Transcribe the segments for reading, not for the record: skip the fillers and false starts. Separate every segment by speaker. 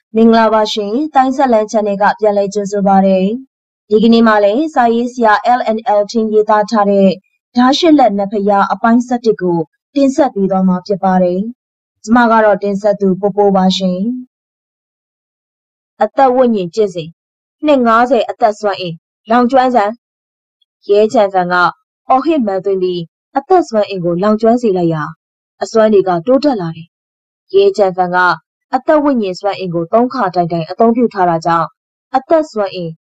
Speaker 1: မင်္ဂလာပါရှင်တိုင်းဆက်လန် channel ကပြန်လည်ကြိုဆိုပါရစေဒီကနေ့မှလည်းစာရေးဆရာ LNL ထင်းရေးသားထားတဲ့ဓာတ်ရှိလက်နဖျားအပိုင်း7ကိုတင်ဆက်ပေးသွားမှာဖြစ်ပါတယ်ကျွန်မကတော့တင်ဆက်သူပိုပိုပါရှင်အသက်ဝိညာဉ်ကျင့်စဉ်နှစ်90အသက်စွမ်းအင်လောင်ကျွမ်းစံရဲချန်ဖန်ကအော်ဟစ်မှန်သွင်းပြီးအသက်စွမ်းအင်ကိုလောင်ကျွမ်းစေလိုက်ရာအစွမ်းတွေကတိုးတက်လာတယ်ရဲချန်ဖန်ကအသက်ဝိညာဉ်စွမ်းအင်ကို3ခါတိုင်တိုင်အသုံးပြုထားတာကြောင့်အသက်စွမ်းအင်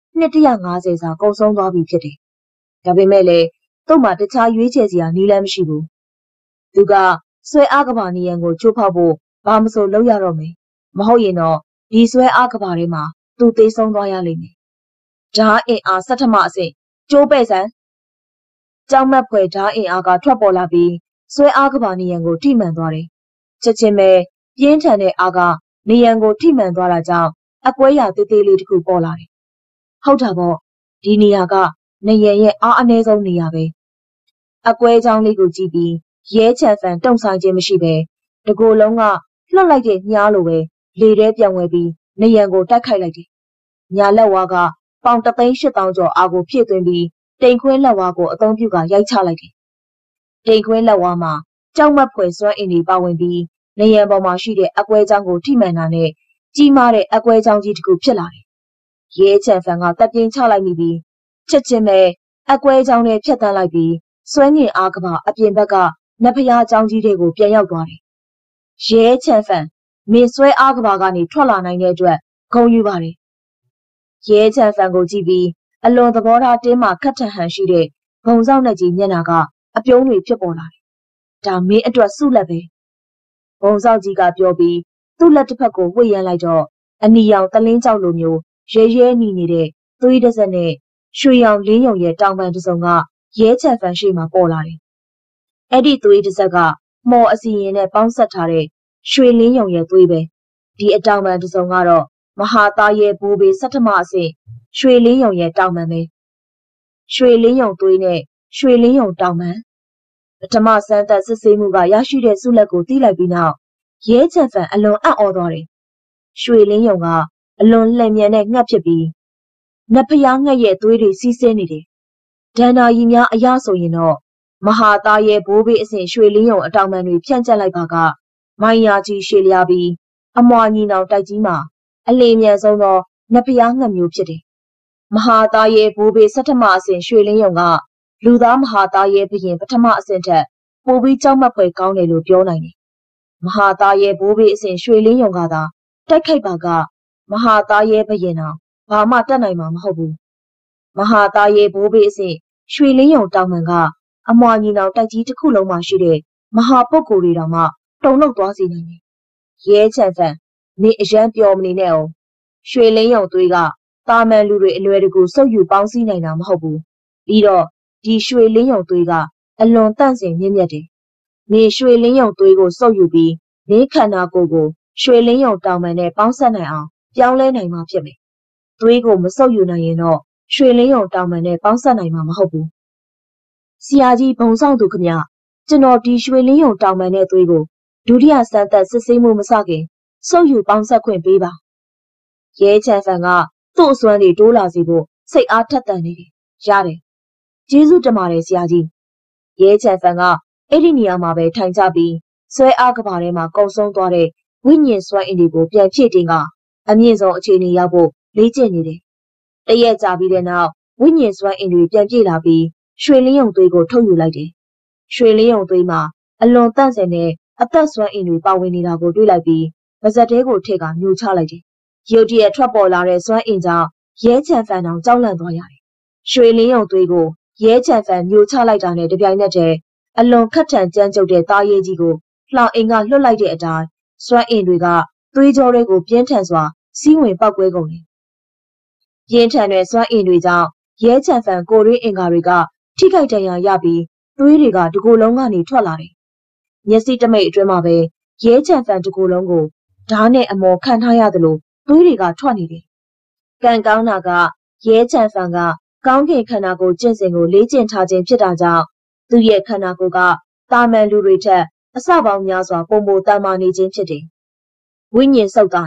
Speaker 1: 150စာကုန်ဆုံးသွားပြီဖြစ်တယ်။ဒါပေမဲ့လည်းသူ့မှာတခြားရွေးချယ်စရာနည်းလမ်းမရှိဘူး။သူကဆွဲအားကဘာနီယံကိုချိုးဖောက်ဖို့ဘာမဆိုလုပ်ရတော့မယ်။မဟုတ်ရင်တော့ဒီဆွဲအားကဘာထဲမှာသူသေဆုံးသွားရလိမ့်မယ်။ဓာတ်အင်အားဆဋ္ဌမအဆင့်ကျိုးပဲ့စံကြောက်မက်ဖွယ်ဓာတ်အင်အားကထွက်ပေါ်လာပြီးဆွဲအားကဘာနီယံကိုထိမှန်သွားတယ်။ချက်ချင်းပဲပြင်းထန်တဲ့အားကနေရန်ကိုထိမှန်သွားတာကြောင့်အကွဲရာသေးသေးလေးတစ်ခုပေါ်လာတယ်။ဟုတ်တာပေါ့ဒီနေရာကနေရန်ရဲ့အားအနည်းဆုံးနေရာပဲ။အကွဲချောင်းလေးကိုကြည့်ပြီးရဲချန်ဖန်တုံဆိုင်ခြင်းမရှိပဲတကိုယ်လုံးကလှုပ်လိုက်တဲ့ညှားလိုပဲလေထဲပြောင်းဝဲပြီးနေရန်ကိုတိုက်ခိုက်လိုက်တယ်။ညာလက်ဝါးကပေါင်3,800,000ကျော်အားကိုဖြည့်သွင်းပြီးတိမ်ခွင်းလက်ဝါးကိုအသုံးပြုကရိုက်ချလိုက်တယ်။တိမ်ခွင်းလက်ဝါးမှာကြောက်မက်ဖွယ်စွမ်းအင်တွေပါဝင်ပြီးနေရန်ပေါ်မှာရှိတဲ့အကွဲချောင်းကိုထိမှန်တာနဲ့ကြီးမားတဲ့အကွဲချောင်းကြီးတစ်ခုဖြစ်လာတယ်။ရဲချန်ဖန်ကတပ်ပြင်းချလိုက်မိပြီးချက်ချင်းပဲအကွဲချောင်းနဲ့ဖြတ်တန်းလိုက်ပြီးစွဲငင်အားကဘာအပြင်ဘက်ကနဖျားချောင်းကြီးတွေကိုပြန်ရောက်သွားတယ်။ရဲချန်ဖန်မင်းစွဲအားကဘာကနေထွက်လာနိုင်တဲ့အတွက်ဂုဏ်ယူပါတယ်။ရဲချန်ဖန်ကိုကြည့်ပြီးအလွန်သဘောထားတင်းမာခက်ထန်ဟန်ရှိတဲ့ဘုံဆောင်နဲ့ကြီးမျက်နှာကအပြုံးတွေဖြစ်ပေါ်လာတယ်။ဒါမင်းအတွက်ဆုလက်ပဲ။ဘုံဆောင်ကြီးကပြောပြီးသူ့လက်တစ်ဖက်ကိုဝှေ့ရမ်းလိုက်တော့အနီရောင်တလင်းကြောက်လိုမျိုးရဲရဲနီနေတဲ့သွေးတစ်စက်နဲ့ရွှေရောင်လင်းယုံရဲ့တောင်ပန်တစ်စုံကရဲချန်ဖန်ရှိမှပေါ်လာတယ်။အဲ့ဒီသွေးတစ်စက်ကမော်အစီရင်နဲ့ပေါင်းဆက်ထားတဲ့ရွှေလင်းယုံရဲ့သွေးပဲ။ဒီအတောင်ပန်တစ်စုံကတော့မဟာသားရဲ့ဘိုးဘေးဆဋ္ဌမအဆင့်ရွှေလင်းယုံရဲ့တောင်ပန်ပဲ။ရွှေလင်းယုံသွေးနဲ့ရွှေလင်းယုံတောင်ပန်ပထမစမ်းသပ်စစ်ဆေးမှုကရရှိတဲ့ဆုလက်ကိုတီးလိုက်ပြီးနောက်ရဲချန်ဖန်အလွန်အံ့ဩသွားတယ်။ရွှေလင်းယုံကအလွန်လှည့်မြန်တဲ့ငှက်ဖြစ်ပြီးနဖျားငှက်ရဲ့သွေးတွေစီးဆင်းနေတယ်။ဒဏ္ဍာရီများအရဆိုရင်တော့မဟာသားရဲ့ဘိုးဘေးအဆင့်ရွှေလင်းယုံအတောင်ပံတွေဖြန့်ကျက်လိုက်ပါကမိုင်ယာကြီးရှည်လျားပြီးအမွာညီနောင်တိုက်ကြီးမှာအလင်းမြန်ဆုံးသောနဖျားငှက်မျိုးဖြစ်တယ်။မဟာသားရဲ့ဘိုးဘေးဆဋ္ဌမအဆင့်ရွှေလင်းယုံကလူသားမဟာသားရဲ့ဘုရင်ပထမအဆင့်ထက်ပိုပြီးကြောက်မက်ဖွယ်ကောင်းတယ်လို့ပြောနိုင်တယ်။မဟာသားရဲ့ဘိုးဘေးအဆင့်ရွှေလင်းယုံကသာတိုက်ခိုက်ပါကမဟာသားရဲ့ဘုရင်တော်ဘာမှတတ်နိုင်မှာမဟုတ်ဘူး။မဟာသားရဲ့ဘိုးဘေးအဆင့်ရွှေလင်းယုံတောင်ပံကအမွာညီနောင်တိုက်ကြီးတစ်ခုလုံးမှာရှိတဲ့မဟာပုဂ္ဂိုလ်တွေတောင်မှတုန်လှုပ်သွားစေနိုင်တယ်။ရဲချန်ဖန်နေအရန်ပျော်မနေနဲ့အောင်ရွှေလင်းယုံသွေးကတာမန်လူတွေအလွယ်တကူစုပ်ယူပေါင်းစည်းနိုင်တာမဟုတ်ဘူး။ပြီးတော့ဒီရွှေလင်းယုံသွေးကအလွန်တန့်စင်မြင့်မြတ်တယ်။နေရွှေလင်းယုံသွေးကိုစုပ်ယူပြီးနေခန္ဓာကိုယ်ကိုရွှေလင်းယုံတောင်ပံနဲ့ပေါင်းဆက်နိုင်အောင်ပြောင်းလဲနိုင်မှာဖြစ်မယ်။သွေးကိုမစုပ်ယူနိုင်ရင်တော့ရွှေလင်းယုံတောင်ပံနဲ့ပေါင်းဆက်နိုင်မှာမဟုတ်ဘူး။ဆရာကြီးဘုံဆောင်သူခင်ဗျကျွန်တော်ဒီရွှေလင်းယုံတောင်ပံနဲ့သွေးကိုဒုတိယစမ်းသပ်စစ်ဆေးမှုမစခင်စုပ်ယူပေါင်းဆက်ခွင့်ပေးပါ။ရဲချန်ဖန်ကသူ့အစွမ်းတွေတိုးလာစေဖို့စိတ်အားထက်သန်နေတယ်။ရတယ်။ကျေးဇူးတင်ပါတယ်ဆရာကြီး။ရဲချန်ဖန်ကအဲ့ဒီနေရာမှာပဲထိုင်ကြပြီးဆွဲအားကဘာထဲမှာကုံဆုံးသွားတဲ့ဝိညာဉ်စွမ်းအင်တွေကိုပြန်ဖြည့်တင်ကအမြင့်ဆုံးအခြေအနေရောက်ဖို့လေ့ကျင့်နေတယ်။တရက်ကြာပြီးတဲ့နောက်ဝိညာဉ်စွမ်းအင်တွေပြန်ပြည့်လာပြီးရွှေလင်းယုံသွေးကိုထုတ်ယူလိုက်တယ်။ရွှေလင်းယုံသွေးမှာအလွန်တန့်စင်တဲ့အသက်စွမ်းအင်တွေပါဝင်နေတာကိုတွေ့လိုက်ပြီးပါဇက်တဲကိုထည့်ကမျိုးချလိုက်တယ်။ရုတ်တရက်ထွက်ပေါ်လာတဲ့စွမ်းအင်ကြောင့်ရဲချန်ဖန်တောင်ကြောက်လန့်သွားရတယ်။ရွှေလင်းယုံသွေးကိုရဲချန်ဖန်မျိုးချလိုက်တာနဲ့တပြိုင်နက်တည်းအလွန်ခက်ထန်ကြမ်းကြုတ်တဲ့သားရဲကြီးကိုလှောင်အိမ်ကလွတ်လိုက်တဲ့အတိုင်းစွမ်းအင်တွေကသွေးကြောတွေကိုပြင်းထန်စွာစီးဝင်ပောက်ကွဲကုန်တယ်။ပြင်းထန်တဲ့စွမ်းအင်တွေကြောင့်ရဲချန်ဖန်ကိုရင်းအင်္ဂါတွေကထိခိုက်ဒဏ်ရာရပြီးသွေးတွေကတကိုယ်လုံးကနေထွက်လာတယ်။မျက်စိတမိတ်အတွင်းမှာပဲရဲချန်ဖန်တကိုယ်လုံးကိုဓာတ်နဲ့အမော်ခံထားရသလိုသွေးတွေကထွက်နေတယ်။ကံကောင်းတာကရဲချန်ဖန်ကကောင်းကင်ခန္ဓာကိုယ်ကျင့်စဉ်ကိုလေ့ကျင့်ထားခြင်းဖြစ်တာကြောင့်သူ့ရဲ့ခန္ဓာကိုယ်ကတာမန်လူတွေထက်အစပေါင်းများစွာပုံမတန်မာနေခြင်းဖြစ်တယ်။ဝိညာဉ်စုပ်တိုင်း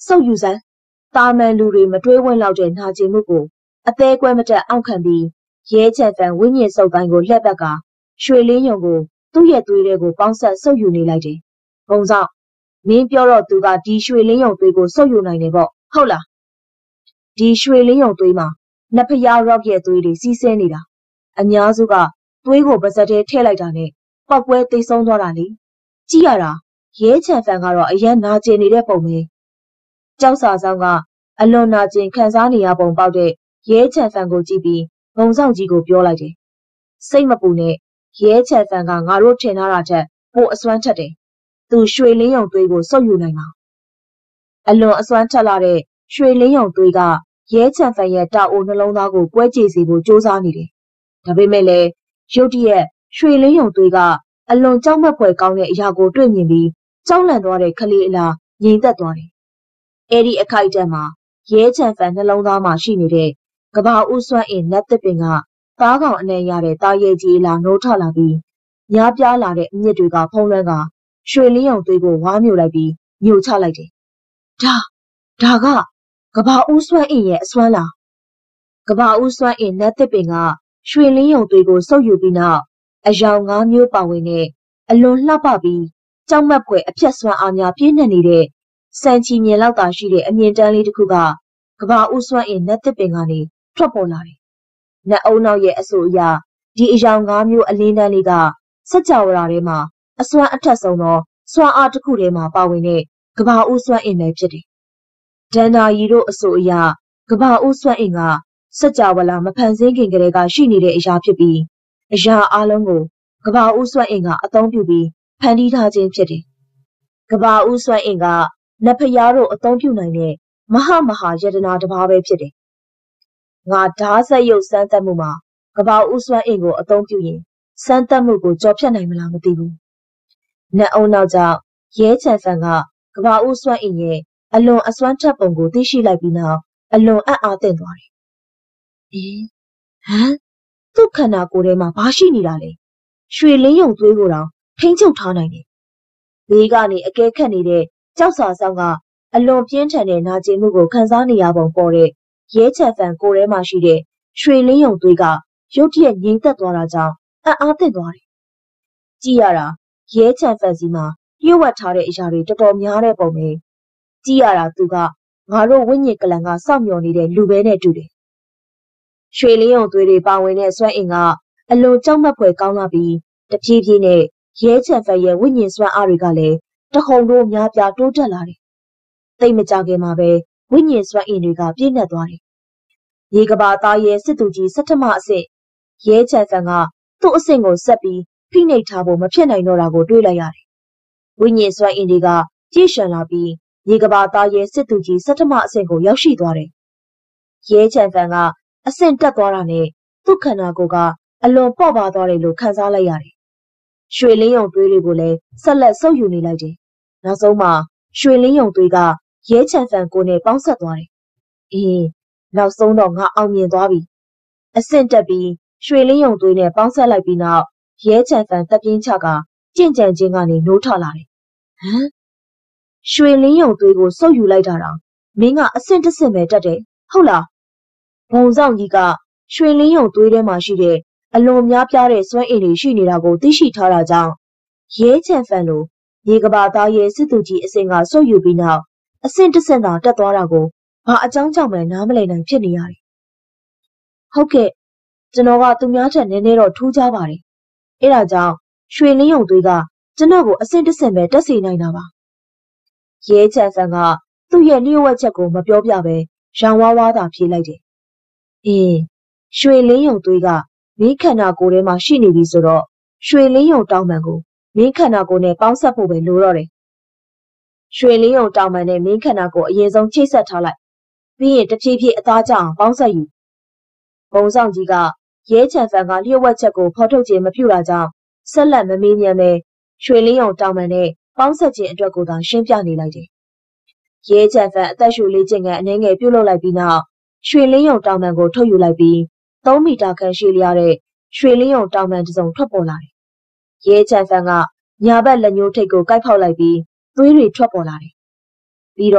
Speaker 1: ဆုပ်ယူစမ်းတာမန်လူတွေမတွေးဝင့်လောက်တဲ့နာကျင်မှုကိုအသေးကွဲမတက်အောက်ခံပြီးရဲချန်ဖန်ဝိညာဉ်စုပ်တိုင်းကိုလှက်ဘက်ကရွှေလင်းယုံကိုသူ့ရဲ့သွေးတွေကိုပေါင်းဆက်ဆုပ်ယူနေလိုက်တယ်။ဘုံဆောင်မင်းပြောတော့သူကဒီရွှေလင်းယုံသွေးကိုဆုပ်ယူနိုင်တယ်ပေါ့ဟုတ်လား။ဒီရွှေလင်းယုံသွေးမှာနဖျားရော့ရဲ့သွေးတွေစီးဆင်းနေတာအများစုကသွေးကိုပါဇက်ထဲထည့်လိုက်တာနဲ့ပောက်ပွဲသိမ်းဆုံးသွားတာလေ။ကြည့်ရတာရဲချန်ဖန်ကတော့အရန်နာကျင်နေတဲ့ပုံပဲ။ကြောက်စာဆောင်ကအလွန်နာကျင်ခံစားနေရပုံပေါက်တဲ့ရဲချန်ဖန်ကိုကြည့်ပြီးဘုံဆောင်ကြီးကိုပြောလိုက်တယ်။စိတ်မပူနဲ့ရဲချန်ဖန်ကငါတို့ထင်ထားတာထက်ပိုအစွမ်းထက်တယ်။သူရွှေလင်းယုံသွေးကိုဆုပ်ယူနိုင်မှာ။အလွန်အစွမ်းထက်လာတဲ့ရွှေလင်းယုံသွေးကရဲချန်ဖန်ရဲ့တာအိုနှလုံးသားကိုကွဲကြေစေဖို့ကြိုးစားနေတယ်။ဒါပေမဲ့လည်းရုတ်တရက်ရွှေလင်းယုံသွေးကအလွန်ကြောက်မက်ဖွယ်ကောင်းတဲ့အရာကိုတွေ့မြင်ပြီးကြောက်လန့်သွားတဲ့ကလေးအလားငြိမ်သက်သွားတယ်။အဲဒီအခိုက်အတန့်မှာရဲချန်ဖန်နှလုံးသားမှာရှိနေတဲ့ကဘာဦးစွမ်းအင်နတ်သစ်ပင်ကသားကောင်အနှံ့ရတဲ့တာရဲကြီးလာနိုးထလာပြီးညားပြားလာတဲ့အမြစ်တွေကဖုံးလွှမ်းကရွှေလင်းယုံသွေးကိုဝါမျိုးလိုက်ပြီးညှို့ချလိုက်တယ်။ဒါကကဘာဦးစွမ်းအင်ရဲ့အစွမ်းလား။ကဘာဦးစွမ်းအင်နတ်သစ်ပင်ကရွှေလင်းယုံသွေးကိုဆုပ်ယူပြီးနောက်အယောင်၅မျိုးပါဝင်တဲ့အလွန်လှပပြီးကြောက်မက်ဖွယ်အဖြတ်စွမ်းအားများပြည့်နှက်နေတဲ့စံချီမြင်လောက်သာရှိတဲ့အမြင့်တန်းလေးတစ်ခုကကဘာဦးစွမ်းအင်နတ်သစ်ပင်ကနေထွက်ပေါ်လာတယ်။နတ်အုံနောက်ရဲ့အဆိုအရဒီအယောင်၅မျိုးအလင်းတန်းလေးကစัจ java ရာထဲမှာအစွမ်းအထက်ဆုံးသောစွမ်းအားတစ်ခုထဲမှာပါဝင်တဲ့ကဘာဦးစွမ်းအင်ပဲဖြစ်တယ်။ဒန္နာရီတို့အဆိုအရကဘာဦးစွမ်းအင်ကစัจ java လာမဖန်ဆင်းခင်ကတည်းကရှိနေတဲ့အရာဖြစ်ပြီးအရာအလုံးကိုကဘာဦးစွမ်းအင်ကအသုံးပြုပြီးဖန်တီးထားခြင်းဖြစ်တယ်။ကဘာဦးစွမ်းအင်ကနတ်ဖျားတို့အသုံးပြုနိုင်တဲ့မဟာယတနာတစ်ပါးပဲဖြစ်တယ်။ငါဓာဆက်ရုပ်စမ်းသပ်မှုမှာကဘာဦးစွမ်းအင်ကိုအသုံးပြုရင်စမ်းသပ်မှုကိုကြော်ဖြတ်နိုင်မလားမသိဘူး။နတ်အုံနောက်ကြောင့်ရဲချန်ဖန်ကကဘာဦးစွမ်းအင်ရဲ့အလွန်အစွမ်းထက်ပုံကိုသိရှိလိုက်ပြီးနောက်အလွန်အံ့အားသင့်သွားတယ်။သူ့ခန္ဓာကိုယ်ထဲမှာဘာရှိနေတာလဲ။ရွှေလင်းယုံသွေးကိုတောင်ထိန်းချုပ်ထားနိုင်တယ်။ဘေးကနေအကဲခတ်နေတဲ့ကြောက်စာဆောင်ကအလွန်ပြင်းထန်တဲ့နာကျင်မှုကိုခံစားနေရပုံပေါ်တဲ့ရဲချန်ဖန်ကိုယ်ထဲမှာရှိတဲ့ရွှေလင်းယုံသွေးကရုတ်တရက်ငြိမ်သက်သွားတာကြောင့်အံ့အားသင့်သွားတယ်။ကြည့်ရတာရဲချန်ဖန်စီမှာလျှို့ဝှက်ထားတဲ့အရာတွေတော်တော်များတဲ့ပုံပဲ။ကြည့်ရတာသူကငါတို့ဝိညာဉ်ကလန်ကစောင့်မျှော်နေတဲ့လူပဲနဲ့တူတယ်။ရွှေလင်းယုံသွေးတွေပါဝင်တဲ့စွမ်းအင်ကအလွန်ကြောက်မက်ဖွယ်ကောင်းလာပြီးတဖြည်းဖြည်းနဲ့ရဲချန်ဖန်ရဲ့ဝိညာဉ်စွမ်းအားတွေကလည်းတဟုန်ထိုးများပြားတိုးတက်လာတယ်။သိမကြခင်မှာပဲဝိညာဉ်စွမ်းအင်တွေကပြည့်နှက်သွားတယ်။ရေကဘာသားရဲ့စစ်သူကြီးဆဋ္ဌမအဆင့်ရဲချန်ဖန်ကသူ့အဆင့်ကိုဆက်ပြီးဖိနှိပ်ထားဖို့မဖြစ်နိုင်တော့တာကိုတွေးလိုက်ရတယ်။ဝိညာဉ်စွမ်းအင်တွေကပြည့်စုံလာပြီးရေကဘာသားရဲ့စစ်သူကြီးဆဋ္ဌမအဆင့်ကိုရောက်ရှိသွားတယ်။ရဲချန်ဖန်ကအဆင့်တက်သွားတာနဲ့သူ့ခန္ဓာကိုယ်ကအလွန်ပေါ့ပါသွားတယ်လို့ခံစားလိုက်ရတယ်။ရွှေလင်းယုံသွေးတွေကိုလည်းဆက်လက်ဆုပ်ယူနေလိုက်တယ်။နောက်ဆုံးမှာရွှေလင်းယုံသွေးကရဲချန်ဖန်ကိုနဲ့ပေါင်းဆက်သွားတယ်။နောက်ဆုံးတော့ငါအောင်မြင်သွားပြီ။အဆင့်တက်ပြီးရွှေလင်းယုံသွေးနဲ့ပေါင်းဆက်လိုက်ပြီးနောက်ရဲချန်ဖန်တပ်ပြင်းချကကြင့်ကြံခြင်းကနေနိုးထလာတယ်။ရွှေလင်းယုံသွေးကိုဆုပ်ယူလိုက်တာတော့မင်းကအဆင့်တစ်ဆင့်ပဲတက်တယ်ဟုတ်လား။ဘုံဆောင်ကြီးကရွှေလင်းယုံသွေးထဲမှာရှိတဲ့အလွန်များပြားတဲ့စွမ်းအင်တွေရှိနေတာကိုသိရှိထားတာကြောင့်ရဲချန်ဖန်လိုရေကဘာသားရဲ့စစ်သူကြီးအဆင့်ကဆုပ်ယူပြီးနောက်အဆင့်တစ်ဆင့်သာတက်သွားတာကိုဘာအကြောင်းကြောင့်မှနားမလည်နိုင်ဖြစ်နေရတယ်။ဟုတ်ကဲ့ကျွန်တော်ကသူများထက်နည်းနည်းတော့ထူးခြားပါတယ်။အဲဒါကြောင့်ရွှေလင်းယုံသွေးကကျွန်တော်ကိုအဆင့်တစ်ဆင့်ပဲတက်စေနိုင်တာပါ။ရဲချန်ဖန်ကသူ့ရဲ့လျှို့ဝှက်ချက်ကိုမပြောပြဘဲရောင်ဝါးဝါးသာဖြေလိုက်တယ်။ရွှေလင်းယုံသွေးကမင်းခန္ဓာကိုယ်ထဲမှာရှိနေပြီဆိုတော့ရွှေလင်းယုံတောင်ပံကိုမင်းခန္ဓာကိုယ်နဲ့ပေါင်းဆက်ဖို့ပဲလိုတော့တယ်။ရွှေလင်းယုံတောင်ပံနဲ့မင်းခန္ဓာကိုယ်အရင်ဆုံးချိတ်ဆက်ထားလိုက်။ပြီးရင်တဖြည်းဖြည်းအသားကျအောင်ပေါင်းဆက်ယူ။ဘုံဆောင်ကြီးကရဲချန်ဖန်ကလျှို့ဝှက်ချက်ကိုဖော်ထုတ်ခြင်းမပြုတာကြောင့်ဆက်လက်မမေးမြန်းပဲရွှေလင်းယုံတောင်ပံနဲ့ပေါင်းဆက်ခြင်းအတွက်ကိုသာရှင်းပြနေလိုက်တယ်။ရဲချန်ဖန်အသက်ရှူလေးခြင်းကအနှဲငယ်ပြုတ်လုလိုက်ပြီးနောက်ရွှေလင်းယုံတောင်ပံကိုထုတ်ယူလိုက်ပြီး3 မီတာခန့်ရှည်လျားတဲ့ရွှေလင်းယုံတောင်ပံတစ်စုံထွက်ပေါ်လာတယ်။ရဲချန်ဖန်ကညာဘက်လက်ညှိုးထိပ်ကိုကိုက်ဖောက်လိုက်ပြီးသွေးတွေထွက်ပေါ်လာတယ်။ပြီးတော့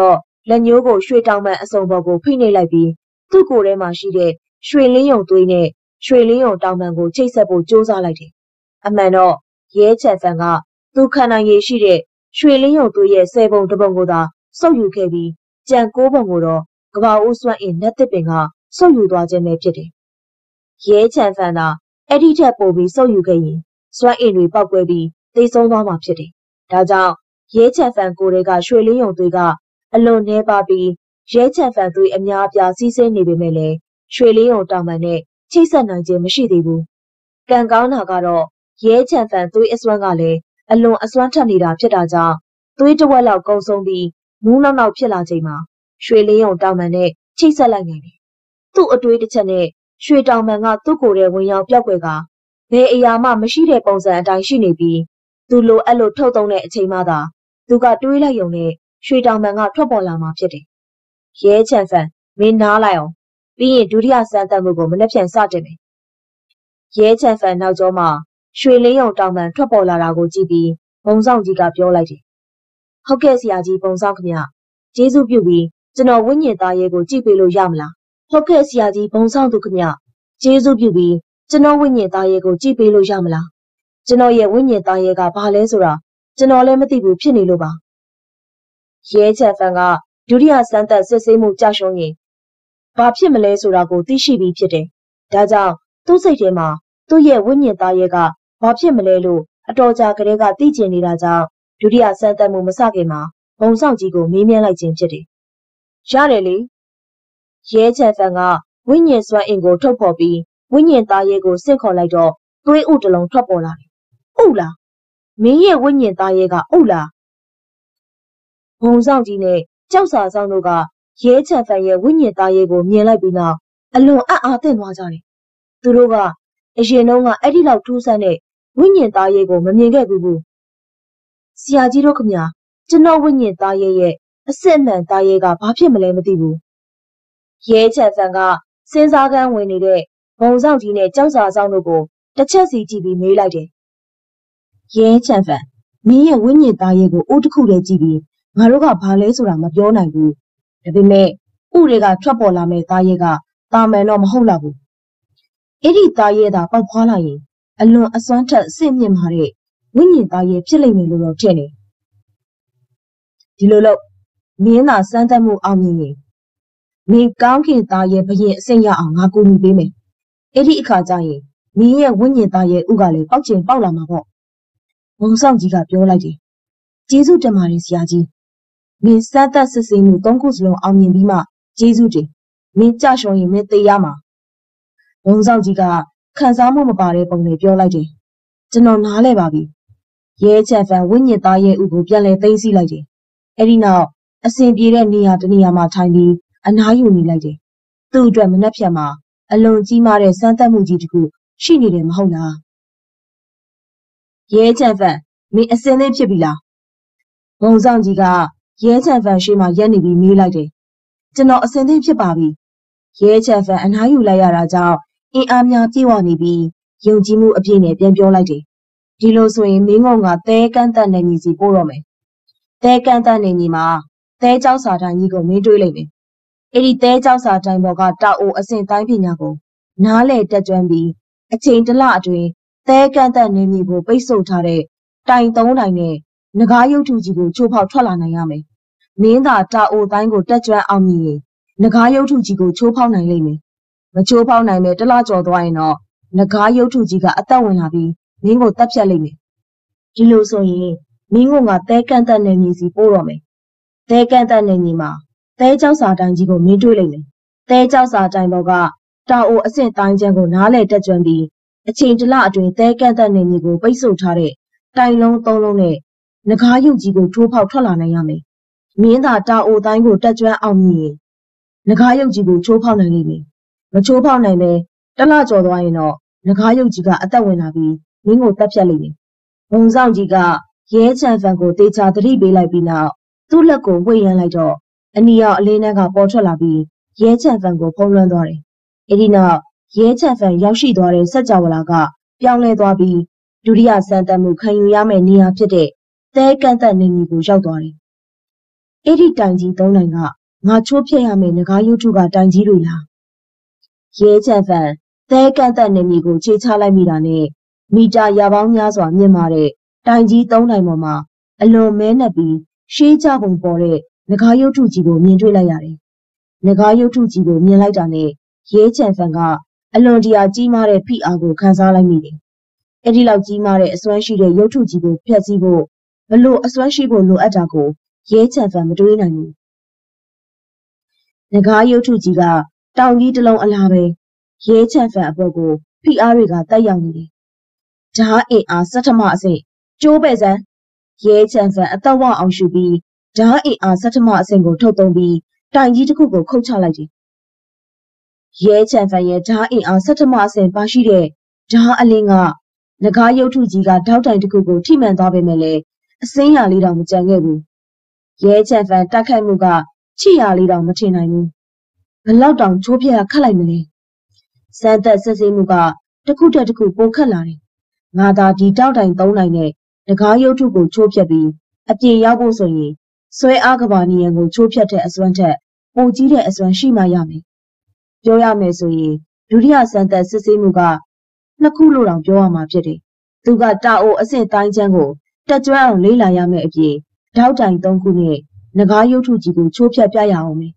Speaker 1: လက်ညှိုးကိုရွှေတောင်ပန်အစုံပေါ်ကိုဖိနှိပ်လိုက်ပြီးသူ့ကိုယ်ထဲမှာရှိတဲ့ရွှေလင်းယုံသွေးနဲ့ရွှေလင်းယုံတောင်ပန်ကိုချိတ်ဆက်ဖို့ကြိုးစားလိုက်တယ်။အမှန်တော့ရဲချန်ဖန်ကသူခံနိုင်ရည်ရှိတဲ့ရွှေလင်းယုံသွေးရဲ့10ပုံတစ်ပုံကိုသာစုပ်ယူခဲ့ပြီးကြံ9ပုံကိုတော့ကဘာဦးစွမ်းအင်နတ်တစ်ပင်ကစုပ်ယူသွားခြင်းပဲဖြစ်တယ်။ရဲချန်ဖန်သာအဲ့ဒီထက်ပိုပြီးစုပ်ယူခဲ့ရင်စွမ်းအင်တွေပောက်ကွဲပြီးသေဆုံးသွားမှာဖြစ်တယ်။ဒါကြောင့်ရဲချန်ဖန်ကိုယ်တွေကရွှေလင်းယုံသွေးကအလွန်နှဲပါပြီးရဲချန်ဖန်သွေးအများအပြားစီးဆင်းနေပေမဲ့လည်းရွှေလင်းယုံတောင်ပန်နဲ့ချိတ်ဆက်နိုင်ခြင်းမရှိသေးဘူး။ကံကောင်းတာကတော့ရဲချန်ဖန်သွေးအစွမ်းကလည်းအလွန်အစွမ်းထက်နေတာဖြစ်တာကြောင့်သွေးတစ်ဝက်လောက်ကုန်ဆုံးပြီးမူးနောက်ဖြစ်လာချိန်မှာရွှေလင်းယုံတောင်ပန်နဲ့ချိတ်ဆက်လိုက်နိုင်တယ်။သူ့အတွေးတစ်ချက်နဲ့ရွှေတောင်ပန်ကသူ့ကိုယ်ထဲဝင်ရောက်ပြောက်ွယ်ကဘယ်အရာမှမရှိတဲ့ပုံစံအတိုင်းရှိနေပြီးသူလိုအဲ့လိုထုတ်သုံးတဲ့အချိန်မှသာသူကတွေးလိုက်ရုံနဲ့ရွှေတောင်ပန်ကထွက်ပေါ်လာမှာဖြစ်တယ်။ရဲချန်ဖန်မင်းနားလိုက်အောင်ပြီးရင်ဒုတိယစမ်းသပ်မှုကိုမနှက်ဖြန်စတင်မယ်။ရဲချန်ဖန်နောက်ကျောမှာရွှေလင်းယုံတောင်ပန်ထွက်ပေါ်လာတာကိုကြည့်ပြီးဘုံဆောင်ကြီးကပြောလိုက်တယ်။ဟုတ်ကဲ့ဆရာကြီးဘုံဆောင်ခင်ဗျ။ကျေးဇူးပြုပြီးကျွန်တော်ဝိညာဉ်သားရဲကိုကြည့်ပေးလို့ရမလား။ဟုတ်ကဲ့ဆရာကြီးဘုံဆောင်သူခင်ဗျ။ကျေးဇူးပြုပြီးကျွန်တော်ဝိညာဉ်သားရဲကိုကြည့်ပေးလို့ရမလား။ကျွန်တော်ရဲ့ဝိညာဉ်သားရဲကဘာလဲဆိုတာကျွန်တော်လည်းမသိဘူးဖြစ်နေလို့ပါ။ရဲချန်ဖန်ကဒုတိယစမ်းသပ်စစ်ဆေးမှုကြာရှုံးရင်ဘာဖြစ်မလဲဆိုတာကိုသိရှိပြီးဖြစ်တယ်။ဒါကြောင့်သူ့စိတ်ထဲမှာသူ့ရဲ့ဝိညာဉ်သားရဲကဘာဖြစ်မလဲလို့အတော်ကြာကလေးကသိကျင်နေတာကြောင့်ဒုတိယစမ်းသပ်မှုမစခင်မှာဘုံဆောင်ကြီးကိုမေးမြန်းလိုက်ခြင်းဖြစ်တယ်။ရတယ်လေ။ရဲချန်ဖန်ကဝိညာဉ်စွမ်းအင်ကိုထုတ်ဖော်ပြီးဝိညာဉ်သားရဲကိုဆင့်ခေါ်လိုက်တော့သွေးဥတစ်လုံးထွက်ပေါ်လာတယ်။ဥလား။မင်းရဲ့ဝိညာဉ်သားရဲကဥလား။ဘုံဆောင်ကြီးနဲ့ကြောက်စာဆောင်တို့ကရဲချန်ဖန်ရဲ့ဝိညာဉ်သားရဲကိုမြင်လိုက်ပြီးနောက်အလွန်အံ့အားသင့်သွားကြတယ်။သူတို့ကအရင်တုန်းကအဲ့ဒီလောက်ထူးဆန်းတဲ့ဝိညာဉ်သားရဲကိုမမြင်ခဲ့ဘူး။ဆရာကြီးတို့ခင်ဗျာကျွန်တော်ဝိညာဉ်သားရဲရဲ့အစစ်အမှန်သားရဲကဘာဖြစ်မလဲမသိဘူး။ရဲချန်ဖန်ကစဉ်းစားကန်းဝင်နေတဲ့ဘုံဆောင်ကြီးနဲ့ကြောက်စာဆောင်တို့ကိုတစ်ချက်စီကြည့်ပြီးမေးလိုက်တယ်။ရဲချန်ဖန်မင်းရဲ့ဝိညာဉ်သားရဲကိုအိုးတစ်ခုတည်းကြည့်ပြီးငါတို့ကဘာလဲဆိုတာမပြောနိုင်ဘူး။ဒါပေမဲ့ဥတွေကထွက်ပေါ်လာမဲ့သားရဲကတာမန်တော့မဟုတ်တော့ဘူး။အဲ့ဒီသားရဲသာပေါက်ဖွားလာရင်အလွန်အစွမ်းထက်အဆင့်မြင့်မာတဲ့ဝိညာဉ်သားရဲဖြစ်လိမ့်မယ်လို့တော့ထင်တယ်။ဒီလိုလို့မင်းသာစမ်းသပ်မှုအောင်မြင်ရင်မင်းကောင်းခင်သားရဲဘရင်အဆင့်ရအောင်ငါကူညီပေးမယ်။အဲ့ဒီအခါကျရင်မင်းရဲ့ဝိညာဉ်သားရဲဥကလည်းပေါက်ချင်ပေါက်လာမှာပေါ့။ဘုံဆောင်ကြီးကပြောလိုက်တယ်။ကျေးဇူးတင်ပါတယ်ဆရာကြီး။မင်းစမ်းသပ်စစ်ဆေးမှု3ခုစလုံးအောင်မြင်ပြီးမှကျေးဇူးတင်။မင်းကြရှုံးရင်မင်းသေရမှာ။ဘုံဆောင်ကြီးကခံစားမှုမပါတဲ့ပုံနဲ့ပြောလိုက်တယ်။ကျွန်တော်နားလဲပါပြီ။ရဲချန်ဖန်ဝိညာဉ်သားရဲဥကိုပြန်လဲသိမ်းဆီးလိုက်တယ်။အဲ့ဒီနောက်အစဉ်ပြေတဲ့နေရာတစ်နေရာမှာထိုင်ပြီးအနားယူနေလိုက်တယ်။သူ့အတွက်မနှက်ဖြတ်မှာအလွန်ကြီးမားတဲ့စမ်းသပ်မှုကြီးတစ်ခုရှိနေတယ်မဟုတ်လား။ရဲချန်ဖန်မင်းအစဉ်လေးဖြစ်ပြီလား။ဘုံဆောင်ကြီးကရဲချန်ဖန်ရှေ့မှာရက်နေပြီးမေးလိုက်တယ်။ကျွန်တော်အစဉ်လေးဖြစ်ပါပြီ။ရဲချန်ဖန်အနားယူလိုက်ရတာကြောင့်အင်အားများပြေဝနေပြီးယုံကြည်မှုအပြည့်နဲ့ပြန်ပြောလိုက်တယ်။ဒီလိုဆိုရင်မင်းငုံကသဲကန်းတက်နေညီစီပို့တော့မယ်။သဲကန်းတက်နေညီမှာသဲကြောက်စာတိုင်းကြီးကိုမင်းတွေးလိုက်မယ်။အဲ့ဒီသဲကြောက်စာတိုင်းပေါ်ကတောက်အိုအစဉ်တိုင်းပညာကိုနားလေတက်ကြွပြီးအချိန်တစ်လအတွင်းသဲကန်းတက်နေညီကိုပိတ်ဆို့ထားတဲ့တိုင်3တိုင်နဲ့ငကားရုပ်ထုကြီးကိုချိုးဖောက်ထွက်လာနိုင်ရမယ်။မင်းသာတောက်အိုတိုင်းကိုတက်ကြွအောင်မြင်ရင်ငကားရုပ်ထုကြီးကိုချိုးဖောက်နိုင်လိမ့်မယ်။မချိုးဖောက်နိုင်မဲ့တစ်လကျော်သွားရင်တော့ငကားရုပ်ထုကြီးကအသက်ဝင်လာပြီးမင်းကိုတပ်ဖြတ်လိမ့်မယ်။ဒီလိုဆိုရင်မင်းကသဲကန်းတက်နေညီစီပို့တော့မယ်။သဲကန်းတက်နေညီမှာသဲကြောက်စာတိုင်းကြီးကိုမင်းတွေးလိုက်မယ်။သဲကြောက်စာတိုင်းပေါ်ကတောက်အိုအဆင့်တိုင်းချမ်းကိုနားလေတက်ကြွပြီးအချိန်တစ်လအတွင်းသဲကန်းတက်နေညီကိုပိတ်ဆို့ထားတဲ့တိုင်လုံး3လုံးနဲ့ငကားရုပ်ကြီးကိုထိုးဖောက်ထွက်လာနိုင်ရမယ်။မင်းသာတောက်အိုတိုင်းကိုတက်ကြွအောင်မြင်ရင်ငကားရုပ်ကြီးကိုချိုးဖောက်နိုင်လိမ့်မယ်။မချိုးဖောက်နိုင်ပဲတစ်လကျော်သွားရင်တော့ငကားရုပ်ကြီးကအသက်ဝင်လာပြီးမင်းကိုတပ်ဖြတ်လိမ့်မယ်။ဘုံဆောင်ကြီးကရဲချန်ဖန်ကိုတေချာသတိပေးလိုက်ပြီးနောက်သူ့လက်ကိုဝှေ့ရမ်းလိုက်တော့အနီရောက်အလေးနှက်ကပေါ်ထွက်လာပြီးရဲချန်ဖန်ကိုဖုံးလွှမ်းသွားတယ်။အဲဒီနောက်ရဲချန်ဖန်ရောက်ရှိသွားတဲ့စက်ကြဝဠာကပြောင်းလဲသွားပြီးဒုတိယစမ်းသပ်မှုခံယူရမယ့်နေရာဖြစ်တဲ့သဲကန့်သက်နေညီကိုရောက်သွားတယ်။ Eri Danji Donanga, Machope Ame Nagayutuga Danji Rula. Ye Janfan, they can't nemigo, Chitala Mirane, Mita Yavanyaswa Nimare, Danji Donamama, alone menabi, she jabon bore, Nagayotu Jigo, Mindrilayari. Nagayotu Jigo, Milaidane, Ye Janfanga, alone dia Jimare Piago, Kazala meeting. Edila Jimare, Swashi, Yotu Jigo, Piazibo, below a Swashibo no Atago, Ye Janfan Madrinani. Nagayotu Jiga, down eat along Alabe. Ye Janfan Abogo, Piariga, the young lady. Jaha a Satamase, Joe Bezan. Ye Janfan at the one should be. Jaha a Satamase go Totombi, Dang Yituko Cochaladi. Ye Janfan ye Jaha a Satamase Bashide, Jaha Alinga, Nagayotu Jiga, Tautan to Kugo, Timan Dabemele, a singer leader with Jangabu. Ye Janfan Takamuga, Chia leader Matinamu. A lockdown Topia Kalamili. Santa Sazimuga, Takuta Taku Bokalari. Nada di Tautan Donine, Nagayotu go Topia be, a tea Yabo Soye, Soy Agabani and go Topia te Aswante, O Jide Aswanshima Yami. Joyame Soye, Duria Santa Sazimuga, Nakulu Joama Pity. Tuga Tao a Saint Tanjango, Tatuan Lila Yame a ye, Tautan Donkune, Nagayotu Jigo Topia Piaome.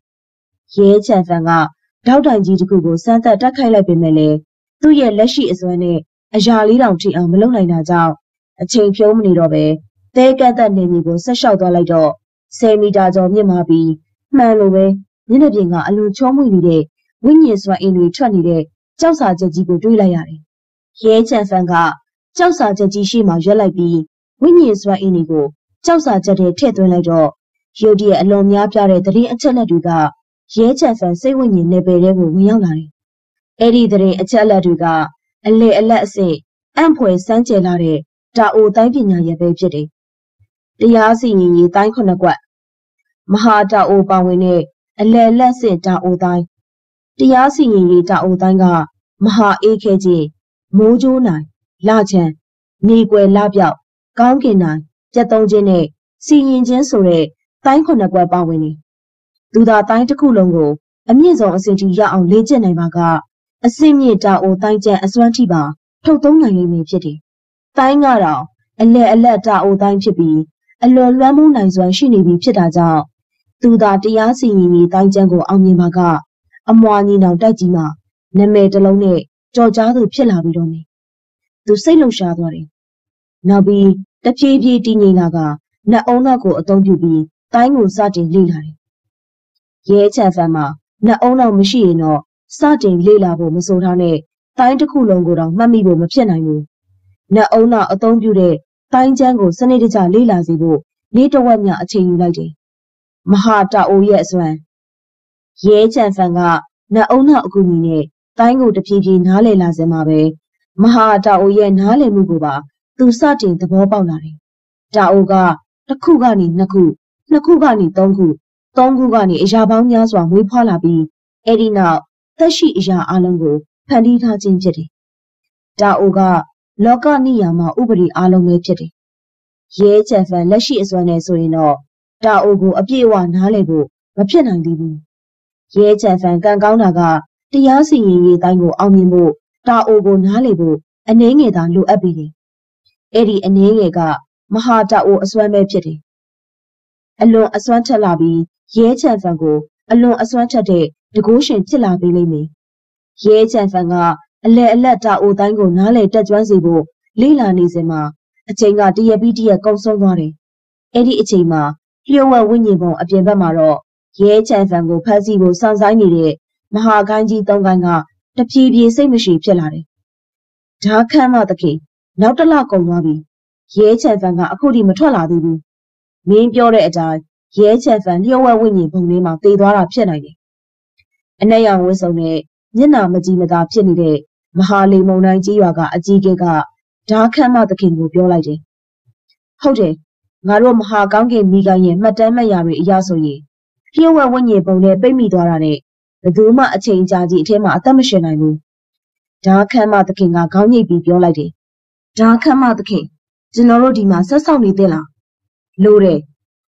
Speaker 1: Ye Janfanga, Tautan Jigo Santa Takaila Bimele, သူရဲ့လက်ရှိအစွမ်းနဲ့အရာလေးတောင်ထိအောင်မလုပ်နိုင်တာကြောင့်အချိန်ဖြုံးမနေတော့ပဲသဲကန့်သက်နေပြီကိုဆက်လျှောက်သွားလိုက်တော့10 မီတာကျော်မြင့်မာပြီးမှန်လိုပဲမျက်နှာပြင်ကအလွန်ချောမွေ့နေတဲ့ဝိညာဉ်စွမ်းအင်တွေထွက်နေတဲ့ကြောက်စာချက်ကြီးကိုတွေးလိုက်ရတယ်။ရဲချန်ဖန်ကကြောက်စာချက်ကြီးရှိမှရွက်လိုက်ပြီးဝိညာဉ်စွမ်းအင်တွေကိုကြောက်စာချက်ထဲထည့်သွင်းလိုက်တော့ရုတ်တရက်အလွန်များပြားတဲ့သတင်းအချက်လက်တွေကရဲချန်ဖန်စိတ်ဝိညာဉ်နယ်ပယ်တွေကိုဝင်ရောက်လာတယ်။အဲ့ဒီသတင်းအချက်လက်တွေကအလေအလက်အစစ်အံ့ဖွယ်စမ်းကြယ်လာတဲ့တာအိုတိုင်းပညာရဲ့ပဲဖြစ်တယ်။တရားစီရင်ရေးတိုင်းခုနှစ်ကွက်မဟာတာအိုပါဝင်တဲ့အလေလက်စစ်တာအိုတိုင်းတရားစီရင်ရေးတာအိုတိုင်းကမဟာအေးခဲကြီးမိုးကြိုးနိုင်လချမ်းမြေကွယ်လပြောက်ကောင်းကင်နိုင်ကြက်သုံးခြင်းနဲ့စီရင်ခြင်းဆိုတဲ့တိုင်းခုနှစ်ကွက်ပါဝင်နေသူသာတိုင်းတစ်ခုလုံးကိုအမြင့်ဆုံးအဆင့်ထိရအောင်လေ့ကျင့်နိုင်ပါကအစင်းမြင့်တာအိုတိုင်းကျန်အစွမ်းထိပါထုတ်သုံးနိုင်လိမ့်မည်ဖြစ်တယ်။တိုင်းကတော့အလဲအလက်တာအိုတိုင်းဖြစ်ပြီးအလွန်လွှမ်းမိုးနိုင်စွမ်းရှိနေပြီဖြစ်တာကြောင့်သူသာတရားစီရင်ရေးတိုင်းကျန်ကိုအောင်မြင်ပါကအမွာညီနောင်တိုက်ကြီးမှနာမည်တစ်လုံးနဲ့ကြော်ကြားသူဖြစ်လာပြီးတော့နေ။သူစိတ်လှုပ်ရှားသွားတယ်။နောက်ပြီးတဖြည်းဖြည်းတည်ငြိမ်လာကနှက်အုံးနောက်ကိုအသုံးပြုပြီးတိုင်းကိုစတင်လေ့လာတယ်။ရဲချန်ဖန်မှာနှက်အုံးနောက်မရှိရင်တော့စတင်လေ့လာဖို့မဆိုထားနဲ့တိုင်းတစ်ခုလုံးကိုတော့မှတ်မိဖို့မဖြစ်နိုင်ဘူး။နှက်အုံနောက်အသုံးပြုတဲ့တိုင်းကျမ်းကိုစနစ်တကျလေ့လာစေဖို့နေ့တစ်ဝက်ညအချိန်ယူလိုက်တယ်။မဟာတာအိုရဲ့အစွမ်းရဲချန်ဖန်ကနှက်အုံနောက်အကူအညီနဲ့တိုင်းကိုတဖြည်းဖြည်းနားလည်လာစမှာပဲမဟာတာအိုရဲ့နားလည်မှုကိုပါသူစတင်သဘောပေါက်လာတယ်။တာအိုကတစ်ခုကနေနှစ်ခုနှစ်ခုကနေသုံးခုသုံးခုကနေအရာပေါင်းများစွာမွေးဖွားလာပြီးအဲ့ဒီနောက်သက်ရှိအရာအလုံးကိုဖန်တီးထားခြင်းဖြစ်တယ်။တာအိုကလောကနိယာမဥပဒေအလုံးပဲဖြစ်တယ်။ရဲချန်ဖန်လက်ရှိအစွမ်းနဲ့ဆိုရင်တော့တာအိုကိုအပြည့်အဝနားလည်ဖို့မဖြစ်နိုင်သေးဘူး။ရဲချန်ဖန်ကံကောင်းတာကတရားစီရင်ရေးတိုင်းကိုအောင်မြင်ဖို့တာအိုကိုနားလည်ဖို့အနည်းငယ်သာလိုအပ်ပြီတယ်။အဲ့ဒီအနည်းငယ်ကမဟာတာအိုအစွမ်းပဲဖြစ်တယ်။အလွန်အစွမ်းထက်လာပြီးရဲချန်ဖန်ကိုအလွန်အစွမ်းထက်တဲ့တကိုးရှင်ဖြစ်လာပေးလိမ့်မယ်။ရဲချန်ဖန်ကအလဲအလက်တာအိုတိုင်းကိုနားလေတက်ကျွမ်းစေဖို့လေ့လာနေစဉ်မှာအချိန်ကတရက်ပြီးတရက်ကုန်ဆုံးသွားတယ်။အဲ့ဒီအချိန်မှာလျှို့ဝှက်ဝိညာဉ်ပုံအပြင်ဘက်မှာတော့ရဲချန်ဖန်ကိုဖမ်းဆီးဖို့စောင့်ဆိုင်းနေတဲ့မဟာခိုင်းကြီး၃ခိုင်းကတပြေးပြေးစိတ်မရှိဖြစ်လာတယ်။ဓာခမ်းမသခင်နောက်တစ်လကုန်သွားပြီ။ရဲချန်ဖန်ကအခုထိမထွက်လာသေးဘူး။မင်းပြောတဲ့အတိုင်းရဲချန်ဖန်လျှို့ဝှက်ဝိညာဉ်ပုံလေးမှာတည်သွားတာဖြစ်နိုင်တယ်။အနက်ရောင်ဝတ်စုံနဲ့မျက်နှာမကြည့်မသာဖြစ်နေတဲ့မဟာလီမုံတိုင်းကြီးရွာကအကြီးကဲကဓာခမ်းမသခင်ကိုပြောလိုက်တယ်။ဟုတ်တယ်ငါတို့မဟာကောင်းကင်မိခိုင်းရဲ့မှတ်တမ်းမှတ်ရာတွေအရဆိုရင်လျှို့ဝှက်ဝိညာဉ်ပုံနဲ့ပိတ်မိသွားတာနဲ့ဘယ်သူမှအချိန်ကြာကြီးအထဲမှာအသက်မရှင်နိုင်ဘူး။ဓာခမ်းမသခင်ကခေါင်းညိတ်ပြီးပြောလိုက်တယ်။ဓာခမ်းမသခင်ကျွန်တော်တို့ဒီမှာဆက်ဆောက်နေသေးလား။လို့တယ်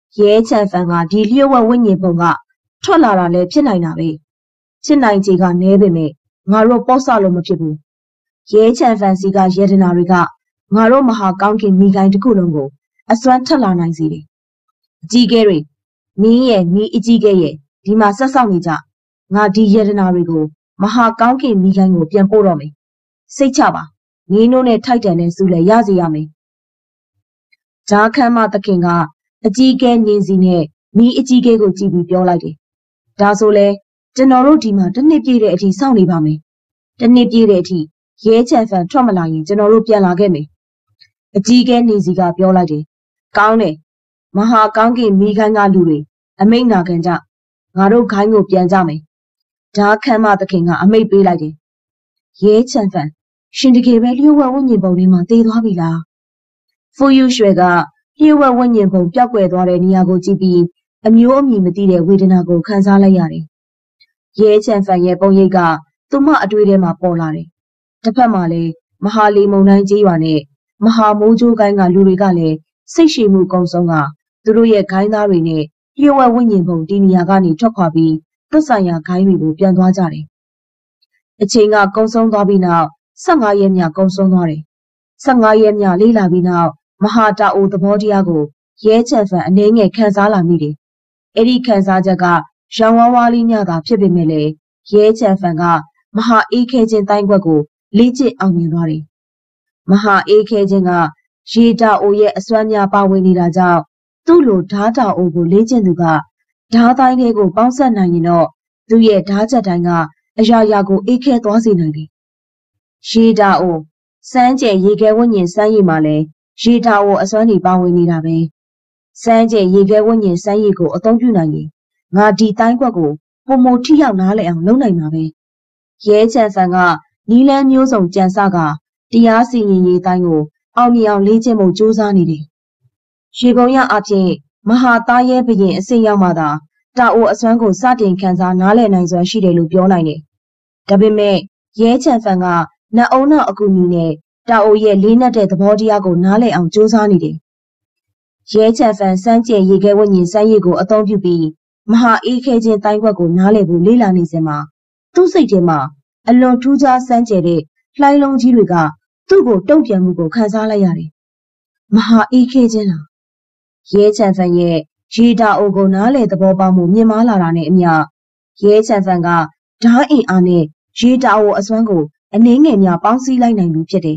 Speaker 1: ရဲချန်ဖန်ကဒီလျှို့ဝှက်ဝိညာဉ်ပုံကထွက်လာတာလည်းဖြစ်နိုင်တာပဲဖြစ်နိုင်ခြေကနည်းပေမဲ့ငါတို့ပေါ့ဆလို့မဖြစ်ဘူးရဲချန်ဖန်စီကယေဒနာတွေကငါတို့မဟာကောင်းကင်မိခိုင်းတစ်ခုလုံးကိုအစွမ်းထက်လာနိုင်စေတယ်အကြီးကဲတွေမင်းရဲ့မိအကြီးကဲရဲ့ဒီမှာဆက်ဆောက်နေကြငါဒီယေဒနာတွေကိုမဟာကောင်းကင်မိခိုင်းကိုပြန်ပို့တော့မယ်စိတ်ချပါမင်းတို့နဲ့ထိုက်တန်တဲ့စုလည်းရစေရမယ်ဂျားခမ်းမသခင်ကအကြီးကဲညင်စီနဲ့မိအကြီးကဲကိုကြည့်ပြီးပြောလိုက်တယ်ဒါဆိုလဲကျွန်တော်တို့ဒီမှာတစ်နှစ်ပြည့်တဲ့အထိစောင့်နေပါမယ်တစ်နှစ်ပြည့်တဲ့အထိရဲချန်ဖန်ထွက်မလာရင်ကျွန်တော်တို့ပြန်လာခဲ့မယ်အကြီးကဲညင်စီကပြောလိုက်တယ်ကောင်းတယ်မဟာကောင်းကင်မိခိုင်းကလူတွေအမိန့်နာခံကြငါတို့ခိုင်းကိုပြန်ကြမယ်ဂျားခမ်းမသခင်ကအမိန့်ပေးလိုက်တယ်ရဲချန်ဖန်ရှင်တကယ်ပဲလျှို့ဝှက်ဝိညာဉ်ပုံတွေမှာတည်သွားပြီလားဖူယူရွှေကလျှို့ဝှက်ဝိညာဉ်ပုံပျောက်ကွယ်သွားတဲ့နေရာကိုကြည့်ပြီးအမျိုးအမည်မသိတဲ့ဝေဒနာကိုခံစားလိုက်ရတယ်ရဲချန်ဖန်ရဲ့ပုံရိပ်ကသူ့မအတွေ့ထဲမှာပေါ်လာတယ်တစ်ဖက်မှာလည်းမဟာလီမုန်တိုင်းကြီးရွာနဲ့မဟာမိုးကြိုးကိုင်းကလူတွေကလည်းစိတ်ရှည်မှုကုံဆုံးကသူတို့ရဲ့ခိုင်းသားတွေနဲ့လျှို့ဝှက်ဝိညာဉ်ပုံဒီနေရာကနေထွက်ခွာပြီးသက်ဆိုင်ရာခိုင်းတွေကိုပြန်သွားကြတယ်အချိန်ကကုံဆုံးသွားပြီးနောက်15ရက်မြကုံဆုံးသွားတယ်15ရက်မြလေးလာပြီးနောက်မဟာတာအိုသဘောတရားကိုရဲချန်ဖန်အနေငယ်ခံစားလာမိတယ်အဲ့ဒီခံစားချက်ကရောင်ဝါးဝါးလေးညတာဖြစ်ပေမဲ့လည်းရဲချန်ဖန်ကမဟာအေးခဲခြင်းတိုင်းခွက်ကိုလေ့ကျင့်အောင်မြင်သွားတယ်မဟာအေးခဲခြင်းကရေတာအိုရဲ့အစွမ်းများပါဝင်နေတာကြောင့်သူ့လိုဓာတာအိုကိုလေ့ကျင့်သူကဓာတိုင်းတွေကိုပေါင်းစပ်နိုင်ရင်တော့သူ့ရဲ့ဓာချက်တိုင်းကအရာရာကိုအေးခဲသွားစေနိုင်တယ်ရေတာအိုစမ်းကျဲရေခဲဝိညာဉ်စမ်းရည်မှာလည်းရေတာအိုအစွမ်းတွေပါဝင်နေတာပဲစမ်းကျဲရေခဲဝိညာဉ်စမ်းရည်ကိုအသုံးပြုနိုင်ရင်ငါဒီတိုင်းခွက်ကိုပုံမထိရောက်နားလည်အောင်လုပ်နိုင်မှာပဲရဲချန်ဖန်ကနီးလန်းမျိုးစုံကြံစကတရားစီရင်ရေးတိုင်းကိုအောင်မြင်အောင်လေ့ကျင့်ဖို့ကြိုးစားနေတယ်ရေပုံရအဖြစ်မဟာသားရဲဘရင်အဆင့်ရောက်မှသာတာအိုအစွမ်းကိုစတင်ခံစားနားလည်နိုင်စွမ်းရှိတယ်လို့ပြောနိုင်တယ်ဒါပေမဲ့ရဲချန်ဖန်ကနတ်အုံနောက်အကူအညီနဲ့တာအိုရဲ့လေးနက်တဲ့သဘောတရားကိုနားလည်အောင်ကြိုးစားနေတယ်ရဲချန်ဖန်စမ်းကျဲရေခဲဝိညာဉ်စမ်းရည်ကိုအသုံးပြုပြီးမဟာအေးခဲခြင်းတိုင်းခွက်ကိုနားလည်ဖို့လေ့လာနေစဉ်မှာသူ့စိတ်ထဲမှာအလွန်ထူးခြားစမ်းကျဲတဲ့လှိုင်းလုံးကြီးတွေကသူ့ကိုတုံ့ပြန်မှုကိုခံစားလိုက်ရတယ်။မဟာအေးခဲခြင်းလားရဲချန်ဖန်ရဲ့ရေတာအိုကိုနားလည်သဘောပေါက်မှုမြင့်မားလာတာနဲ့အမျှရဲချန်ဖန်ကဓာတ်အင်အားနဲ့ရေတာအိုအစွမ်းကိုအနည်းငယ်များပေါင်းစည်းလိုက်နိုင်ပြီဖြစ်တယ်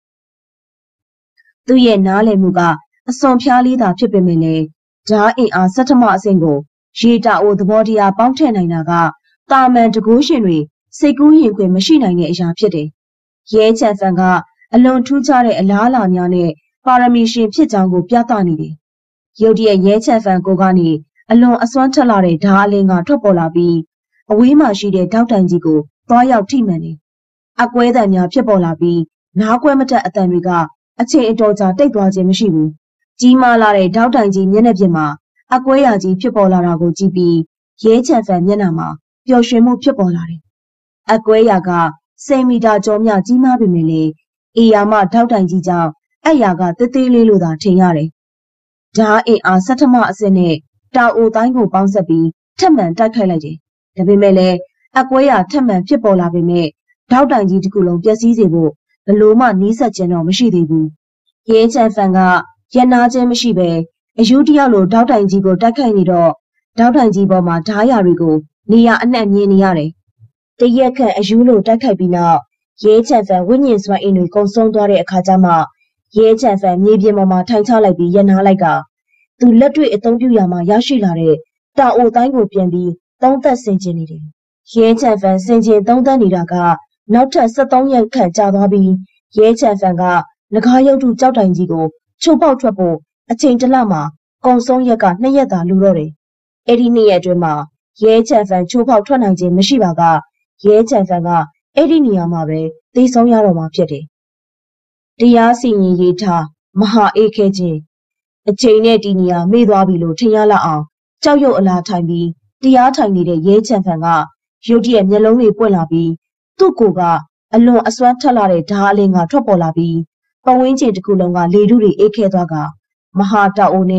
Speaker 1: ။သူ့ရဲ့နားလည်မှုကအစွန်ဖျားလေးသာဖြစ်ပေမဲ့လည်းဓာတ်အင်အားဆဋ္ဌမအဆင့်ကိုရေတာအိုသဘောတရားပေါင်းထည့်နိုင်တာကတာမန်တကိုးရှင်တွေစိတ်ကူးရင်ခွင်မရှိနိုင်တဲ့အရာဖြစ်တယ်။ရဲချန်ဖန်ကအလွန်ထူးခြားတဲ့အလားအလာများနဲ့ပါရမီရှင်ဖြစ်ကြောင်းကိုပြသနေတယ်။ရုတ်တရက်ရဲချန်ဖန်ကိုကနေအလွန်အစွမ်းထက်လာတဲ့ဓာအလင်းကထွက်ပေါ်လာပြီးအဝေးမှရှိတဲ့တောက်တိုင်ကြီးကိုသွားရောက်ထိမှန်တယ်။အကွဲတံများဖြစ်ပေါ်လာပြီးနားကွဲမတတ်အတန်တွေကအချိန်အတော်ကြာတိတ်သွားခြင်းမရှိဘူး။ကြီးမားလာတဲ့တောက်တိုင်ကြီးမျက်နှာပြင်မှာအကွဲရာကြီးဖြစ်ပေါ်လာတာကိုကြည့်ပြီးရဲချန်ဖန်မျက်နှာမှာပျော်ရွှင်မှုဖြစ်ပေါ်လာတယ်။အကွဲရာက10 မီတာကျော်မြကြီးမားပေမဲ့လည်းအေယာမတောက်တိုင်ကြီးကြောင့်အဲ့ရာကတေးသေးလေးလိုသာထင်ရတယ်။ဓာအင်အားဆဋ္ဌမအစစ်နဲ့တာအိုတိုင်းကိုပေါင်းဆက်ပြီးထပ်မံတိုက်ခိုက်လိုက်တယ်။ဒါပေမဲ့လည်းအကွဲရာထပ်မံဖြစ်ပေါ်လာပေမဲ့တောက်တိုင်ကြီးတစ်ခုလုံးပျက်စီးစေဖို့ဘလို့မှနီးစပ်ခြင်းတော့မရှိသေးဘူး။ရဲချန်ဖန်ကရနာခြင်းမရှိပဲအယူတယောက်လိုတောက်တိုင်ကြီးကိုတိုက်ခိုက်နေတော့တောက်တိုင်ကြီးပေါ်မှာဓာရာတွေကိုနေရာအနှံ့မြင်နေရတယ်။တရက်ခန့်အယူလိုတိုက်ခိုက်ပြီးနောက်ရဲချန်ဖန်ဝိညာဉ်စွမ်းအင်တွေကုံဆုံးသွားတဲ့အခါကျမှရဲချန်ဖန်မြေပြင်ပေါ်မှာထိုင်ချလိုက်ပြီးရနာလိုက်ကသူလက်တွေ့အသုံးပြုရမှာရရှိလာတဲ့တာအိုတိုင်းကိုပြန်ပြီးသုံးသက်ဆင်ခြင်နေတယ်။ရဲချန်ဖန်ဆင်ခြင်သုံးသက်နေတာကနောက်ထပ်73ရက်ခန့်ကြာသွားပြီးရဲချန်ဖန်ကငကားရုပ်တုကြောက်တိုင်ကြီးကိုချိုးပေါက်ထွက်ဖို့အချိန်တစ်လမှာကုံဆုံးရက်က2ရက်သာလူတော့တယ်။အဲ့ဒီ2ရက်အတွင်းမှာရဲချန်ဖန်ချိုးပေါက်ထွက်နိုင်ခြင်းမရှိပါကရဲချန်ဖန်ကအဲ့ဒီနေရာမှာပဲသေဆုံးရတော့မှာဖြစ်တယ်။တရားစီရင်ရေးထားမဟာအေးခဲခြင်းအချိန်နဲ့ဒီနေရာမေ့သွားပြီလို့ထင်ရလောက်အောင်ကြောက်ရွံ့အလားထိုင်ပြီးတရားထိုင်နေတဲ့ရဲချန်ဖန်ကရုတ်တရက်မျက်လုံးတွေပွင့်လာပြီးသူ့ကိုယ်ကအလွန်အစွမ်းထက်လာတဲ့ဓာအလင်းကထွက်ပေါ်လာပြီးပဝင်းကျင်တစ်ခုလုံးကလေထုတွေအေးခဲသွားကမဟာတာအိုနဲ့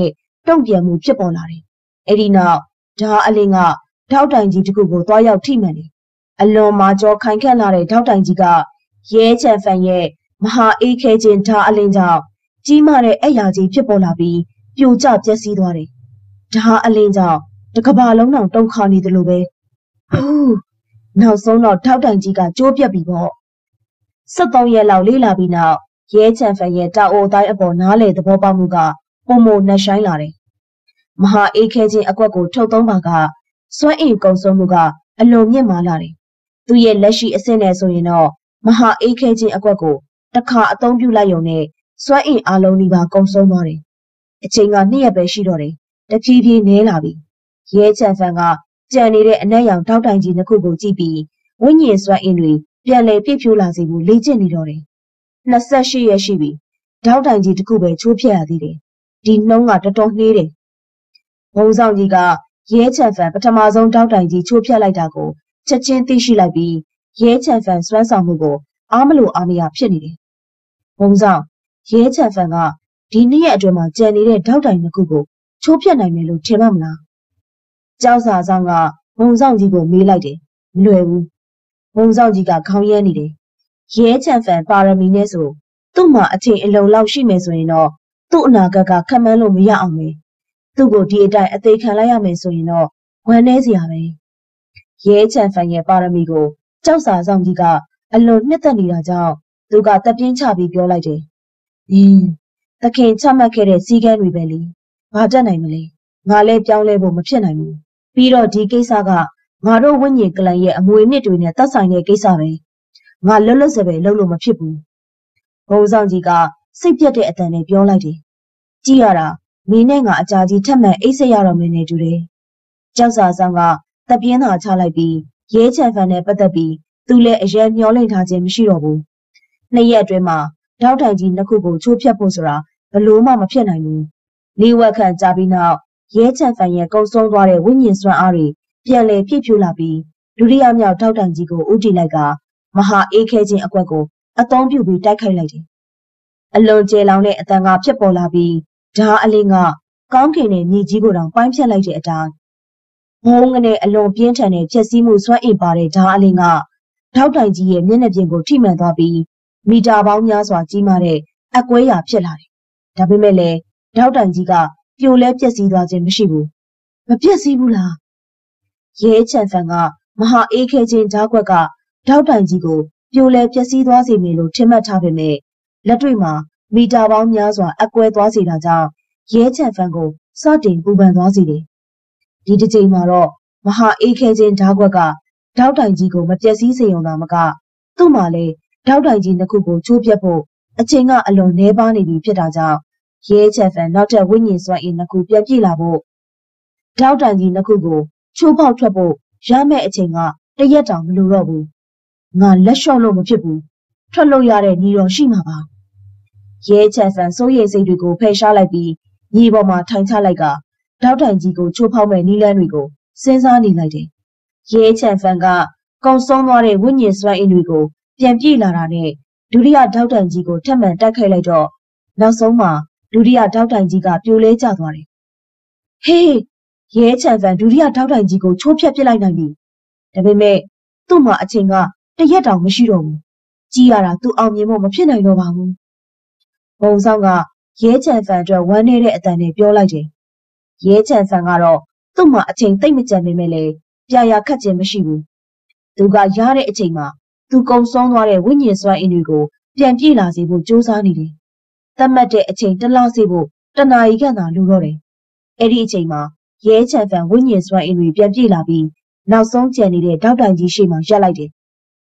Speaker 1: တုံ့ပြန်မှုဖြစ်ပေါ်လာတယ်။အဲ့ဒီနောက်ဓာအလင်းကထောက်တိုင်ကြီးတစ်ခုကိုတွားရောက်ထိမှန်တယ်။အလွန်မာကျော်ခိုင်ခန့်လာတဲ့ထောက်တိုင်ကြီးကရဲချန်ဖန်ရဲ့မဟာအေးခဲခြင်းဓာအလင်းကြောင့်ကြီးမားတဲ့အရာကြီးဖြစ်ပေါ်လာပြီးပြိုကျပျက်စီးသွားတယ်။ဓာအလင်းကြောင့်တကဘာလုံးတောင်တုန်ခါနေတယ်လို့ပဲ။ဟူးနောက်ဆုံးတော့ထောက်တိုင်ကြီးကကျိုးပြက်ပြီပေါ့။73ရက်လောက်လေးလာပြီးနောက်ရဲချန်ဖန်ရဲ့တာအိုတိုင်းအပေါ်နားလေသဘောပေါက်မှုကပုံမနှက်ဆိုင်လာတယ်။မဟာအေးခဲခြင်းအကွက်ကိုထုတ်သုံးပါကစွမ်းအင်ကုန်ဆုံးမှုကအလွန်မြင့်မားလာတယ်။သူရဲ့လက်ရှိအဆင့်နဲ့ဆိုရင်တော့မဟာအေးခဲခြင်းအကွက်ကိုတစ်ခါအသုံးပြုလိုက်ရုံနဲ့စွမ်းအင်အလုံးဒီပါကုန်ဆုံးသွားတယ်။အချိန်က2ရက်ပဲရှိတော့တယ်။တဖြည်းဖြည်းနည်းလာပြီ။ရဲချန်ဖန်ကကြံနေတဲ့အနက်ရောင်ထောက်တိုင်ကြီးနှစ်ခုကိုကြည့်ပြီးဝိညာဉ်စွမ်းအင်တွေပြန်လည်ပြည့်ဖြိုးလာစေဖို့လေ့ကျင့်နေတော့တယ်။28ရက်ရှိပြီ။ထောက်တိုင်ကြီးတစ်ခုပဲချိုးဖျက်ရသေးတယ်။ဒီနှုံးကတော်တော်နှေးတယ်။ဘုံဆောင်ကြီးကရဲချန်ဖန်ပထမဆုံးထောက်တိုင်ကြီးချိုးဖျက်လိုက်တာကိုချက်ချင်းသိရှိလိုက်ပြီးရဲချန်ဖန်စွမ်းဆောင်မှုကိုအားမလို့အားမရဖြစ်နေတယ်။ဘုံဆောင်ရဲချန်ဖန်ကဒီ2ရက်အတွင်းမှာကြံနေတဲ့ထောက်တိုင်နှစ်ခုကိုချိုးဖျက်နိုင်မယ်လို့ထင်မှမလား။ကျောက်စာဆောင်ကဘုံဆောင်ကြီးကိုမေးလိုက်တယ်။မလွယ်ဘူး။ဘုံဆောင်ကြီးကခေါင်းရမ်းနေတယ်။ရဲချန်ဖန်ပါရမီနဲ့ဆိုသူ့မှာအချိန်အလုံးလောက်ရှိမယ်ဆိုရင်တော့သူ့အနာဂတ်ကခန့်မှန်းလို့မရအောင်ပဲ။သူ့ကိုဒီအတိုင်းအသေးခံလိုက်ရမယ်ဆိုရင်တော့ဝမ်းနည်းစရာပဲ။ရဲချန်ဖန်ရဲ့ပါရမီကိုကျောက်စာဆောင်ကြီးကအလွန်နှစ်သက်နေတာကြောင့်သူကတပြင်းချပြီးပြောလိုက်တယ်။သခင်ချမှတ်ခဲ့တဲ့စည်းကမ်းတွေပဲလေ။ဘာတတ်နိုင်မလဲ။ငါလည်းပြောင်းလဲဖို့မဖြစ်နိုင်ဘူး။ပြီးတော့ဒီကိစ္စကငါတို့ဝိညာဉ်ကလန်ရဲ့အမွေနှစ်တွေနဲ့သက်ဆိုင်တဲ့ကိစ္စပဲ။ငါလွတ်လပ်စပယ်လုပ်လို့မဖြစ်ဘူး။ဘုံဆောင်ကြီးကစိတ်ပြတ်တဲ့အတန်နဲ့ပြောလိုက်တယ်။ကြည့်ရတာမင်းနဲ့ငါအကြာကြီးထပ်မံအိတ်ဆက်ရတော့မယ်နဲ့တူတယ်။ကျောက်စာဆောင်ကတပြင်းသာချလိုက်ပြီးရဲချန်ဖန်နဲ့ပတ်သက်ပြီးသူလည်းအရင်မျောလင့်ထားခြင်းမရှိတော့ဘူး။2ရက်အတွင်းမှာထောက်တိုင်ကြီးနှစ်ခုကိုချိုးဖျက်ဖို့ဆိုတာဘလို့မှမဖြစ်နိုင်ဘူး။၄ဝက်ခန့်ကြာပြီးနောက်ရဲချန်ဖန်ရဲ့ကုံဆုံးသွားတဲ့ဝိညာဉ်စွမ်းအားတွေပြန်လည်ပြည့်ဖြိုးလာပြီးဒုတိယမြောက်ထောက်တိုင်ကြီးကိုဦးတည်လိုက်ကမဟာအေးခဲခြင်းအကွက်ကိုအသုံးပြုပြီးတိုက်ခိုက်လိုက်တယ်။အလွန်ကျယ်လောင်တဲ့အတန်ကဖြစ်ပေါ်လာပြီးဓာအလင်းကကောင်းကင်နဲ့မြေကြီးကိုတောင်ပိုင်းဖြတ်လိုက်တဲ့အတိုင်းဘုံငနဲ့အလွန်ပြင်းထန်တဲ့ဖြက်စီးမှုစွမ်းအင်ပါတဲ့ဓာအလင်းကထောက်တိုင်ကြီးရဲ့မျက်နှာပြင်ကိုထိမှန်သွားပြီးမီတာပေါင်းများစွာကြီးမားတဲ့အကွဲရာဖြစ်လာတယ်။ဒါပေမဲ့လည်းထောက်တိုင်ကြီးကပြိုလဲပျက်စီးသွားခြင်းမရှိဘူး။မပျက်စီးဘူးလား။ရဲချန်ဖန်ကမဟာအေးခဲခြင်းဓာကွက်ကထောက်တိုင်ကြီးကိုပြိုလဲပျက်စီးသွားစေမယ်လို့ထင်မှတ်ထားပေမဲ့လက်တွေ့မှာမီတာပေါင်းများစွာအကွဲသွားစေတာကြောင့်ရဲချန်ဖန်ကိုစတင်ပူပန်သွားစေတယ်။ဒီတစ်ချိန်မှာတော့မဟာအေးခဲခြင်းဓာကွက်ကထောက်တိုင်ကြီးကိုမပျက်စီးစေုံသာမကသူ့မှာလည်းထောက်တိုင်ကြီးနှစ်ခုကိုချိုးပြတ်ဖို့အချိန်ကအလွန်နှဲပါနေပြီဖြစ်တာကြောင့်ရဲချန်ဖန်နောက်ထပ်ဝိညာဉ်စွမ်းအင်နှစ်ခုပြန်ပြေးလာဖို့ထောက်တိုင်ကြီးနှစ်ခုကိုချိုးပေါက်ထွက်ဖို့ရမယ့်အချိန်က1ရက်တောင်မလိုတော့ဘူး။ငါလက်လျှော့လို့မဖြစ်ဘူး။ထွက်လို့ရတဲ့ညီတော်ရှိမှာပါ။ရဲချန်ဖန်စိုးရိမ်စိတ်တွေကိုဖယ်ရှားလိုက်ပြီးညီပေါ်မှာထိုင်ချလိုက်ကထောက်တိုင်ကြီးကိုချိုးဖောက်မဲ့နီးလန်းတွေကိုစဉ်းစားနေလိုက်တယ်။ရဲချန်ဖန်ကကုံဆုံးသွားတဲ့ဝိညာဉ်စွမ်းအင်တွေကိုပြန်ပြေးလာတာနဲ့ဒုတိယထောက်တိုင်ကြီးကိုထပ်မံတိုက်ခိုက်လိုက်တော့နောက်ဆုံးမှာဒုတိယထောက်တိုင်ကြီးကပြိုလဲကျသွားတယ်။ဟေးရဲချန်ဖန်ဒုတိယထောက်တိုင်ကြီးကိုချိုးဖျက်ပစ်လိုက်နိုင်ပြီ။ဒါပေမဲ့သူ့မှာအချိန်က1ရက်တောင်မရှိတော့ဘူး။ကြည်ရတာသူအောင်မြင်ဖို့မဖြစ်နိုင်တော့ပါဘူး။ဘုံဆောင်ကရဲချန်ဖန်အတွက်ဝမ်းနည်းတဲ့အတန်နဲ့ပြောလိုက်တယ်။ရဲချန်ဖန်ကတော့သူ့မှာအချိန်သိပ်မကျန်ပေမဲ့လည်းပြရာခတ်ခြင်းမရှိဘူး။သူကရတဲ့အချိန်မှာသူကုံဆုံးသွားတဲ့ဝိညာဉ်စွမ်းအင်တွေကိုပြန်ပြေးလာစေဖို့ကြိုးစားနေတယ်။သတ်မှတ်တဲ့အချိန်တစ်လစေဖို့တနာရီခန့်သာလိုတော့တယ်။အဲ့ဒီအချိန်မှာရဲချန်ဖန်ဝိညာဉ်စွမ်းအင်တွေပြန်ပြေးလာပြီးနောက်ဆုံးကျန်နေတဲ့ထောက်တိုင်ကြီးရှေ့မှာရပ်လိုက်တယ်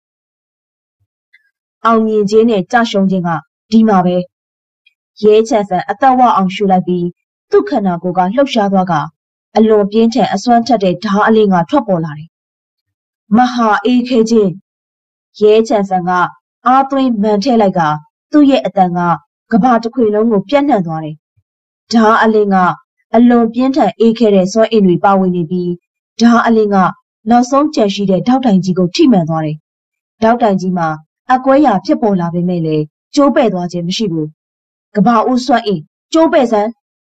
Speaker 1: ။အောင်မြင်ခြင်းနဲ့ကြာရှုံးခြင်းကဒီမှာပဲရဲချန်ဖန်အသက်ဝအောင်ရှူလိုက်ပြီးသူ့ခန္ဓာကိုယ်ကလှုပ်ရှားသွားကအလွန်ပြင်းထန်အစွမ်းထက်တဲ့ဓာအလင်းကထွက်ပေါ်လာတယ်။မဟာအေးခဲခြင်းရဲချန်ဖန်ကအားသွင်းမှန်ထည့်လိုက်ကသူ့ရဲ့အတန်ကကဘာတစ်ခွေလုံးကိုပြန့်နှံ့သွားတယ်။ဓာအလင်းကအလွန်ပြင်းထန်အေးခဲတဲ့စွမ်းအင်တွေပါဝင်နေပြီးဓာအလင်းကနောက်ဆုံးကျန်ရှိတဲ့ထောက်တိုင်ကြီးကိုထိမှန်သွားတယ်။ထောက်တိုင်ကြီးမှာအကွဲရာဖြစ်ပေါ်လာပေမဲ့လည်းကျိုးပဲ့သွားခြင်းမရှိဘူး။ကဘာဦးစွမ်းအင်ကျိုးပဲ့စမ်း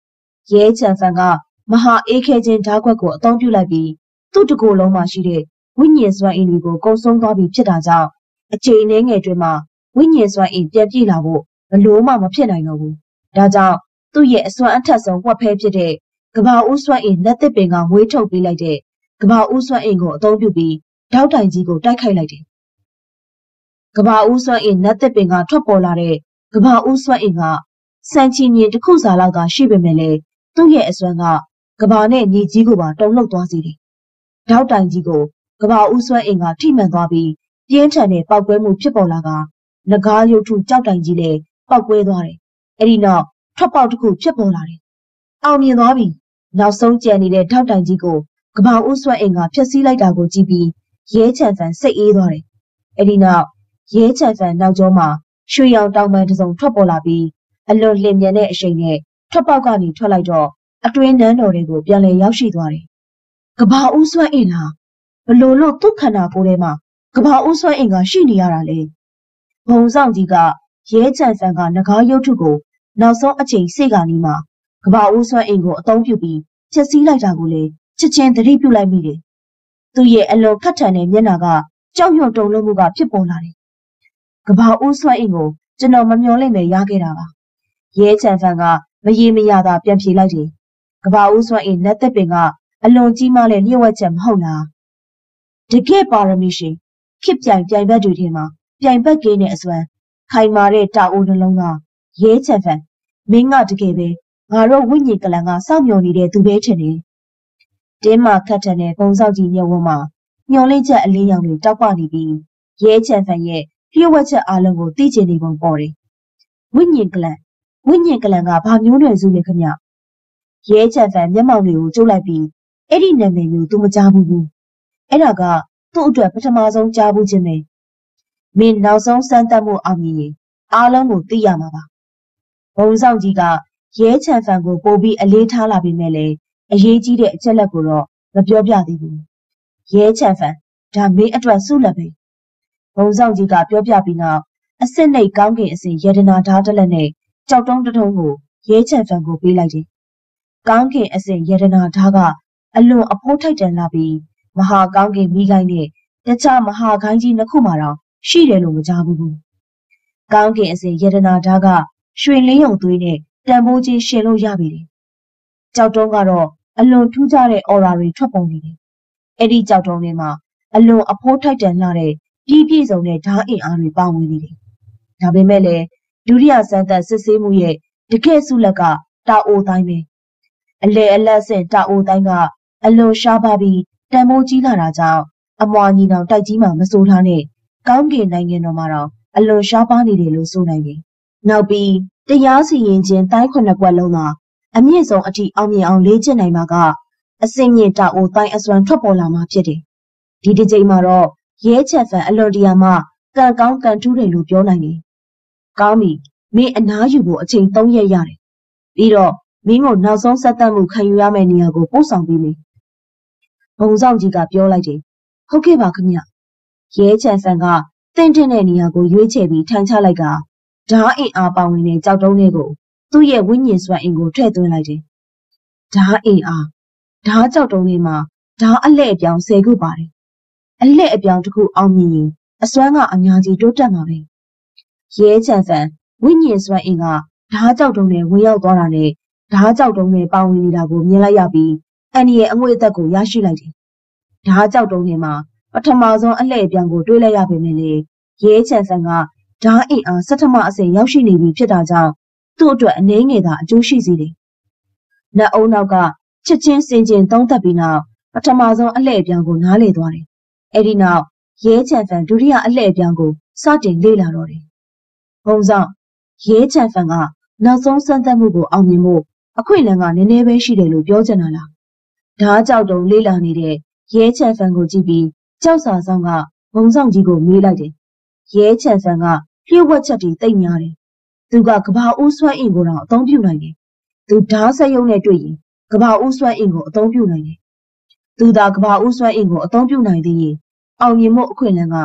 Speaker 1: ရဲချန်ဖန်ကမဟာအေးခဲချင်းဓာတ်ခွက်ကိုအသုံးပြုလိုက်ပြီးသူ့တကူလုံးမှာရှိတဲ့ဝိညာဉ်စွမ်းအင်တွေကိုကုံဆုံးသွားပြီးဖြစ်တာကြောင့်အချိန်အနည်းငယ်အတွင်းမှာဝိညာဉ်စွမ်းအင်ပြန်ပြည့်လာဖို့ဘလို့မှမဖြစ်နိုင်တော့ဘူး။ဒါကြောင့်သူ့ရဲ့အစွမ်းအထက်ဆုံးဝက်ဖဲဖြစ်တဲ့ကဘာဦးစွမ်းအင်လက်သစ်ပင်ကမွေးထုတ်ပေးလိုက်တဲ့ကဘာဦးစွမ်းအင်ကိုအသုံးပြုပြီးဓာတ်တိုင်ကြီးကိုတိုက်ခိုက်လိုက်တယ်။ကဘာဦးစွမ်းအင်လက်သစ်ပင်ကထွက်ပေါ်လာတဲ့ကဘာဦးစွမ်းအင်ကစံချီမြင်တစ်ခုစာလောက်သာရှိပေမဲ့လည်းသူ့ရဲ့အစွမ်းကကဘာနဲ့မြေကြီးကိုပါတုံ့လှုပ်သွားစေတယ်။ဓာတ်တိုင်ကြီးကိုကဘာဦးစွမ်းအင်ကထိမှန်သွားပြီးပြင်းထန်တဲ့ပောက်ကွဲမှုဖြစ်ပေါ်လာကငကားရုပ်ထုကြောက်တိုင်ကြီးလည်းပောက်ကွဲသွားတယ်။အဲဒီနောက်ထွက်ပေါက်တစ်ခုဖြစ်ပေါ်လာတယ်။အောင်မြင်သွားပြီ။နောက်ဆုံးကျန်နေတဲ့ဓာတ်တိုင်ကြီးကိုကဘာဦးစွမ်းအင်ကဖျက်ဆီးလိုက်တာကိုကြည့်ပြီးရဲချန်ဖန်စိတ်အေးသွားတယ်။အဲဒီနောက်ရဲချန်ဖန်နောက်ကျောမှာရွှေရောင်တောင်ပန်တစ်စုံထွက်ပေါ်လာပြီးအလွန်လျင်မြန်တဲ့အရှိန်နဲ့ထွက်ပေါက်ကနေထွက်လိုက်တော့အတွင်းနန်းတော်တွေကိုပြန်လည်ရောက်ရှိသွားတယ်။ကဘာဦးစွမ်းအင်လားဘလို့လို့သူ့ခန္ဓာကိုယ်ထဲမှာကဘာဦးစွမ်းအင်ကရှိနေရတာလေ။ဘုံဆောင်ကြီးကရဲချန်ဖန်ကငကားရုပ်ထုကိုနောက်ဆုံးအချိန်စေ့ကနီးမှာကဘာဦးစွမ်းအင်ကိုအသုံးပြုပြီးဖျက်ဆီးလိုက်တာကိုလေချက်ချင်းသတိပြုလိုက်မိတယ်။သူ့ရဲ့အလွန်ခက်ထန်တဲ့မျက်နှာကကြောက်ရွံ့တုန်လှုပ်မှုကဖြစ်ပေါ်လာတယ်။ကဘာဦးစွမ်းအင်ကိုကျွန်တော်မမျှော်လင့်ပဲရခဲ့တာပါ။ရဲချန်ဖန်ကမရေမရသာပြန်ဖြေလိုက်တယ်။ကဘာဦးစွမ်းအင်လက်သက်ပင်ကအလွန်ကြီးမားတဲ့လျှို့ဝှက်ချက်မဟုတ်လား။တကယ်ပါရမီရှင်ဖြစ်ပြိုင်ဘက်တွေထဲမှာပြိုင်ဘက်ကင်းတဲ့အစွမ်းခိုင်မာတဲ့တာအိုးနှလုံးကရဲချန်ဖန်မင်းကတကယ်ပဲငါတို့ဝိညာဉ်ကလန်ကစောင့်မျှော်နေတဲ့သူပဲထင်တယ်။တင်းမာခတ်ထန်တဲ့ပုံစောက်ကြီးမျက်ဝန်းမှာညှော်လင့်ချက်အလင်းရောင်တွေတောက်ပနေပြီးရဲချန်ဖန်ရဲ့လျှို့ဝှက်ချက်အားလုံးကိုသိချင်နေပုံပေါ်တယ်။ဝိညာဉ်ကလန်ကဘာမျိုးနွယ်စုလဲခင်ဗျ။ရဲချန်ဖန်မျက်မှောင်တွေကိုကျုပ်လိုက်ပြီးအဲ့ဒီနာမည်မျိုးသူမကြားဘူး။အဲ့ဒါကသူ့အတွက်ပထမဆုံးကြားဘူးခြင်းပဲ။မင်းနောက်ဆုံးစမ်းသပ်မှုအောင်မြင်ရင်အားလုံးကိုသိရမှာပါ။ဘုံဆောင်ကြီးကရဲချန်ဖန်ကိုပို့ပြီးအလေးထားလာပြီးမဲ့လေအရေးကြီးတဲ့အချက်လက်ကိုတော့မပြောပြသေးဘူး။ရဲချန်ဖန်ဒါမင်းအတွက်ဆုလက်ပဲ။ဘုံဆောင်ကြီးကပြောပြပြီးနောက်အစစ်နှိတ်ကောင်းကင်အစဉ်ရတနာဓာတ်တစ်လက်နဲ့ကြောက်တုံးတထုံးကိုရဲချန်ဖန်ကိုပေးလိုက်တယ်။ကောင်းကင်အစဉ်ရတနာဓာတ်ကအလွန်အဖိုးထိုက်တန်လာပြီးမဟာကောင်းကင်မိခိုင်းနဲ့တခြားမဟာခိုင်းကြီးနှစ်ခုမှတော့ရှိတယ်လို့မကြားဘူး။ကောင်းကင်အစဉ်ရတနာဓာတ်ကရွှေလင်းယုံသွေးနဲ့တန်ဖိုးချင်းရှင်လို့ရပြီတယ်။ကြောက်တုံးကတော့အလွန်ထူးခြားတဲ့အော်ရာတွေထွက်ပေါ်နေတယ်။အဲ့ဒီကြောက်တုံးထဲမှာအလွန်အဖိုးထိုက်တန်လာတဲ့ပြည့်စုံတဲ့ဓာတ်အင်အားတွေပါဝင်နေတယ်။ဒါပေမဲ့လည်းဒုတိယစမ်းသပ်စစ်ဆေးမှုရဲ့တကယ်စုလက်ကတာအိုတိုင်းပဲ။အလေအလတ်ဆင့်တာအိုတိုင်းကအလွန်ရှားပါပြီးတန်ဖိုးကြီးလာတာကြောင့်အမွာညီနောင်တိုက်ကြီးမှမစိုးထားနဲ့ကောင်းကင်နိုင်ငံတော်မှာတော့အလွန်ရှားပါနေတယ်လို့ဆိုနိုင်တယ်။နောက်ပြီးတရားစီရင်ခြင်းတိုင်းခုနှစ်ကွက်လုံးကအမြင့်ဆုံးအထိအောင်မြင်အောင်လေ့ကျင့်နိုင်မှာကအစင်မြင့်တာအိုတိုင်းအစွမ်းထွက်ပေါ်လာမှာဖြစ်တယ်။ဒီတစ်ကြိမ်မှာတော့ရဲချက်ဖန်အလွန်တရာမှကံကောင်းကံထူးတယ်လို့ပြောနိုင်တယ်။ကောင်းပြီမင်းအနားယူဖို့အချိန်3ရက်ရတယ်။ပြီးတော့မင်းကိုနောက်ဆုံးဆက်သက်မှုခံယူရမယ့်နေရာကိုပို့ဆောင်ပေးမယ်။ဘုံဆောင်ကြီးကပြောလိုက်တယ်။ဟုတ်ကဲ့ပါခင်ဗျ။ရဲချန်ဖန်ကတင့်တဲ့နေရာကိုရွေးချယ်ပြီးထိုင်ချလိုက်ကဓာတ်အင်အားပေါဝင်တဲ့ကြောက်တုံးလေးကိုသူ့ရဲ့ဝိညာဉ်စွမ်းအင်ကိုထည့်သွင်းလိုက်တယ်။ဓာတ်အင်အားဓာတ်ကြောက်တုံးလေးမှာဓာတ်အလှည့်အပြောင်း10ခုပါတယ်။အလှည့်အပြောင်းတစ်ခုအောင်မြင်ရင်အစွမ်းကအများကြီးတိုးတက်မှာပဲ။ရဲချန်ဖန်ဝိညာဉ်စွမ်းအင်ကဓာတ်ကြောက်တုံးနဲ့ဝင်ရောက်သွားတာနဲ့ဓာတ်ကြောက်တုံးနဲ့ပါဝင်နေတာကိုမြင်လိုက်ရပြီးအန်ဒီရဲ့အငွေ့အသက်ကိုရရှိလိုက်တယ်။ဓာတ်ကြောက်တုံးထဲမှာပထမဆုံးအလှည့်အပြောင်းကိုတွေးလိုက်ရပေမဲ့လေရဲချန်ဖန်ကဓာတ်အင်အားဆဋ္ဌမအဆင့်ရောက်ရှိနေပြီဖြစ်တာကြောင့်သူ့အတွက်အနည်းငယ်သာအကျိုးရှိစေတယ်။နတ်အုံနောက်ကချက်ချင်းစင်ကျင်သုံးသပ်ပြီးနောက်ပထမဆုံးအလှည့်အပြောင်းကိုနားလည်သွားတယ်။အဲဒီနောက်ရဲချန်ဖန်ဒုတိယအလှည့်အပြောင်းကိုစတင်လေ့လာတော့တယ်။ဘုံဆောင်ရဲချန်ဖန်ကနောက်ဆုံးစမ်းသပ်မှုကိုအောင်မြင်ဖို့အခွင့်အလမ်းကနည်းနည်းပဲရှိတယ်လို့ပြောချင်တာလား။ဓာတ်ကြောက်တုံးလေ့လာနေတဲ့ရဲချန်ဖန်ကိုကြည့်ပြီးကြောက်စာဆောင်ကဘုံဆောင်ကြီးကိုမေးလိုက်တယ်။ရဲချန်ဖန်ကလျှို့ဝှက်ချက်တွေတိတ်များတယ်။သူကကဘာဦးစွမ်းအင်ကိုတော့အသုံးပြုနိုင်တယ်။သူဓာတ်စက်ရုံနဲ့တွေ့ရင်ကဘာဦးစွမ်းအင်ကိုအသုံးပြုနိုင်တယ်။သူသာကဘာဦးစွမ်းအင်ကိုအသုံးပြုနိုင်သေးရင်အောင်မြင်မှုအခွင့်အလမ်းက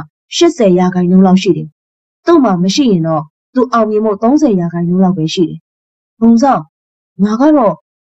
Speaker 1: 80%လောက်ရှိတယ်။သူ့မှာမရှိရင်တော့သူအောင်မြင်မှု30%လောက်ပဲရှိတယ်။ဘုံဆောင်ငါကတော့သူ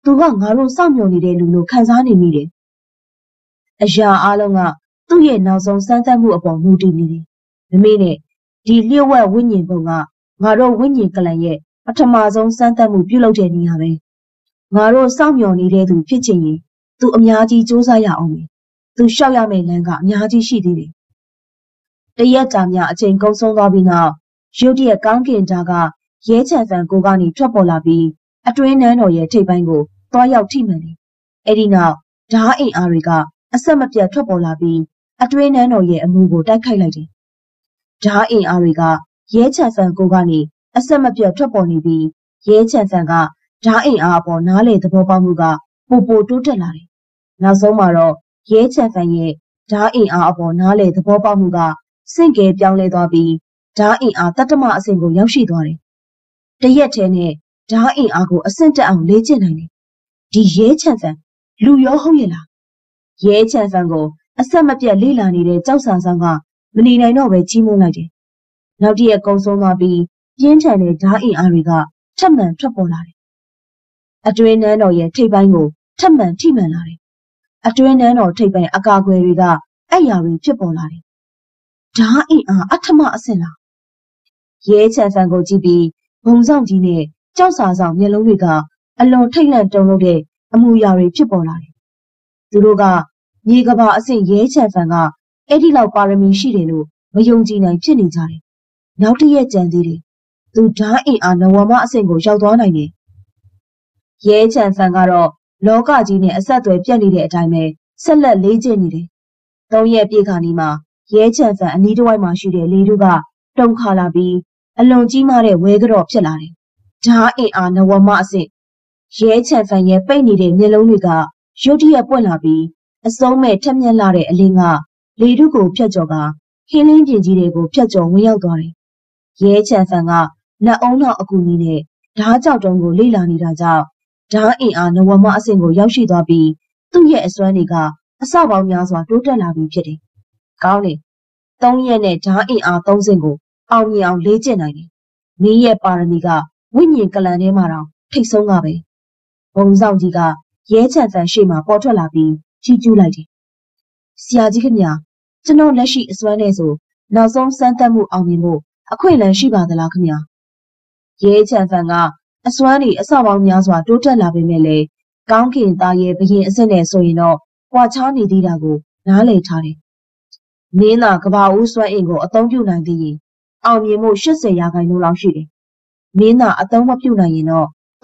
Speaker 1: သူကငါတို့စောင့်မျှော်နေတဲ့လူလို့ခံစားနေမိတယ်။အရာအလုံးကသူ့ရဲ့နောက်ဆုံးစမ်းသပ်မှုအပေါ်မူတည်နေတယ်။မမေနဲ့ဒီလျှို့ဝှက်ဝိညာဉ်ပုံကငါတို့ဝိညာဉ်ကလန်ရဲ့ပထမဆုံးစမ်းသပ်မှုပြုလုပ်တဲ့နေရာပဲ။ငါတို့စောင့်မျှော်နေတဲ့သူဖြစ်ချင်ရင်သူအများကြီးစူးစမ်းရအောင်။သူလျှောက်ရမယ့်လမ်းကအများကြီးရှိသေးတယ်။တရက်ကြာမြအချိန်ကုန်ဆုံးသွားပြီးနောက်ရုတ်တရက်ကောင်းကင်တာကရဲချန်ဖန်ကိုကနေထွက်ပေါ်လာပြီးအတွင်းနန်းတော်ရဲ့ထိပ်ပိုင်းကိုသွားရောက်ထိမှန်တယ်။အဲဒီနောက်ဓားအင်အားတွေကအဆက်မပြတ်ထွက်ပေါ်လာပြီးအတွင်းနန်းတော်ရဲ့အမှုကိုတိုက်ခိုက်လိုက်တယ်။ဓားအင်အားတွေကရဲချန်ဖန်ကိုကနေအဆက်မပြတ်ထွက်ပေါ်နေပြီးရဲချန်ဖန်ကဓားအင်အားအပေါ်နားလေသဘောပေါက်မှုကပိုပိုတိုးတက်လာတယ်။နောက်ဆုံးမှာတော့ရဲချန်ဖန်ရဲ့ဓားအင်အားအပေါ်နားလေသဘောပေါက်မှုကစင့်ကဲပြောင်းလဲသွားပြီးဓားအင်အားတတ္တမအဆင့်ကိုရောက်ရှိသွားတယ်။တရက်ထဲနဲ့ဓားအင်အားကိုအဆင့်တက်အောင်လေ့ကျင့်နိုင်တယ်။ဒီရဲချန်ဖန်လူရောဟုတ်ရဲ့လား။ရဲချန်ဖန်ကိုအဆက်မပြတ်လေ့လာနေတဲ့ကြောက်စာဆောင်ကမနေနိုင်တော့ပဲကြီးမုန်းလိုက်တယ်။နောက်တရက်ကုံဆုံးသွားပြီးပြင်းထန်တဲ့ဓားအင်အားတွေကထပ်မံထွက်ပေါ်လာတယ်။အတွင်းနန်းတော်ရဲ့ထိပ်ပိုင်းကိုထပ်မံထိမှန်လာတယ်။အတွင်းနန်းတော်ထိပ်ပိုင်းအကာအကွယ်တွေကအဲ့ရာတွေဖြစ်ပေါ်လာတယ်။ဓားအင်အားအထမအဆင့်လား။ရဲချန်ဖန်ကိုကြည့်ပြီးဘုံဆောင်ကြီးနဲ့ကြောက်စာဆောင်မျက်လုံးတွေကအလွန်ထိတ်လန့်တုန်လှုပ်တဲ့အမူအရာတွေဖြစ်ပေါ်လာတယ်။သူတို့ကမြေကဘာအဆင့်ရဲချန်ဖန်ကအဲ့ဒီလောက်ပါရမီရှိတယ်လို့မယုံကြည်နိုင်ဖြစ်နေကြတယ်။နောက်တရက်ကြံသေးတယ်။သူဓားအင်အားနဝမအဆင့်ကိုရောက်သွားနိုင်တယ်။ရဲချန်ဖန်ကတော့လောကကြီးနဲ့အဆက်အသွယ်ပြတ်နေတဲ့အတိုင်းပဲဆက်လက်လေ့ကျင့်နေတယ်။၃ရက်ပြည့်ခါနီးမှာရဲချန်ဖန်အနီးတစ်ဝိုက်မှာရှိတဲ့လေတို့ကတုံခါလာပြီးအလွန်ကြီးမားတဲ့ဝဲကြော့ဖြစ်လာတယ်။ဓားအင်အားနဝမအဆင့်ရဲချန်ဖန်ရဲ့ပိတ်နေတဲ့မျက်လုံးတွေကရုတ်တရက်ပွင့်လာပြီးအစုံးမဲ့ထက်မြက်လာတဲ့အလင်းကလေတုကိုဖျက်ကျော်ကဟင်းလင်းပြင်ကြီးတွေကိုဖျက်ကျော်ဝင်ရောက်သွားတယ်။ရဲချန်ဖန်ကလက်အုံနောက်အကူကြီးနဲ့ဓားကြောက်တုံးကိုလေ့လာနေတာကြောင့်ဓားအင်အားနဝမအဆင့်ကိုရောက်ရှိသွားပြီးသူ့ရဲ့အစွမ်းတွေကအစပေါင်းများစွာတိုးတက်လာပြီးဖြစ်တယ်။ကောင်းတယ်။၃ရက်နဲ့ဓားအင်အား၃ဆင့်ကိုအောင်မြင်အောင်လေ့ကျင့်နိုင်တယ်။မင်းရဲ့ပါရမီကဝိညာဉ်ကလန်ထဲမှာတောင်ထိတ်ဆုံးကပဲ။ဘုံဆောင်ကြီးကရဲချန်ဖန်ရှေ့မှာပေါ်ထွက်လာပြီးချီးကျူးလိုက်တယ်။ဆရာကြီးခင်ဗျာကျွန်တော်လက်ရှိအစွမ်းနဲ့ဆိုနောက်ဆုံးစမ်းသပ်မှုအောင်မြင်ဖို့အခွင့်အလမ်းရှိပါသလားခင်ဗျာ။ရဲချန်ဖန်ကအစွမ်းတွေအစပေါင်းများစွာတိုးတက်လာပေမဲ့လည်းကောင်းကင်သားရဲ့ဘရင်အစ်စ်နဲ့ဆိုရင်တော့ကွာခြားနေသေးတာကိုနားလည်ထားတယ်။မင်းသာကဘာဦးစွမ်းအင်ကိုအသုံးပြုနိုင်သေးရင်အောင်မြင်မှု80%လောက်ရှိတယ်။မင်းသာအသုံးမပြုနိုင်ရင်တော့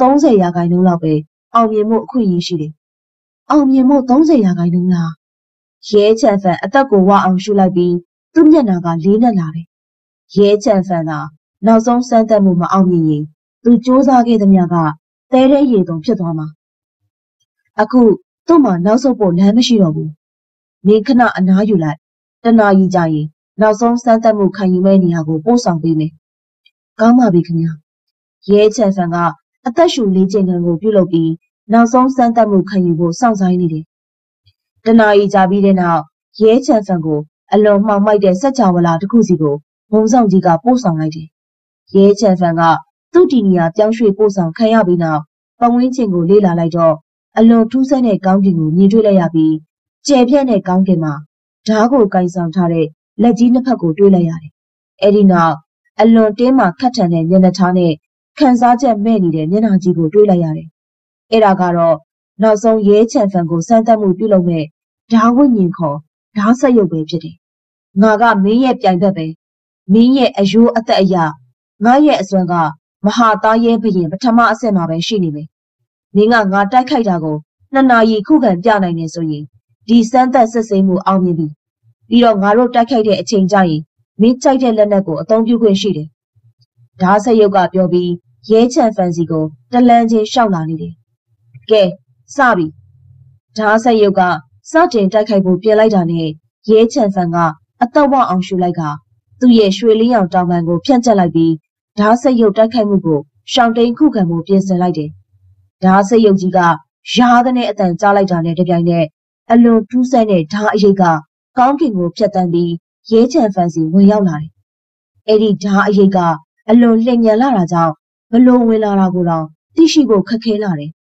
Speaker 1: 30%လောက်ပဲအောင်မြင်မှုအခွင့်အရေးရှိတယ်။အောင်မြင်မှု30%လား။ရဲချန်ဖန်အသက်ကိုဝအောင်ရှုလိုက်ပြီးသူ့မျက်နှာကလေးနက်လာတယ်။ရဲချန်ဖန်သာနောက်ဆုံးစမ်းသပ်မှုမအောင်မြင်ရင်သူစူးစမ်းခဲ့သမျှကသဲတဲ့ရေတုံဖြစ်သွားမှာ။အခုသူ့မှာနောက်ဆုတ်ဖို့လမ်းမရှိတော့ဘူး။မင်းခဏအနားယူလိုက်။တနာရီကြာရင်နောက်ဆုံးစမ်းသပ်မှုခံယူမဲ့နေရာကိုပို့ဆောင်ပေးမယ်။ကောင်းပါပြီခင်ဗျာ။ရဲချန်ဖန်ကအသက်ရှူလေးချိန်ကိုပြုလုပ်ပြီးနောက်ဆုံးစမ်းသပ်မှုခံယူဖို့စောင့်ဆိုင်းနေတယ်။တနာရီကြာပြီးတဲ့နောက်ရဲချန်ဖန်ကိုအလွန်မှောင်မိုက်တဲ့စက်ချဝဠာတစ်ခုစီကိုဘုံဆောင်ကြီးကပို့ဆောင်လိုက်တယ်။ရဲချန်ဖန်ကသူ့တီနီယာပြောင်းရွှေ့ပို့ဆောင်ခံရပြီးနောက်ပတ်ဝန်းကျင်ကိုလေ့လာလိုက်တော့အလွန်ထူးဆန်းတဲ့ကောင်းကင်ကိုမြင်တွေ့လိုက်ရပြီးကျယ်ပြန့်တဲ့ကောင်းကင်မှာဓားကိုကင်ဆောင်ထားတဲ့လက်ကြီးနှစ်ဖက်ကိုတွေ့လိုက်ရတယ်။အဲဒီနောက်အလွန်တင်းမာခတ်ထန်တဲ့မျက်နှာထားနဲ့ခံစားချက်မဲ့နေတဲ့မျက်နှာကြီးကိုတွေ့လိုက်ရတယ်။အဲဒါကတော့နောက်ဆုံးရဲချန်ဖန်ကိုစမ်းသပ်မှုပြုလုပ်မဲ့ဓားဝိညာဉ်ခေါ်ဓားဆက်ရုပ်ပဲဖြစ်တယ်။ငါကမင်းရဲ့ပြိုင်ဘက်ပဲ။မင်းရဲ့အယိုးအသက်အရာငါရဲ့အစွမ်းကမဟာသားရဲဘရင်ပထမအဆင့်မှာပဲရှိနေမယ်။မင်းကငါတိုက်ခိုက်တာကို2 နာရီခုခံပြနိုင်နေဆိုရင်ဒီစမ်းသပ်စစ်ဆေးမှုအောင်မြင်ပြီ။ပြီးတော့ငါတို့တိုက်ခိုက်တဲ့အချိန်ကျရင်မင်းကြိုက်တဲ့လက်နက်ကိုအသုံးပြုခွင့်ရှိတယ်။ဓားဆက်ရုပ်ကပြောပြီးရဲချန်ဖန်စီကိုတလန်းချင်းရှောက်လာနေတယ်။ကဲစပြီ။ဓားဆက်ရုပ်ကစတင်တိုက်ခိုက်ဖို့ပြင်လိုက်တာနဲ့ရဲချန်ဖန်ကအသက်ဝအောင်ရှူလိုက်ကသူ့ရဲ့ရွှေလင်းရောင်တောင်ပံကိုဖြန့်ကျက်လိုက်ပြီးဓားဆက်ရုပ်တိုက်ခိုက်မှုကိုရှောင်တိန်ခုခံမှုပြင်ဆင်လိုက်တယ်။ဓားဆက်ရုပ်ကြီးကရာသနဲ့အတန်ကြားလိုက်တာနဲ့တပြိုင်နက်အလွန်ထူးဆန်းတဲ့ဓားအရိပ်ကကောင်းကင်ကိုဖြတ်တန်းပြီးရဲချန်ဖန်စီဝင်ရောက်လာတယ်။အဲ့ဒီဓားအရိပ်ကအလွန်လျင်မြန်လာတာကြောင့်ဘလို့ဝင်လာတာကိုတော့သိရှိဖို့ခက်ခဲလာတယ်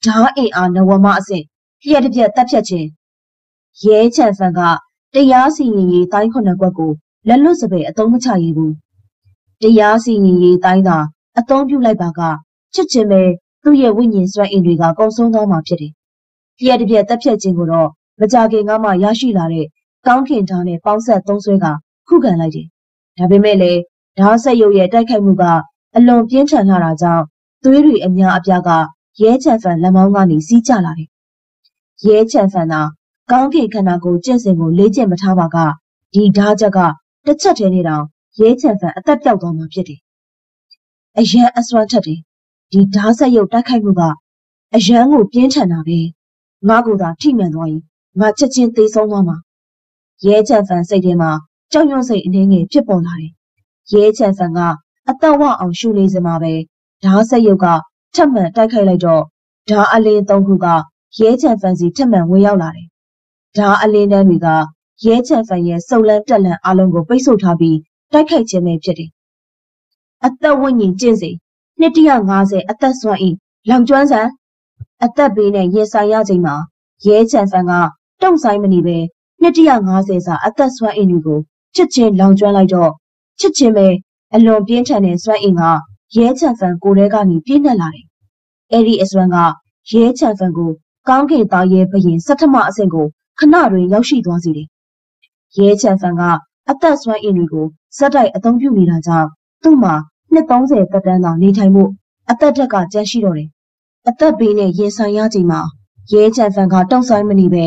Speaker 1: ဒါအင်အားနဝမအဆင့်လျှက်တစ်ပြက်တက်ဖြတ်ခြင်းရဲချန်ဖန်ကတရားစီရင်ရေးတိုင်းခုနှစ်ကွက်ကိုလက်လွတ်စပယ်အသုံးမချရဘူးတရားစီရင်ရေးတိုင်းသာအသုံးပြုလိုက်ပါကချစ်ချင်းပဲသူ့ရဲ့ဝိညာဉ်စွမ်းအင်တွေကကုံဆုံးသွားမှာဖြစ်တယ်လျှက်တစ်ပြက်တက်ဖြတ်ခြင်းကိုတော့မကြခင်ကမှရရှိလာတဲ့ကောင်းကင်ဓာတ်နဲ့ပေါင်းဆက်သုံးဆွဲကခုခံလိုက်တယ်ဒါပေမဲ့လည်းဓာတ်ဆက်ရုပ်ရဲ့တိုက်ခိုက်မှုကအလွန်ပြင်းထန်လာတာကြောင့်သွေးတွေအများအပြားကရဲချန်ဖန်လက်မောင်းကနေစီးကျလာတယ်ရဲချန်ဖန်သာကောင်းကင်ခန္ဓာကိုကျင့်စဉ်ကိုလေ့ကျင့်မထားပါကဒီဓာတ်ချက်ကတစ်ချက်တည်းနဲ့တောင်ရဲချန်ဖန်အသက်ပြောက်သွားမှာဖြစ်တယ်အရန်အစွမ်းထက်တယ်ဒီဓာတ်ဆက်ရုပ်တိုက်ခိုက်မှုကအရန်ကိုပြင်းထန်တာပဲငါကသာထိမှန်သွားရင်ငါချက်ချင်းသေဆုံးသွားမှာရဲချန်ဖန်စိတ်ထဲမှာကြောက်ရွံ့စိတ်အနှင်းငယ်ဖြစ်ပေါ်လာတယ်ရဲချန်ဖန်ကအသက်ဝအောင်ရှူနေစမှာပဲဓာတ်ဆက်ရုပ်ကထပ်မံတိုက်ခိုက်လိုက်တော့ဓာတ်အလင်းသုံးခုကရဲချန်ဖန်စီထပ်မံဝင်ရောက်လာတယ်ဓာတ်အလင်းတန်းတွေကရဲချန်ဖန်ရဲ့စုပ်လန်းတက်လန့်အလုံးကိုပိတ်ဆို့ထားပြီးတိုက်ခိုက်ခြင်းပဲဖြစ်တယ်အသက်ဝိညာဉ်ကျင့်စဉ်250အသက်စွမ်း၏လောင်ကျွမ်းစံအသက်ဘေးနဲ့ရင်ဆိုင်ရချိန်မှာရဲချန်ဖန်ကတုံ့ဆိုင်မနေပဲ250စာအသက်စွမ်းအင်တွေကိုချက်ချင်းလောင်ကျွမ်းလိုက်တော့ချက်ချင်းပဲအလွန်ပြင်းထန်တဲ့စွမ်းအင်ကရဲချန်ဖန်ကိုယ်ထဲကနေပြင်းထန်လာတယ်။အဲဒီအစွမ်းကရဲချန်ဖန်ကိုကောင်းကင်သားရဲဘရင်စထမအဆင့်ကိုခဏတွင်ရောက်ရှိသွားစေတယ်။ရဲချန်ဖန်ကအသက်စွမ်းအင်တွေကိုဇက်တိုက်အသုံးပြုနေတာကြောင့်သူ့မှာ230သက်တမ်းသာနေထိုင်မှုအသက်ထက်ကကျန်ရှိတော့တယ်။အသက်ဘေးနဲ့ရင်ဆိုင်ရချိန်မှာရဲချန်ဖန်ကတုံ့ဆိုင်မနေပဲ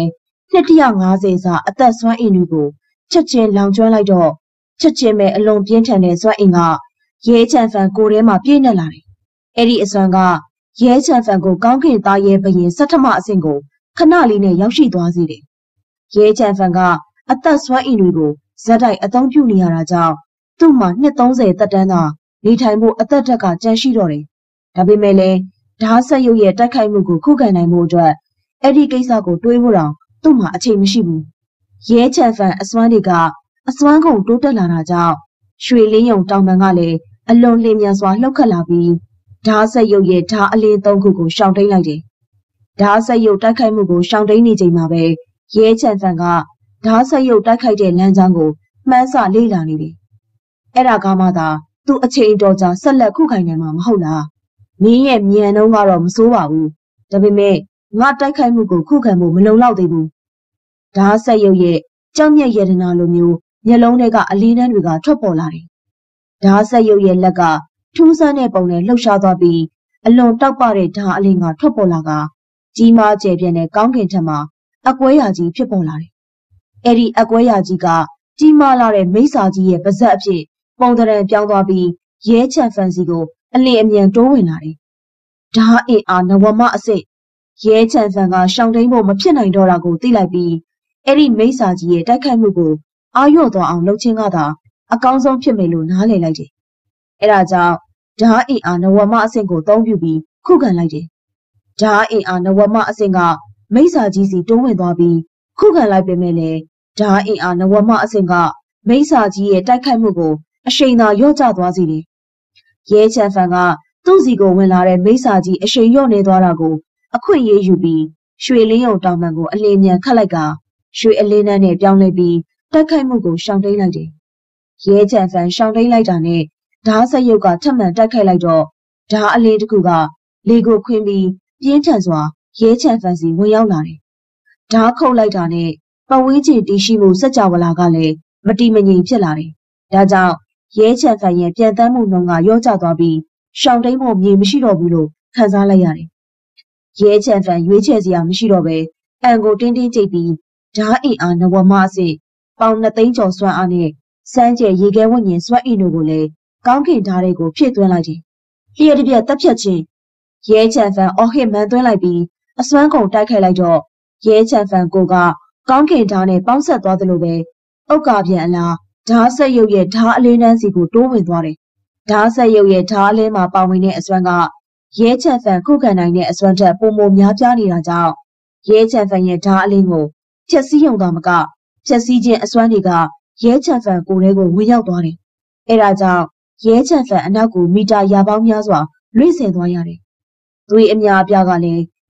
Speaker 1: 250စာအသက်စွမ်းအင်တွေကိုချက်ချင်းလောင်ကျွမ်းလိုက်တော့ချက်ချင်းပဲအလွန်ပြင်းထန်တဲ့စွမ်းအင်ကရဲချန်ဖန်ကိုယ်ထဲမှာပြည့်နေလာတယ်။အဲ့ဒီအစွမ်းကရဲချန်ဖန်ကိုကောင်းကင်သားရဲဘရင်စထမအဆင့်ကိုခဏလေးနဲ့ရောက်ရှိသွားစေတယ်။ရဲချန်ဖန်ကအသက်စွမ်းအင်တွေကိုဇက်တိုက်အသုံးပြုနေရတာကြောင့်သူ့မှာ230သက်တမ်းသာနေထိုင်မှုအသက်ထက်ကကျန်ရှိတော့တယ်။ဒါပေမဲ့လည်းဓာတ်ဆက်ရုပ်ရဲ့တိုက်ခိုက်မှုကိုခုခံနိုင်မှုအတွက်အဲ့ဒီကိစ္စကိုတွေးဖို့တောင်သူ့မှာအချိန်မရှိဘူး။ရဲချန်ဖန်အစွမ်းတွေကအစွမ်းကုန်တိုးတက်လာတာကြောင့်ရွှေလင်းယုံတောင်ပန်ကလည်းအလွန်လျင်မြန်စွာလှုပ်ခတ်လာပြီးဓာတ်ဆက်ရုပ်ရဲ့ဓာတ်အလင်းသုံးခုကိုရှောင်တိန်လိုက်တယ်။ဓာတ်ဆက်ရုပ်တိုက်ခိုက်မှုကိုရှောင်တိန်နေချိန်မှာပဲရဲချန်ဖန်ကဓာတ်ဆက်ရုပ်တိုက်ခိုက်တဲ့လမ်းကြောင်းကိုမှန်းဆလေ့လာနေတယ်။အဲ့ဒါကမှသာသူ့အချိန်တော်ကြာဆက်လက်ခုခံနိုင်မှာမဟုတ်လား။မင်းရဲ့မြန်နှုံးကတော့မစိုးပါဘူး။ဒါပေမဲ့ငါတိုက်ခိုက်မှုကိုခုခံဖို့မလုံလောက်သေးဘူး။ဓာတ်ဆက်ရုပ်ရဲ့ကြောက်မြတ်ရတနာလိုမျိုးမျက်လုံးထဲကအလင်းတန်းတွေကထွက်ပေါ်လာတယ်။ဓာတ်ဆက်ရုပ်ရဲ့လက်ကထူးဆန်းတဲ့ပုံနဲ့လှုပ်ရှားသွားပြီးအလွန်တောက်ပတဲ့ဓာတ်အလင်းကထွက်ပေါ်လာကကြီးမားကျယ်ပြန့်တဲ့ကောင်းကင်ထက်မှာအကွဲရာကြီးဖြစ်ပေါ်လာတယ်။အဲ့ဒီအကွဲရာကြီးကကြီးမားလာတဲ့မိစ္ဆာကြီးရဲ့ပါဇက်အဖြစ်ပုံသဏ္ဍာန်ပြောင်းသွားပြီးရဲချန်ဖန်စီကိုအလင်းအမြန်တိုးဝင်လာတယ်။ဓာတ်အင်အားနဝမအစစ်ရဲချန်ဖန်ကရှောင်တိန်ဖို့မဖြစ်နိုင်တော့တာကိုသိလိုက်ပြီးအဲ့ဒီမိစ္ဆာကြီးရဲ့တိုက်ခိုက်မှုကိုအာရုံသွားအောင်လုပ်ခြင်းကသာအကောင်းဆုံးဖြစ်မယ်လို့နားလည်လိုက်တယ်။အဲဒါကြောင့်ဓာတ်အင်အားနဝမအဆင့်ကိုသုံးပြုပြီးခုခံလိုက်တယ်။ဓာတ်အင်အားနဝမအဆင့်ကမိစ္ဆာကြီးစီတိုးဝင်သွားပြီးခုခံလိုက်ပေမဲ့လည်းဓာတ်အင်အားနဝမအဆင့်ကမိစ္ဆာကြီးရဲ့တိုက်ခိုက်မှုကိုအရှိန်သာလျော့ကျသွားစေတယ်။ရဲချန်ဖန်ကသူ့စီကိုဝင်လာတဲ့မိစ္ဆာကြီးအရှိန်လျော့နေသွားတာကိုအခွင့်အရေးယူပြီးရွှေလင်းယုံတောင်ပံကိုအလင်းမြန်ခတ်လိုက်ကရွှေအလင်းနဲ့ပြောင်းလဲပြီးတိုက်ခိုက်မှုကိုရှောင်တိန်လိုက်တယ်။ရဲချန်ဖန်ရှောင်တိန်လိုက်တာနဲ့ဓာတ်ဆက်ရုပ်ကထပ်မံတိုက်ခိုက်လိုက်တော့ဓာတ်အလင်းတစ်ခုကလေကိုခွင်းပြီးပြင်းထန်စွာရဲချန်ဖန်စီဝင်ရောက်လာတယ်။ဓာတ်ခုတ်လိုက်တာနဲ့ပတ်ဝန်းကျင်တည်ရှိမှုစัจ java လာကလည်းမတီမငြိမ်ဖြစ်လာတယ်။ဒါကြောင့်ရဲချန်ဖန်ရဲ့ပြန်တမ်းမှုနှုန်းကရော့ကျသွားပြီးရှောင်တိန်ဖို့မြေမရှိတော့ဘူးလို့ခံစားလိုက်ရတယ်။ရဲချန်ဖန်ရွေးချယ်စရာမရှိတော့ပဲအန်ကိုတင်းတင်းကြိတ်ပြီးဓာတ်အင်အားနဝမအစစ်ပေါင်2သိန်းကျော်စွမ်းအားနဲ့စမ်းကျဲရေခဲဝညင်စွမ်းအင်တို့ကိုလည်းကောင်းကင်ဓာတ်တွေကိုဖြည့်သွင်းလိုက်တယ်။လျှက်တစ်ပြက်တက်ဖြတ်ခြင်းရဲချန်ဖန်အော်ဟစ်မှန်သွင်းလိုက်ပြီးအစွမ်းကုန်တိုက်ခိုက်လိုက်တော့ရဲချန်ဖန်ကိုကကောင်းကင်ဓာတ်နဲ့ပေါင်းဆက်သွားသလိုပဲဥက္ကာပြန်အလားဓာတ်ဆက်ရုပ်ရဲ့ဓာတ်အလင်းတန်းစီကိုတိုးဝင်သွားတယ်။ဓာတ်ဆက်ရုပ်ရဲ့ဓာတ်အလင်းမှာပါဝင်တဲ့အစွမ်းကရဲချန်ဖန်ခုခံနိုင်တဲ့အစွမ်းထက်ပိုမိုများပြားနေတာကြောင့်ရဲချန်ဖန်ရဲ့ဓာတ်အလင်းကိုဖြည့်ဆည်းရုံသာမကဖြည့်ဆည်းခြင်းအစွမ်းတွေကရဲချန်ဖန်ကိုယ်ထဲကိုဝင်ရောက်သွားတယ်။အဲဒါကြောင့်ရဲချန်ဖန်အနောက်ကိုမီတာရာပေါင်းများစွာလွင့်ဆင်သွားရတယ်။သွေးအများအပြားကလည်း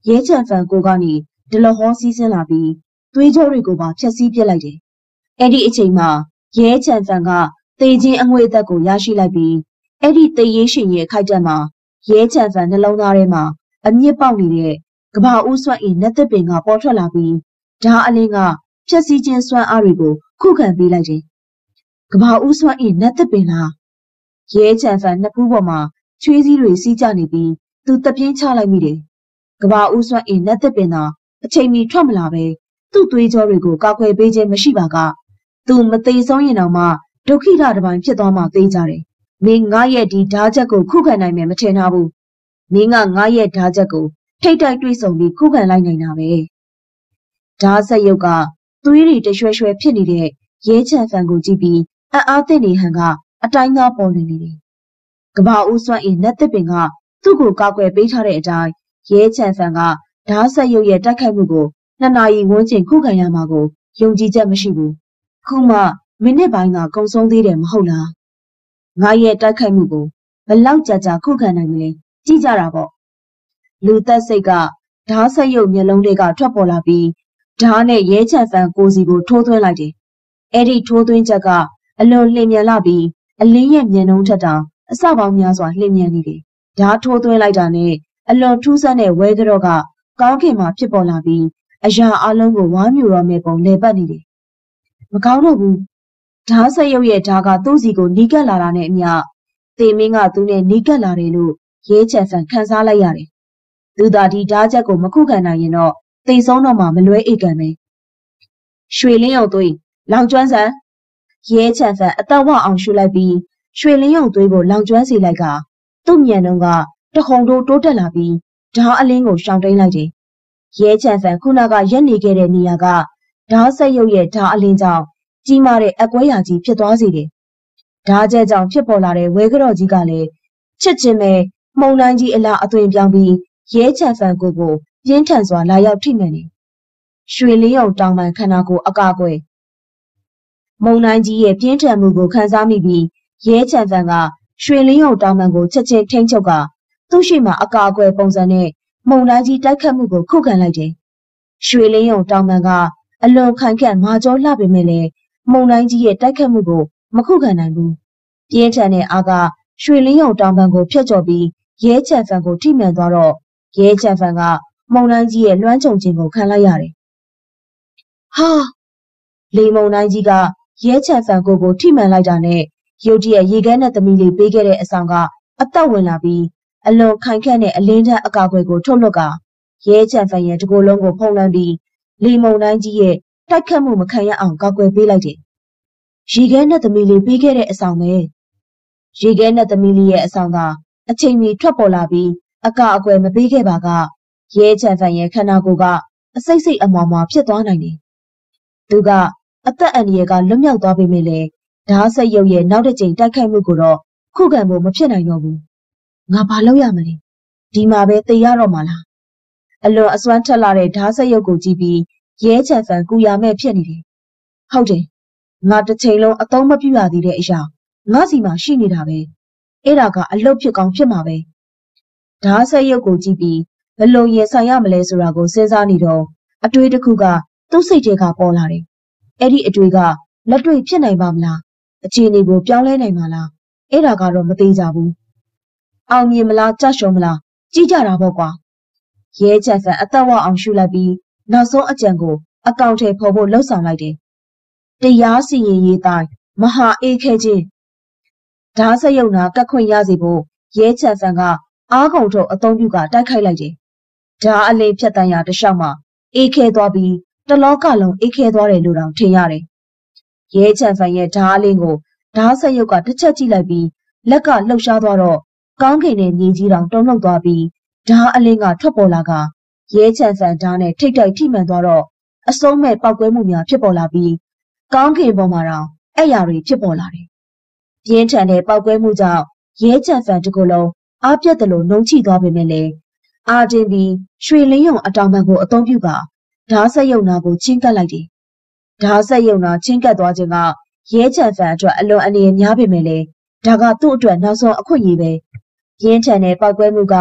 Speaker 1: ရဲချန်ဖန်ကိုကနေဒလဟောစီးဆင်းလာပြီးသွေးကြောတွေကိုပါဖျက်ဆီးပစ်လိုက်တယ်။အဲ့ဒီအချိန်မှာရဲချန်ဖန်ကသေခြင်းအငွေအသက်ကိုရရှိလိုက်ပြီးအဲ့ဒီသေရေးရှင်ရဲ့ခိုက်တက်မှာရဲချန်ဖန်နှလုံးသားထဲမှာအမြင့်ပေါက်နေတဲ့ကဘာဦးစွမ်းအင်နတ်သက်ပင်ကပေါ်ထွက်လာပြီးဓာအလင်းကဖျက်ဆီးခြင်းစွမ်းအားတွေကိုခုခံပေးလိုက်တယ်။ကဘာဦးစွမ်းအင်နတ်သက်ပင်လားရဲချန်ဖန်နှစ်ဖူးပေါ်မှာချွေးစည်းတွေစီးကျနေပြီးသူတပြင်းချလိုက်မိတယ်။ကဘာဦးစွမ်းအင်နတ်သက်ပင်သာအချိန်မီထွက်မလာပဲသူ့သွေးကြောတွေကိုကာကွယ်ပေးခြင်းမရှိပါကသူမသေးဆုံးရင်တောင်မှဒုက္ခိတတစ်ပိုင်းဖြစ်သွားမှသိကြတယ်။မင်းငါရဲ့ဒီဓာချက်ကိုခုခံနိုင်မယ်မထင်ထားဘူး။မင်းကငါရဲ့ဓာချက်ကိုထိတ်တိုက်တွေ့ဆုံပြီးခုခံလိုက်နိုင်တာပဲ။ဓာဆက်ရုပ်ကသွေးတွေတရွှဲရွှဲဖြစ်နေတဲ့ရဲချန်ဖန်ကိုကြည့်ပြီးအံ့အားသင့်နေဟန်ကအတိုင်းသားပေါ်နေတယ်။ကဘာဦးစွမ်းအင်နတ်သက်ပင်ကသူ့ကိုကာကွယ်ပေးထားတဲ့အတိုင်းရဲချန်ဖန်ကဓာဆက်ရုပ်ရဲ့တိုက်ခိုက်မှုကို2 နာရီဝန်းကျင်ခုခံရမှာကိုယုံကြည်ချက်မရှိဘူး။ခုမှမိနစ်ပိုင်းကကုံဆုံးသေးတယ်မဟုတ်လား။ငါရဲ့တိုက်ခိုက်မှုကိုဘလောက်ကြာခုခံနိုင်မလဲကြည့်ကြတာပေါ့။လူသက်စိတ်ကဓာဆက်ရုပ်မျက်လုံးတွေကထွက်ပေါ်လာပြီးဓာနဲ့ရဲချန်ဖန်ကိုစီကိုထိုးသွင်းလိုက်တယ်။အဲ့ဒီထိုးသွင်းချက်ကအလွန်လျင်မြန်လာပြီးအလင်းရဲ့မျက်နှုံးထက်တောင်အစပေါင်းများစွာလျင်မြန်နေတယ်။ဓာထိုးသွင်းလိုက်တာနဲ့အလွန်ထူးဆန်းတဲ့ဝဲကြော့ကကောင်းကင်မှာဖြစ်ပေါ်လာပြီးအရာအလုံးကိုဝါမြူတော်မဲ့ပုံလဲပတ်နေတယ်။မကောင်းတော့ဘူး။ဓာဆက်ရုပ်ရဲ့ဓာကသူ့စီကိုနီးကပ်လာတာနဲ့အမျှသေမင်းကသူနဲ့နီးကပ်လာတယ်လို့ရဲချန်ဖန်ခံစားလိုက်ရတယ်။သူသာဒီဓာချက်ကိုမခုခံနိုင်ရင်တော့သေဆုံးတော့မှမလွဲဧကန်ပဲ။ရွှေလင်းရုံသွေးလောင်ကျွမ်းစံရဲချန်ဖန်အသက်ဝအောင်ရှူလိုက်ပြီးရွှေလင်းရုံသွေးကိုလောင်ကျွမ်းစေလိုက်ကသူ့မြန်နှုံးကတခုံတိုးတက်လာပြီးဓာအလင်းကိုရှောင်တိန်လိုက်တယ်။ရဲချန်ဖန်ခုနကရက်နေခဲ့တဲ့နေရာကဓာဆက်ရုပ်ရဲ့ဓာအလင်းကြောင့်ကြီးမားတဲ့အကွဲရာကြီးဖြစ်သွားစေတယ်။ဓာကျဲကြောင့်ဖြစ်ပေါ်လာတဲ့ဝဲကြော့ကြီးကလည်းချစ်ချင်းပဲမှုန်တိုင်းကြီးအလားအသွင်ပြောင်းပြီးရဲချန်ဖန်ကိုပြင်းထန်စွာလာရောက်ထိမှန်တယ်။ရွှေလင်းရုံတောင်ပန်ခန္ဓာကိုယ်အကာအကွယ်မုံတိုင်းကြီးရဲ့ပြင်းထန်မှုကိုခံစားမိပြီးရဲချန်ဖန်ကရွှေလင်းရုံတောင်ပန်ကိုချက်ချင်းထိန်းချုပ်ကသူ့ရှိမှအကာအကွယ်ပုံစံနဲ့မုံတိုင်းကြီးတိုက်ခတ်မှုကိုခုခံလိုက်တယ်။ရွှေလင်းရုံတောင်ပန်ကအလွန်ခိုင်ခန့်မာကျောလှပေမဲ့လည်းမုံတိုင်းကြီးရဲ့တိုက်ခတ်မှုကိုမခုခံနိုင်ဘူး။ပြင်းထန်တဲ့အားကရွှေလင်းရုံတောင်ပန်ကိုဖျက်ကျော်ပြီးရဲချန်ဖန်ကိုထိမှန်သွားတော့ရဲချန်ဖန်ကမုံတိုင်းကြီးရဲ့လွှမ်းခြုံခြင်းကိုခံလိုက်ရတယ်။ဟာလေမုံတိုင်းကြီးကရဲချန်ဖန်ကိုထိမှန်လိုက်တာနဲ့ရုတ်တရက်ရေခဲနဲ့သမီးလေးပေးခဲ့တဲ့အဆောင်ကအသက်ဝင်လာပြီးအလွန်ခိုင်ခန့်တဲ့အလင်းထက်အကာအကွယ်ကိုထုတ်လွှတ်ကရဲချန်ဖန်ရဲ့တကိုယ်လုံးကိုဖုံးလွှမ်းပြီးလေမုံတိုင်းကြီးရဲ့တိုက်ခတ်မှုမခံရအောင်ကာကွယ်ပေးလိုက်တယ်။ရေခဲနဲ့သမီးလေးပေးခဲ့တဲ့အဆောင်ပဲရေခဲနဲ့သမီးလေးရဲ့အဆောင်ကအချိန်မီထွက်ပေါ်လာပြီးအကာအကွယ်မပေးခဲ့ပါကရဲချန်ဖန်ရဲ့ခန္ဓာကိုယ်ကအစိတ်အမွားမွားဖြစ်သွားနိုင်တယ်။သူကအသက်အန္တရာယ်ကလွတ်မြောက်သွားပေမဲ့လည်းဓာဆက်ရုပ်ရဲ့နောက်တစ်ကြိမ်တိုက်ခိုက်မှုကိုတော့ခုခံဖို့မဖြစ်နိုင်တော့ဘူး။ငါဘာလုပ်ရမလဲ။ဒီမှာပဲသေရတော့မှာလား။အလွန်အစွမ်းထက်လာတဲ့ဓာဆက်ရုပ်ကိုကြည့်ပြီးရဲချန်ဖန်ကူရမဲ့ဖြစ်နေတယ်။ဟုတ်တယ်။ငါတစ်ချိန်လုံးအသုံးမပြုရသေးတဲ့အရာငါစီမှာရှိနေတာပဲ။အဲ့ဒါကအလုတ်ဖြစ်ကောင်းဖြစ်မှာပဲ။ဓာဆက်ရုပ်ကိုကြည့်ပြီးဘယ်လိုရင်ဆိုင်ရမလဲဆိုတာကိုစဉ်းစားနေတော့အတွေးတစ်ခုကသူ့စိတ်ထဲကပေါ်လာတယ်။အဲ့ဒီအတွေးကလက်တွေ့ဖြစ်နိုင်ပါမလား။အခြေအနေကိုပြောင်းလဲနိုင်မှာလား။အဲ့ဒါကတော့မသေးကြဘူး။အောင်မြင်မလားကြရှုံးမလားကြည့်ကြတာပေါ့ကွာ။ရဲချန်ဖန်အသက်ဝအောင်ရှူလိုက်ပြီးနောက်ဆုံးအကြံကိုအကောင့်ထဲဖော်ဖို့လှုံ့ဆော်လိုက်တယ်။တရားစီရင်ရေးတိုင်းမဟာအေးခဲခြင်းဓာဆက်ရုပ်နာကတ်ခွင့်ရစေဖို့ရဲချန်ဖန်ကအားကုန်ထုတ်အသုံးပြုကတိုက်ခိုက်လိုက်တယ်။ဓာအလေးဖြတ်တန်းရတလျှောက်မှာအေးခဲသွားပြီးတလောကလုံးအေးခဲသွားတယ်လို့တောင်ထင်ရတယ်။ရဲချန်ဖန်ရဲ့ဓာအလေးကိုဓာဆက်ရုပ်ကတစ်ချက်ကြည့်လိုက်ပြီးလက်ကလှုပ်ရှားသွားတော့ကောင်းကင်နဲ့မြေကြီးတောင်တုန်လှုပ်သွားပြီးဓာအလင်းကထွက်ပေါ်လာကရဲချန်ဖန်ဓာနဲ့ထိတ်ထိမှန်သွားတော့အဆုံးမဲ့ပောက်ကွဲမှုများဖြစ်ပေါ်လာပြီးကောင်းကင်ပေါ်မှာတောင်အဲ့ရာတွေဖြစ်ပေါ်လာတယ်။ပြင်းထန်တဲ့ပောက်ကွဲမှုကြောင့်ရဲချန်ဖန်တစ်ခုလုံးအားပြတ်တယ်လို့နှုံချိသွားပေမဲ့လည်းအာတင်ပြီးရွှေလင်းရုံအတောင်ပံကိုအသုံးပြုကဓာဆက်ရုံနာကိုချင်းကပ်လိုက်တယ်။ဓာဆက်ရုံနာချင်းကပ်သွားခြင်းကရဲချန်ဖန်အတွက်အလွန်အနေများပေမဲ့လည်းဒါကသူ့အတွက်နောက်ဆုံးအခွင့်အရေးပဲ။ပြင်းထန်တဲ့ပောက်ကွဲမှုက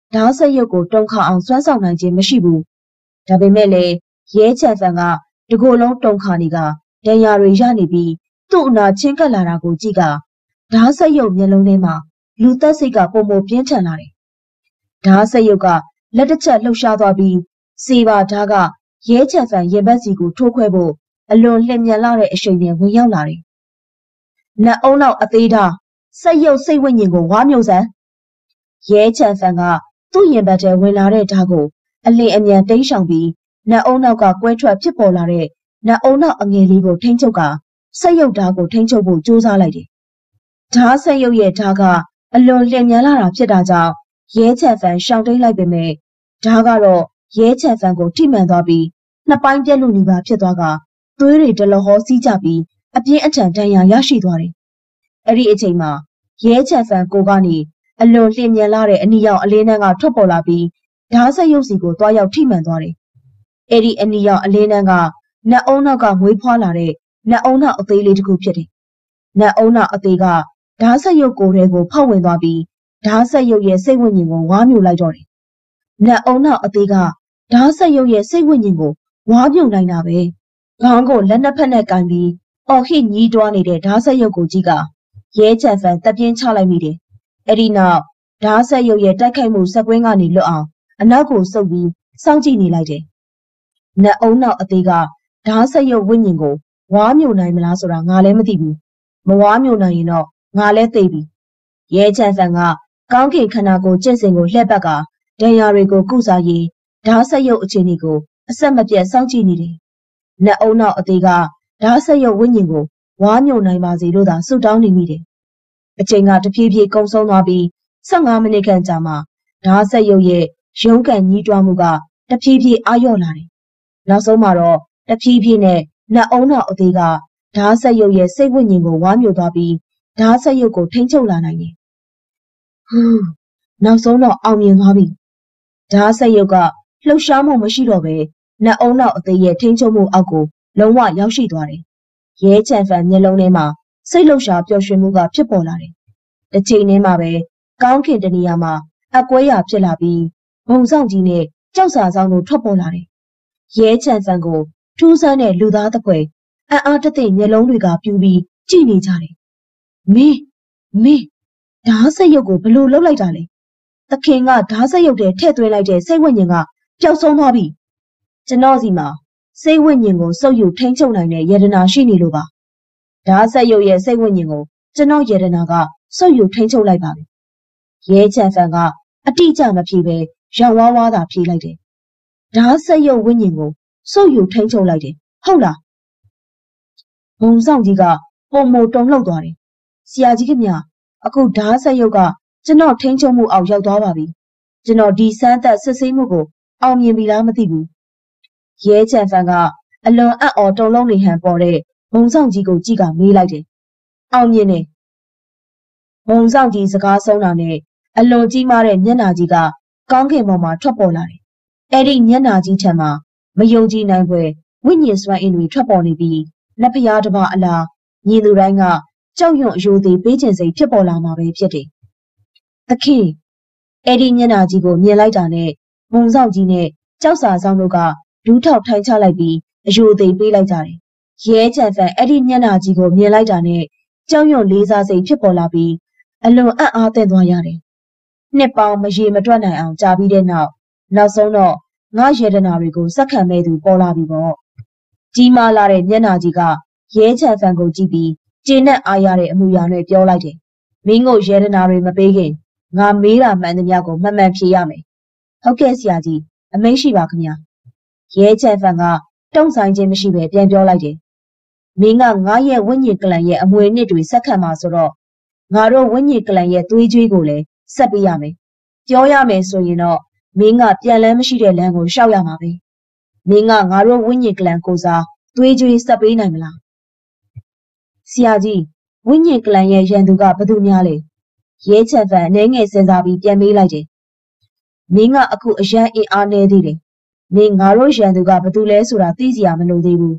Speaker 1: ဓာတ်ဆက်ရုပ်ကိုတုံခါအောင်စွမ်းဆောင်နိုင်ခြင်းမရှိဘူး။ဒါပေမဲ့လေရဲချန်ဖန်ကတကိုယ်လုံးတုံခါနေကဒဏ်ရာတွေရနေပြီးသူ့အနာချင်းကပ်လာတာကိုကြည့်ကဓာတ်ဆက်ရုပ်မျက်လုံးထဲမှာလူသက်စိတ်ကပုံမပြင်းထန်လာတယ်။ဓာတ်ဆက်ရုပ်ကလက်တစ်ချက်လှုပ်ရှားသွားပြီးစေပါဓာတ်ကရဲချန်ဖန်ရင်ဘတ်စီကိုထိုးခွဲဖို့အလွန်လျင်မြန်လာတဲ့အရှိန်နဲ့ဝင်ရောက်လာတယ်။နတ်အုံနောက်အသေးဓာတ်ဆက်ရုပ်စိတ်ဝိညာဉ်ကိုဝါမျိုးစံရဲချန်ဖန်ကသူ့ရင်ဘတ်ထဲဝင်လာတဲ့ဓာတ်ကိုအလင်းအမြန်တိမ်းရှောင်ပြီးနတ်အုံနောက်ကကွဲထွက်ဖြစ်ပေါ်လာတဲ့နတ်အုံနောက်အငယ်လေးကိုထိန်းချုပ်ကဆက်ရုပ်ဓာတ်ကိုထိန်းချုပ်ဖို့ကြိုးစားလိုက်တယ်။ဓာတ်ဆက်ရုပ်ရဲ့ဓာတ်ကအလွန်လျင်မြန်လာတာဖြစ်တာကြောင့်ရဲချန်ဖန်ရှောင်တိန်လိုက်ပေမဲ့ဓာတ်ကတော့ရဲချန်ဖန်ကိုထိမှန်သွားပြီးနှစ်ပိုင်းပြက်လို့နေပါဖြစ်သွားကသွေးတွေဒလဟောစီးကြပြီးအပြင်းအထန်ဒဏ်ရာရရှိသွားတယ်။အဲ့ဒီအချိန်မှာရဲချန်ဖန်ကိုကနေအလွန်လျင်မြန်လာတဲ့အနီရောင်အလေးနှန်းကထွက်ပေါ်လာပြီးဓာတ်ဆက်ရုပ်စီကိုတွားရောက်ထိမှန်သွားတယ်။အဲ့ဒီအနီရောင်အလေးနှန်းကနတ်အုံနောက်ကမွေးဖွားလာတဲ့နတ်အုံနောက်အသေးလေးတစ်ခုဖြစ်တယ်။နတ်အုံနောက်အသေးကဓာတ်ဆက်ရုပ်ကိုယ်ထဲကိုဖောက်ဝင်သွားပြီးဓာတ်ဆက်ရုပ်ရဲ့စိတ်ဝိညာဉ်ကိုဝါမျိုးလိုက်တော့တယ်။နတ်အုံနောက်အသေးကဓာတ်ဆက်ရုပ်ရဲ့စိတ်ဝိညာဉ်ကိုဝါမြုံနိုင်တာပဲ။ခေါင်းကိုလက်နှစ်ဖက်နဲ့ကင်ပြီးအော်ဟစ်ညီးတွားနေတဲ့ဓာတ်ဆက်ရုပ်ကိုကြည့်ကရဲချန်ဖန်တပ်ပြင်းချလိုက်မိတယ်။အဲ့ဒီနောက်ဓာတ်ဆက်ရုပ်ရဲ့တိုက်ခိုက်မှုစက်ကွင်းကနေလွတ်အောင်အနောက်ကိုဆုပ်ပြီးစောင့်ကြည့်နေလိုက်တယ်။နတ်အုံနောက်အသေးကဓာတ်ဆက်ရုပ်ဝိညာဉ်ကိုဝါမြုံနိုင်မလားဆိုတာငါလည်းမသိဘူး။မဝါမြုံနိုင်ရင်တော့ငါလည်းသိပြီ။ရဲချန်ဖန်ကကောင်းကင်ခန္ဓာကိုယ်ကျင့်စဉ်ကိုလှည့်ပတ်ကဒဏ်ရာတွေကိုကုစားရေးဓာတ်ဆက်ရုပ်အခြေအနေကိုအဆက်မပြတ်စောင့်ကြည့်နေတယ်။နတ်အုံနောက်အသေးကဓာတ်ဆက်ရုပ်ဝိညာဉ်ကိုဝါမြုံနိုင်ပါစေလို့သာဆုတောင်းနေမိတယ်။အချိန်ကတဖြည်းဖြည်းကုန်ဆုံးသွားပြီး15မိနစ်ခန့်ကြာမှဓာတ်ဆက်ရုပ်ရဲ့ရုန်းကန်ညီးတွားမှုကတဖြည်းဖြည်းအာရုံလာတယ်။နောက်ဆုံးမှာတော့တဖြည်းဖြည်းနဲ့နတ်အုံနောက်အသေးကဓာတ်ဆက်ရုပ်ရဲ့စိတ်ဝိညာဉ်ကိုဝါမြုံသွားပြီးဓာတ်ဆက်ရုပ်ကိုထိန်းချုပ်လာနိုင်တယ်။ဟူးနောက်ဆုံးတော့အောင်မြင်သွားပြီ။ဓာတ်ဆက်ရုပ်ကလှုပ်ရှားမှုမရှိတော့ဘဲနတ်အုံနောက်အသေးရဲ့ထိန်းချုပ်မှုအောက်ကိုလုံးဝရောက်ရှိသွားတယ်။ရဲချန်ဖန်မျက်လုံးထဲမှာစိတ်လှုပ်ရှားပျော်ရွှင်မှုကဖြစ်ပေါ်လာတယ်။တစ်ချိန်တည်းမှာပဲကောင်းကင်တနေရာမှာအကွဲရာဖြစ်လာပြီးဘုံဆောင်ကြီးနဲ့ကြောက်စာဆောင်တို့ထွက်ပေါ်လာတယ်။ရဲချန်ဖန်ကိုထူးဆန်းတဲ့လူသားတစ်ဖွဲအံ့အားတသင့်မျက်လုံးတွေကပြူပြီးကြည့်နေကြတယ်။မင်းဓာတ်ဆက်ရုပ်ကိုဘလို့လှုပ်လိုက်တာလဲ။သခင်ကဓာတ်ဆက်ရုပ်ထဲထည့်သွင်းလိုက်တဲ့စိတ်ဝိညာဉ်ကပျောက်ဆုံးသွားပြီ။ကျွန်တော်စီမှာစိတ်ဝိညာဉ်ကိုစုပ်ယူထိန်းချုပ်နိုင်တဲ့ယတနာရှိနေလို့ပါ။ဓာတ်ဆက်ရုပ်ရဲ့စိတ်ဝိညာဉ်ကိုကျွန်တော်ယတနာကစုပ်ယူထိန်းချုပ်လိုက်ပါပြီ။ရဲချန်ဖန်ကအတိအကျမဖြေပဲရောင်ဝါးဝါးသာဖြေလိုက်တယ်။ဓာတ်ဆက်ရုပ်ဝိညာဉ်ကိုစုပ်ယူထိန်းချုပ်လိုက်တယ်ဟုတ်လား။ဘုံဆောင်ကြီးကပုံမတုံလှုပ်သွားတယ်။ဆရာကြီးခင်ဗျာအခုဓာတ်ဆက်ရုပ်ကကျွန်တော်ထိန်းချုပ်မှုအောက်ရောက်သွားပါပြီ။ကျွန်တော်ဒီစမ်းသက်စစ်ဆေးမှုကိုအောင်မြင်ပြီလားမသိဘူး။ရဲချန်ဖန်ကအလွန်အံ့ဩတုန်လှုပ်နေဟန်ပေါ်တဲ့ဘုံဆောင်ကြီးကိုကြည့်ကမေးလိုက်တယ်။အောင်မြင်တယ်။ဘုံဆောင်ကြီးစကားဆုံးတာနဲ့အလွန်ကြီးမားတဲ့မျက်နှာကြီးကကောင်းကင်ပေါ်မှာထွက်ပေါ်လာတယ်။အဲ့ဒီမျက်နှာကြီးထံမှာမယုံကြည်နိုင်ဖွယ်ဝိညာဉ်စွမ်းအင်တွေထွက်ပေါ်နေပြီးလက်ဖျားတစ်ပါးအလားညီသူတိုင်းကကြောက်ရွံ့အယိုသေးပေးခြင်းစိတ်ဖြစ်ပေါ်လာမှာပဲဖြစ်တယ်။သခင်အဲ့ဒီမျက်နှာကြီးကိုမြင်လိုက်တာနဲ့ဘုံဆောင်ကြီးနဲ့ကြောက်စာဆောင်တို့ကဒူးထောက်ထိုင်ချလိုက်ပြီးအယိုသေးပေးလိုက်ကြတယ်။ရဲချန်ဖန်အဲ့ဒီမျက်နှာကြီးကိုမြင်လိုက်တာနဲ့ကြောက်ရွံ့လေးစားစိတ်ဖြစ်ပေါ်လာပြီးအလွန်အံ့အားသင့်သွားရတယ်။နှစ်ပေါင်းမရေမတွက်နိုင်အောင်ကြာပြီးတဲ့နောက်ဆုံးတော့ငါယေဒနာတွေကိုစက္ကန့်မဲ့သူပေါ်လာပြီပေါ့။ကြီးမားလာတဲ့မျက်နှာကြီးကရဲချန်ဖန်ကိုကြည့်ပြီးကျေနပ်အားရတဲ့အမူအရာနဲ့ပြောလိုက်တယ်။မင်းကိုယေဒနာတွေမပေးခင်ငါမေးတာမှန်သမျှကိုမှန်မှန်ဖြေရမယ်။ဟုတ်ကဲ့ဆရာကြီးအမိန့်ရှိပါခင်ဗျာ။ရဲချန်ဖန်ကတုံ့ဆိုင်ခြင်းမရှိပဲပြန်ပြောလိုက်တယ်။မင်းကငါရဲ့ဝိညာဉ်ကလန်ရဲ့အမွေအနှစ်တွေစက္ကန့်မှာဆိုတော့ငါတို့ဝိညာဉ်ကလန်ရဲ့သွေးကြွေးကိုလည်းဆက်ပေးရမယ်။ပြောရမယ်ဆိုရင်တော့မင်းကပြန်လန်းမရှိတဲ့လမ်းကိုရှောက်ရမှာပဲ။မင်းကငါတို့ဝိညာဉ်ကလန်ကိုစားသွေးကြွေးဆက်ပေးနိုင်မလား။ဆရာကြီးဝိညာဉ်ကလန်ရဲ့ရန်သူကဘယ်သူများလဲ။ရဲချန်ဖန်အနေငယ်စဉ်းစားပြီးပြန်မေးလိုက်တယ်။မင်းကအခုအရန်အင်အားနေသေးတယ်။မင်းငါတို့ရန်သူကဘယ်သူလဲဆိုတာသိစရာမလိုသေးဘူး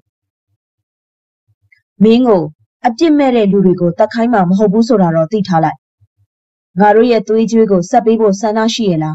Speaker 1: ။မင်းကိုအပြစ်မဲ့တဲ့လူတွေကိုတတ်ခိုင်းမှာမဟုတ်ဘူးဆိုတာတော့သိထားလိုက်။ငါတို့ရဲ့သွေးကြွေးကိုဆက်ပေးဖို့ဆန္ဒရှိရလား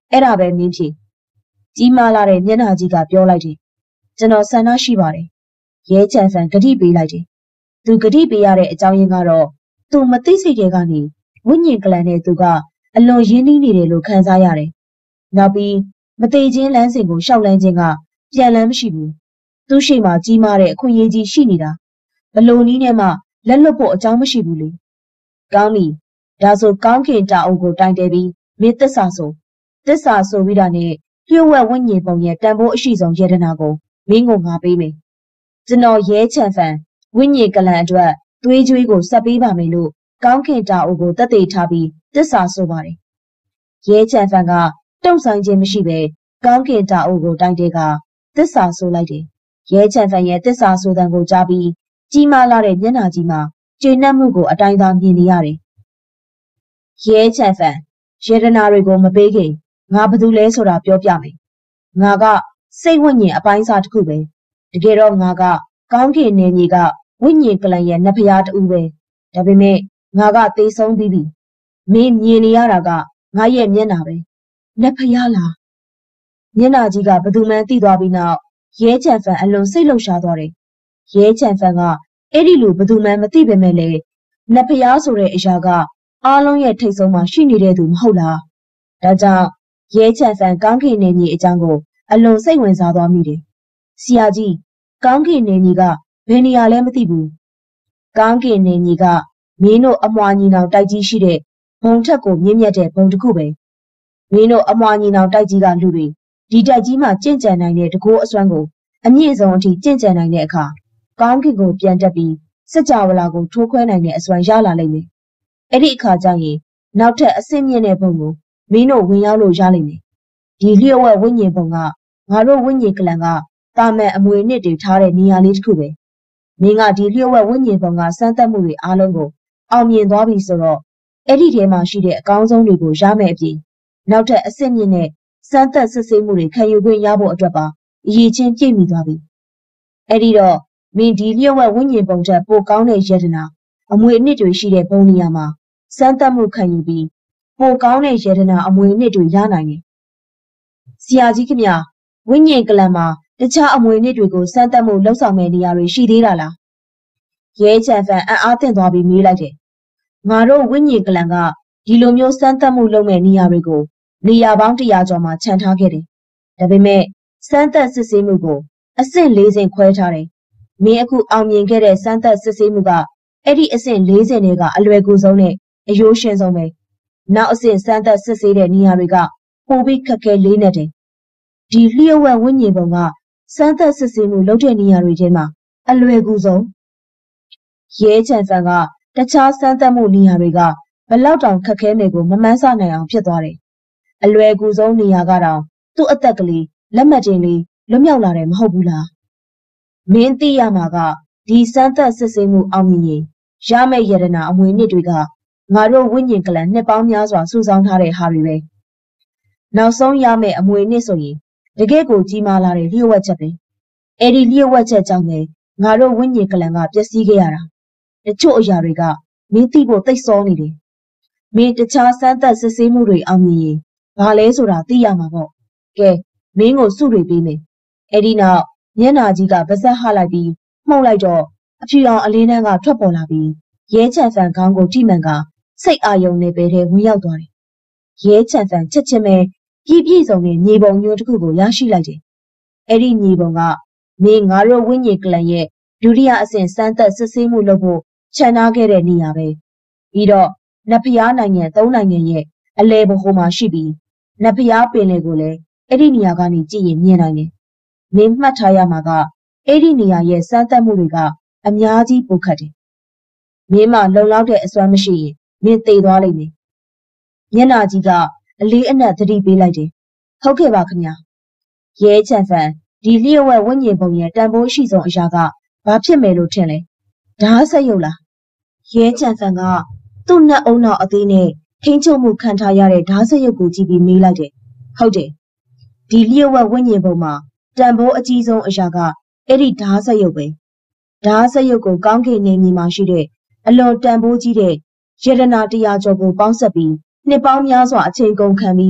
Speaker 1: အဲ့ဒါပဲမင်းဖြစ်ကြီးမားလာတဲ့မျက်နှာကြီးကပြောလိုက်တယ်ကျွန်တော်ဆန္ဒရှိပါတယ်ရဲချန်ဖန်ဂတိပေးလိုက်တယ်သူဂတိပေးရတဲ့အကြောင်းရင်းကတော့သူမသိစိတ်တဲ့ကနေဝိညာဉ်ကလန်နဲ့သူကအလွန်ရင်းနှီးနေတယ်လို့ခံစားရတယ်နောက်ပြီးမသေးချင်းလမ်းစဉ်ကိုရှောက်လန်းခြင်းကပြန်လန်းမရှိဘူးသူ့ရှိမှကြီးမားတဲ့အခွင့်အရေးကြီးရှိနေတာဘလို့နည်းနဲ့မှလက်လွတ်ဖို့အကြောင်းမရှိဘူးလေကောင်းပြီဒါဆိုကောင်းခင်တာအုပ်ကိုတိုင်တယ်ပြီးမင်းသစ္စာဆိုပြီးတာနဲ့လျှို့ဝှက်ဝိညာဉ်ပုံရဲ့တန်ဖိုးအရှိဆုံးယတနာကိုမင်းကိုငါပေးမယ်ကျွန်တော်ရဲချန်ဖန်ဝိညာဉ်ကလန်အတွက်သွေးကြွေးကိုဆက်ပေးပါမယ်လို့ကောင်းခင်တာအုပ်ကိုသက်သေထားပြီးသစ္စာဆိုပါတယ်ရဲချန်ဖန်ကတုံ့ဆိုင်ခြင်းမရှိပဲကောင်းခင်တာအုပ်ကိုတိုင်တယ်ကသစ္စာဆိုလိုက်တယ်ရဲချန်ဖန်ရဲ့သစ္စာဆိုတဲ့ကိုကြားပြီးကြီးမားလာတဲ့မျက်နှာကြီးမှာကျေနပ်မှုကိုအတိုင်းသာမြင်နေရတယ်ရဲချန်ဖန်ယေဒနာတွေကိုမပေးခင်ငါဘာလို့လဲဆိုတာပြောပြမယ်ငါကစိတ်ဝိညာဉ်အပိုင်းစားတစ်ခုပဲတကယ်တော့ငါကကောင်းကင်နယ်မြေကဝိညာဉ်ကလန်ရဲ့နတ်ဖျားတူပဲဒါပေမဲ့ငါကသေဆုံးပြီးပြီမင်းမြင်နေရတာကငါရဲ့မျက်နှာပဲနတ်ဖျားလားမျက်နှာကြီးကဘသူမှန်းသိသွားပြီးနောက်ရဲချန်ဖန်အလွန်စိတ်လှုပ်ရှားသွားတယ်ရဲချန်ဖန်ကအဲ့ဒီလိုဘသူမှန်းမသိပေမဲ့လေနတ်ဖျားဆိုတဲ့အရာကအားလုံးရဲ့ထိတ်ဆုံးမှာရှိနေတဲ့သူမဟုတ်လားဒါကြောင့်ရဲချန်ဖန်ကောင်းကင်နယ်မြေအကြောင်းကိုအလွန်စိတ်ဝင်စားသွားမိတယ်ဆရာကြီးကောင်းကင်နယ်မြေကဘယ်နေရာလဲမသိဘူးကောင်းကင်နယ်မြေကမင်းတို့အမွှာညီနောင်တိုက်ကြီးရှိတဲ့ဘုံထက်ကိုမြင့်မြတ်တဲ့ဘုံတစ်ခုပဲမင်းတို့အမွှာညီနောင်တိုက်ကြီးကလူတွေဒီတိုက်ကြီးမှာကြင့်ကြံနိုင်တဲ့တကိုးအစွမ်းကိုအမြင့်ဆုံးအထိကြင့်ကြံနိုင်တဲ့အခါကောင်းကင်ကိုပြန်တက်ပြီးစကြဝဠာကိုထိုးခွဲနိုင်တဲ့အစွမ်းရလာလိမ့်မယ်အဲ့ဒီအခါကျရင်နောက်ထပ်အဆင့်မြင့်တဲ့ဘုံကိုမင်းတို့ဝင်ရောက်လို့ရလိမ့်မယ်ဒီလျှို့ဝှက်ဝိညာဉ်ဘုံကငါတို့ဝိညာဉ်ကလန်ကတာမန်အမွေနှစ်တွေထားတဲ့နေရာလေးတစ်ခုပဲမင်းကဒီလျှို့ဝှက်ဝိညာဉ်ဘုံကစမ်းသပ်မှုတွေအားလုံးကိုအောင်မြင်သွားပြီဆိုတော့အဲ့ဒီထဲမှာရှိတဲ့အကောင်းဆုံးတွေကိုရမယ်အပြင်နောက်ထပ်အဆင့်မြင့်တဲ့စမ်းသပ်စစ်ဆေးမှုတွေခံယူခွင့်ရဖို့အတွက်ပါအရေးချင်းပြည့်မီသွားပြီအဲ့ဒီတော့မင်းဒီလျှို့ဝှက်ဝိညာဉ်ဘုံထက်ပိုကောင်းတဲ့ယတနာအမွေအနှစ်တွေရှိတဲ့ဘုံနေရာမှာစမ်းသပ်မှုခံယူပြီးပိုကောင်းတဲ့ယတနာအမွေအနှစ်တွေရနိုင်တယ်ဆရာကြီးခင်ဗျာဝိညာဉ်ကလန်မှာတခြားအမွေအနှစ်တွေကိုစမ်းသပ်မှုလှုပ်ဆောင်မဲ့နေရာတွေရှိသေးတာလားရဲချန်ဖန်အံ့အားသင့်သွားပြီးမေးလိုက်တယ်ငါတို့ဝိညာဉ်ကလန်ကဒီလိုမျိုးစမ်းသပ်မှုလုပ်မဲ့နေရာတွေကိုနေရာပေါင်း100ကျော်မှာခြံထားခဲ့တယ်ဒါပေမဲ့စမ်းသပ်စစ်ဆေးမှုကိုအဆင့်40ခွဲထားတယ်မင်းအခုအောင်မြင်ခဲ့တဲ့စမ်းသပ်စစ်ဆေးမှုကအဲ့ဒီအဆင့်40တွေကအလွယ်ကူဆုံးနဲ့အယိုးရှင်းဆုံးပဲနောက်အဆင့်စမ်းသပ်စစ်ဆေးတဲ့နေရာတွေကပိုပြီးခက်ခဲလေးနဲ့တယ်ဒီလျှို့ဝှက်ဝိညာဉ်ဘုံကစမ်းသပ်စစ်ဆေးမှုလုပ်တဲ့နေရာတွေထဲမှာအလွယ်ကူဆုံးရဲချန်ဖန်ကတခြားစမ်းသပ်မှုနေရာတွေကဘလောက်တောင်ခက်ခဲနေကိုမမှန်းဆနိုင်အောင်ဖြစ်သွားတယ်အလွယ်ကူဆုံးနေရာကတော့သူ့အသက်ကလေးလက်မှတ်တင်လေးလွတ်မြောက်လာတယ်မဟုတ်ဘူးလားမင်းသိရမှာကဒီစမ်းသပ်စစ်ဆေးမှုအောင်မြင်ရင်ရမယ့်ယတနာအမွေအနှစ်တွေကငါတို့ဝိညာဉ်ကလန်နှစ်ပေါင်းများစွာစုဆောင်းထားတဲ့ဟာတွေပဲနောက်ဆုံးရမယ့်အမွေအနှစ်ဆိုရင်တကယ့်ကိုကြီးမားလာတဲ့လျှို့ဝှက်ချက်ပဲအဲ့ဒီလျှို့ဝှက်ချက်ကြောင့်ပဲငါတို့ဝိညာဉ်ကလန်ကပျက်စီးခဲ့ရတာတချို့အရာတွေကမင်းသိဖို့သိစောနေတယ်မင်းတခြားစမ်းသပ်စစ်ဆေးမှုတွေအောင်မြင်ရင်ဘာလဲဆိုတာသိရမှာပေါ့ကဲမင်းကိုစုတွေပေးမယ်အဲ့ဒီနောက်မျက်နှာကြီးကပါးစပ်ဟလိုက်ပြီးမှုတ်လိုက်တော့အဖြူရောင်အလင်းတန်းကထွက်ပေါ်လာပြီးရဲချန်ဖန်ခေါင်းကိုထိမှန်ကစိတ်အာယုံနဲ့ပဲထဲဝင်ရောက်သွားတယ်ရဲချန်ဖန်ချက်ချင်းပဲပြည့်စုံတဲ့မြေပုံမျိုးတစ်ခုကိုရရှိလိုက်တယ်အဲ့ဒီမြေပုံကမင်းငါတို့ဝိညာဉ်ကလန်ရဲ့ဒုတိယအဆင့်စမ်းသပ်စစ်ဆေးမှုလုပ်ဖို့ခြံထားခဲ့တဲ့နေရာပဲပြီးတော့နတ်ဖျားနိုင်ငံ3နိုင်ငံရဲ့အလဲဘိုးမှာရှိပြီးနတ်ဖျားပင်လယ်ကိုလည်းအဲ့ဒီနေရာကနေကြည့်ရင်မြင်နိုင်တယ်မင်းမှတ်ထားရမှာကအဲ့ဒီနေရာရဲ့စမ်းသပ်မှုတွေကအများကြီးပိုခတ်တယ်မင်းမလုံလောက်တဲ့အစွမ်းမရှိရင်မင်းသေသွားလိမ့်မယ်မျက်နှာကြီးကအလေးအနက်သတိပေးလိုက်တယ်ဟုတ်ကဲ့ပါခင်ဗျာရဲချန်ဖန်ဒီလျှို့ဝှက်ဝိညာဉ်ပုံရဲ့တန်ဖိုးရှိဆုံးအရာကဘာဖြစ်မယ်လို့ထင်လဲဓာတ်ဆက်ရုပ်လားရဲချန်ဖန်ကသူ့နှက်အုံနောက်အသေးနဲ့ထိန်းချုပ်မှုခံထားရတဲ့ဓာတ်ဆက်ရုပ်ကိုကြည့်ပြီးမေးလိုက်တယ်ဟုတ်တယ်ဒီလျှို့ဝှက်ဝိညာဉ်ပုံမှာတန်ဖိုးအကြီးဆုံးအရာကအဲ့ဒီဓာတ်ဆက်ရုပ်ပဲဓာတ်ဆက်ရုပ်ကိုကောင်းကင်နေမြေမှာရှိတဲ့အလွန်တန်ဖိုးကြီးတဲ့ယတနာ100ကျော်ကိုပေါင်းစပ်ပြီးနှစ်ပေါင်းများစွာအချိန်ကုန်ခံပြီး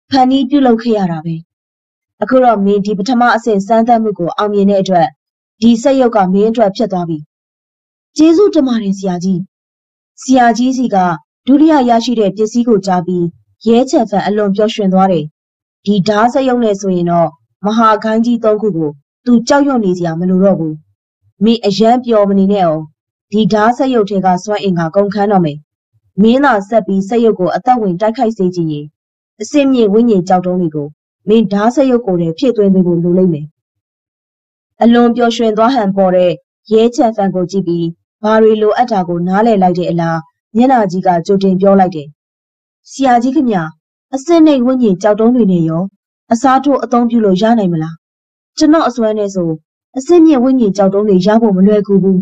Speaker 1: Penny below Kiarabe. A Kura mean deep Tama says Santa Mugo, Army Edra. D say yoga mean to a Chetabi. Jesu Tamari Siaji. Siaji Siga, Duria Yashide, Jessico Jabi, Yechefa alone Joshua Dware. D Dasa Yones Wino, Maha Ganji Tokugo, to Jayonisia Malurobu. Me a jam Yomineo. D Dasa Yotega Swinga Gonkanome. Mina Sabi Sayogo at the wing Dakai Seji. The same year winning Jaudomigo. Me Dasa Yoko, Pietro Luleme. Alone Joshua Dwahan Bore, Yechef Go Jibi, Barilo Atago Nale like Ella, Yena Jiga Jodin Biolide. Siajikimia, a Sene winning Jaudomino, a Sato Atombulo Janemela. Jano Aswaneso, a senior winning Jaudoni Jabo Mulugubu.